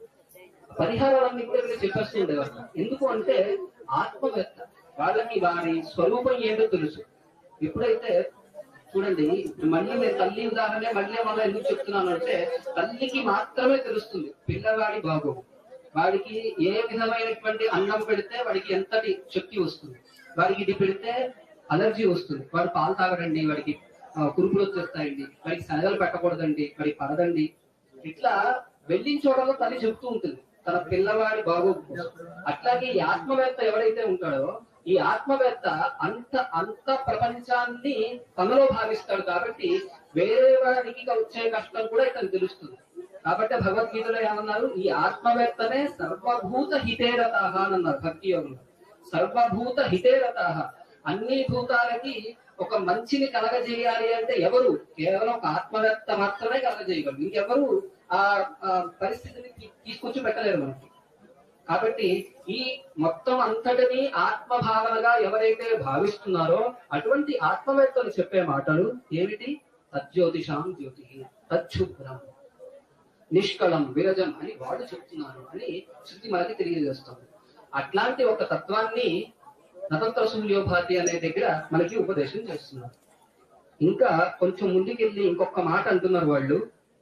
పరిహారాలన్నీ కూడా ఇక్కడ చెప్పేస్తూ ఉండేవారట. ఎందుకు అంటే ఆత్మవేత్త, వాళ్ళకి వారి స్వరూపం ఏంటో తెలుసు. ఎప్పుడైతే చూడండి, మళ్ళీ నేను తల్లి ఉదాహరణ మళ్ళీ మళ్ళీ ఎందుకు చెప్తున్నాను అంటే తల్లికి మాత్రమే తెలుస్తుంది పిల్లవాడి బాగోగు. వాడికి ఏ విధమైనటువంటి అన్నం పెడితే వాడికి ఎంతటి శక్తి వస్తుంది, వాడికి ఇది పెడితే అలర్జీ వస్తుంది, వాడు పాలు తాగడండి, వాడికి కురుపులు వచ్చేస్తాయండి, వాడికి శనగలు పెట్టకూడదండి, వాడికి పడదండి, ఇట్లా వెళ్ళించోడలో తల్లి చెప్తూ ఉంటుంది తన పిల్లవాడి బాగోగు. అట్లాగే ఈ ఆత్మవేత్త ఎవరైతే ఉంటాడో ఈ ఆత్మవేత్త అంత అంత ప్రపంచాన్ని తనలో భావిస్తాడు. కాబట్టి వేరే వాడికి వచ్చే కష్టం కూడా ఇతను తెలుస్తుంది. కాబట్టి భగవద్గీతలో ఏమన్నారు, ఈ ఆత్మవేత్తనే సర్వభూత హితేరతాహ అని అన్నారు భక్తి యోగంలో. సర్వభూత హితేరతాహ, అన్ని భూతాలకి ఒక మంచిని కలగజేయాలి అంటే ఎవరు, కేవలం ఒక ఆత్మవేత్త మాత్రమే కలగజేయగలరు. ఇంకెవరు ఆ పరిస్థితిని తీసుకొచ్చి పెట్టలేరు మనకి. కాబట్టి ఈ మొత్తం అంతటిని ఆత్మభావనగా ఎవరైతే భావిస్తున్నారో అటువంటి ఆత్మవేత్తలు చెప్పే మాటలు ఏమిటి, తజ్జ్యోతిషాం జ్యోతి, తచ్చుభ్రం, నిష్కళం, విరజం అని వాడు చెప్తున్నారు అని శృతి మనకి తెలియజేస్తుంది. అట్లాంటి ఒక తత్వాన్ని నతంత్ర సూర్యోభాతి అనే దగ్గర మనకి ఉపదేశం చేస్తున్నారు. ఇంకా కొంచెం ముందుకెళ్ళి ఇంకొక మాట అంటున్నారు వాళ్ళు,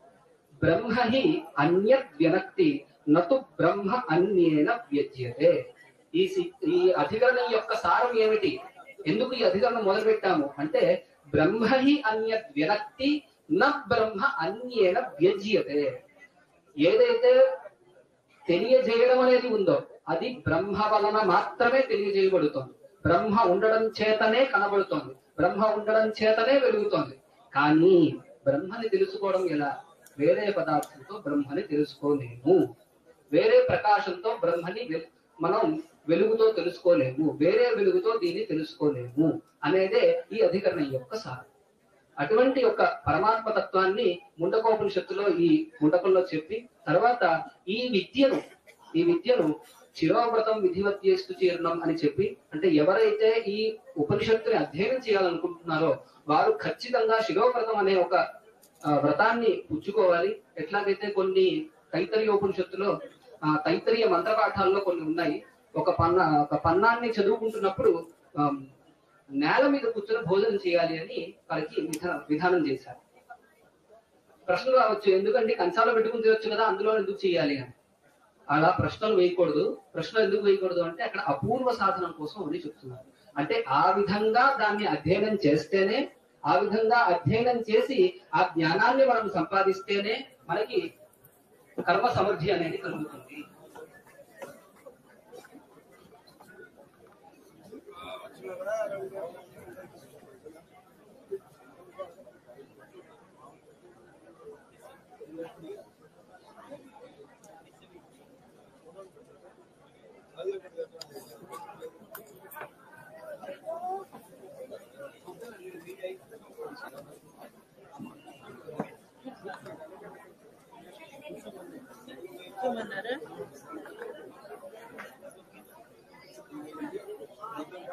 బ్రహ్మహి అన్యత్ వ్యనక్తి నతు బ్రహ్మ అన్యేన వ్యజ్యతే. ఈ ఈ అధికరణం యొక్క సారం ఏమిటి, ఎందుకు ఈ అధికరణం మొదలు పెట్టాము అంటే బ్రహ్మహి అన్యత్ వ్యనక్తి న బ్రహ్మ అన్యేన వ్యజ్యతే. ఏదైతే తెలియజేయడం అనేది ఉందో అది బ్రహ్మ వలన మాత్రమే తెలియజేయబడుతోంది. బ్రహ్మ ఉండడం చేతనే కనబడుతోంది, బ్రహ్మ ఉండడం చేతనే వెలుగుతోంది. కానీ బ్రహ్మని తెలుసుకోవడం ఎలా, వేరే పదార్థంతో బ్రహ్మని తెలుసుకోలేము, వేరే ప్రకాశంతో బ్రహ్మని మనం వెలుగుతో తెలుసుకోలేము, వేరే వెలుగుతో దీన్ని తెలుసుకోలేము అనేదే ఈ అధికరణం యొక్క సారం. అటువంటి యొక్క పరమాత్మ తత్వాన్ని ముండకోపనిషత్తులో ఈ ముండకంలో చెప్పి తర్వాత ఈ విద్యను ఈ విద్యను శిరోవ్రతం విధివత్యేస్తు చీర్ణం అని చెప్పి, అంటే ఎవరైతే ఈ ఉపనిషత్తుని అధ్యయనం చేయాలనుకుంటున్నారో వారు ఖచ్చితంగా శిరోవ్రతం అనే ఒక వ్రతాన్ని పుచ్చుకోవాలి. ఎట్లాగైతే కొన్ని తైత్తరీయ ఉపనిషత్తులో ఆ తైత్తరీయ మంత్రపాఠాల్లో కొన్ని ఉన్నాయి. ఒక పన్న ఒక పన్నాన్ని చదువుకుంటున్నప్పుడు నేల మీద కూర్చొని భోజనం చేయాలి అని వారికి విధానం చేశారు. ప్రశ్నలు రావచ్చు, ఎందుకంటే కంచాలో పెట్టుకుని తినొచ్చు కదా, అందులో ఎందుకు చేయాలి అని. అలా ప్రశ్నలు వేయకూడదు. ప్రశ్నలు ఎందుకు వేయకూడదు అంటే అక్కడ అపూర్వ సాధనం కోసం అని చెప్తున్నారు. అంటే ఆ విధంగా దాన్ని అధ్యయనం చేస్తేనే, ఆ విధంగా అధ్యయనం చేసి ఆ జ్ఞానాన్ని మనం సంపాదిస్తేనే మనకి కర్మ సమృద్ధి అనేది కలుగుతుంది.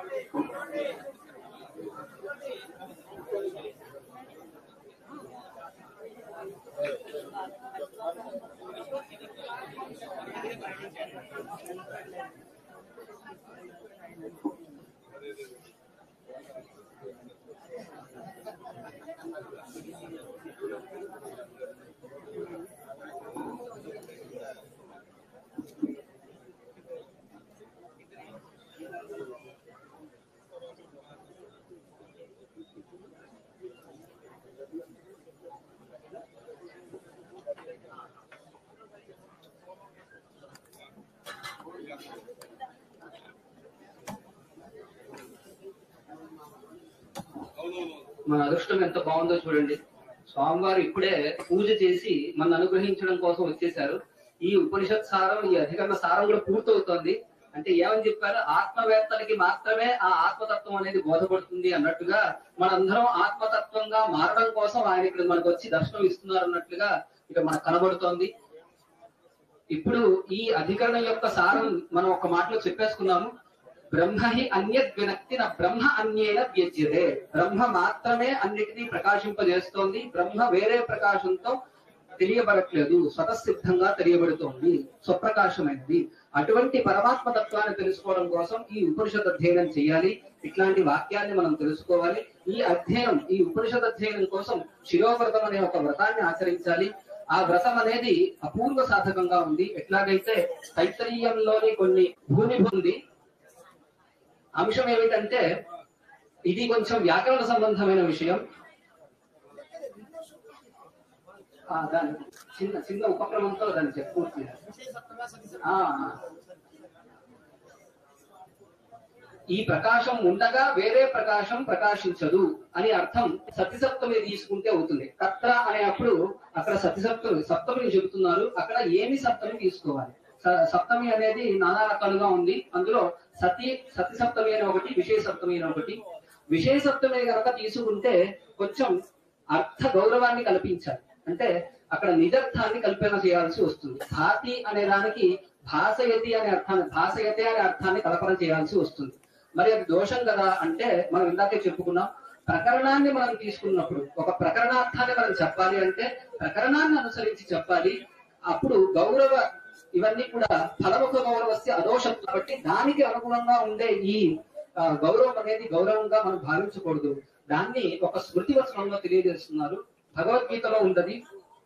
మన అదృష్టం ఎంత బాగుందో చూడండి. స్వామివారు ఇప్పుడే పూజ చేసి మన అనుగ్రహించడం కోసం వచ్చేసారు. ఈ ఉపనిషత్ సారం, ఈ అధికరణ సారం కూడా పూర్తవుతోంది. అంటే ఏమని చెప్పారు, ఆత్మవేత్తలకి మాత్రమే ఆ ఆత్మతత్వం అనేది బోధపడుతుంది అన్నట్టుగా మనందరం ఆత్మతత్వంగా మారడం కోసం ఆయన ఇక్కడ మనకు వచ్చి దర్శనం ఇస్తున్నారు అన్నట్లుగా ఇక్కడ మనకు కనబడుతోంది. ఇప్పుడు ఈ అధికరణం యొక్క సారం మనం ఒక మాటలో చెప్పేసుకున్నాము. బ్రహ్మహి అన్యత్ వినక్తి నా బ్రహ్మ అన్యేన వ్యజ్యతే. బ్రహ్మ మాత్రమే అన్నిటినీ ప్రకాశింపజేస్తోంది. బ్రహ్మ వేరే ప్రకాశంతో తెలియబడట్లేదు, స్వతసిద్ధంగా తెలియబడుతోంది, స్వప్రకాశమైనది. అటువంటి పరమాత్మ తత్వాన్ని తెలుసుకోవడం కోసం ఈ ఉపనిషత్ అధ్యయనం చేయాలి. ఇట్లాంటి వాక్యాన్ని మనం తెలుసుకోవాలి. ఈ అధ్యయనం, ఈ ఉపనిషత్ అధ్యయనం కోసం శిరోవ్రతం అనే ఒక వ్రతాన్ని ఆచరించాలి. ఆ వ్రతం అనేది అపూర్వ సాధకంగా ఉంది. ఎట్లాగైతే తైత్తరీయంలోని కొన్ని భూమి ఉంది అంశం ఏమిటంటే, ఇది కొంచెం వ్యాకరణ సంబంధమైన విషయం. దాని చిన్న చిన్న ఉపక్రమంతో దాన్ని చెప్పూర్తి. ఈ ప్రకాశం ఉండగా వేరే ప్రకాశం ప్రకాశించదు అని అర్థం. సత్యసప్తమి తీసుకుంటే అవుతుంది. తత్ర అనే అప్పుడు అక్కడ సత్యసప్తమి సప్తమిని చెబుతున్నారు. అక్కడ ఏమి సప్తమి తీసుకోవాలి. సప్తమి అనేది నానా రకాలుగా ఉంది. అందులో సతి సతి సప్తమి అని ఒకటి, విశేష సప్తమి అని ఒకటి. విశేష సప్తమి కనుక తీసుకుంటే కొంచెం అర్థ గౌరవాన్ని కల్పించాలి. అంటే అక్కడ నిజర్థాన్ని కల్పన చేయాల్సి వస్తుంది. భాతి అనే దానికి భాసయతి అనే అర్థాన్ని భాసయతే అనే అర్థాన్ని కల్పన చేయాల్సి వస్తుంది. మరి అది దోషం కదా అంటే, మనం ఇందాకే చెప్పుకున్నాం, ప్రకరణాన్ని మనం తీసుకున్నప్పుడు ఒక ప్రకరణార్థాన్ని మనం చెప్పాలి అంటే ప్రకరణాన్ని అనుసరించి చెప్పాలి. అప్పుడు గౌరవ ఇవన్నీ కూడా ఫలముఖ గౌరవస్య అదోషం కాబట్టి దానికి అనుగుణంగా ఉండే ఈ గౌరవం అనేది గౌరవంగా మనం భావించకూడదు. దాన్ని ఒక స్మృతి వచనంలో తెలియజేస్తున్నారు. భగవద్గీతలో ఉండదు.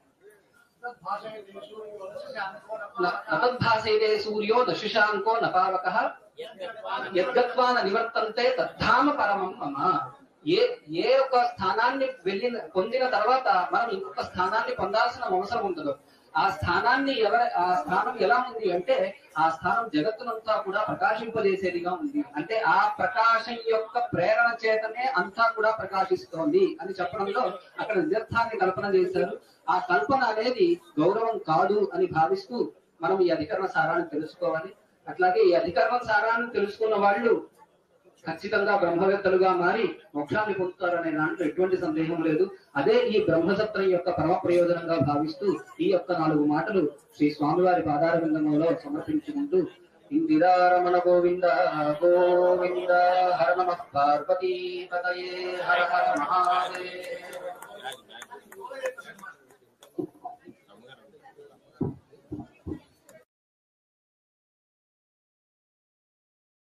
నతద్భాసేదే సూర్యో నశశాంకో నపావకః యద్గత్వా న నివర్తంతే తద్ధామ పరమం మమ. ఏ ఏ ఒక స్థానాన్ని వెళ్ళిన పొందిన తర్వాత మనం ఇంకొక స్థానాన్ని పొందాల్సిన అవసరం ఉండదు. ఆ స్థానాన్ని ఎవర ఆ స్థానం ఎలా ఉంది అంటే, ఆ స్థానం జగత్తునంతా కూడా ప్రకాశింపజేసేదిగా ఉంది. అంటే ఆ ప్రకాశం యొక్క ప్రేరణ చేతనే అంతా కూడా ప్రకాశిస్తోంది అని చెప్పడంలో అక్కడ నిజర్థాన్ని కల్పన చేశారు. ఆ కల్పన అనేది గౌరవం కాదు అని భావిస్తూ మనం ఈ అధికరణ సారాన్ని తెలుసుకోవాలి. అట్లాగే ఈ అధికరణ సారాన్ని తెలుసుకున్న వాళ్ళు ఖచ్చితంగా బ్రహ్మవేత్తలుగా మారి మోక్షాన్ని పొందుతారనే దాంట్లో ఎటువంటి సందేహం లేదు. అదే ఈ బ్రహ్మసత్రం యొక్క పరమ ప్రయోజనంగా భావిస్తూ ఈ యొక్క నాలుగు మాటలు శ్రీ స్వామివారి పాదార విందంలో సమర్పించుకుంటూ, ఇందిరారమణ గోవింద గోవింద హర నమః పార్వతీ పతయే హర హర మహాదేవ.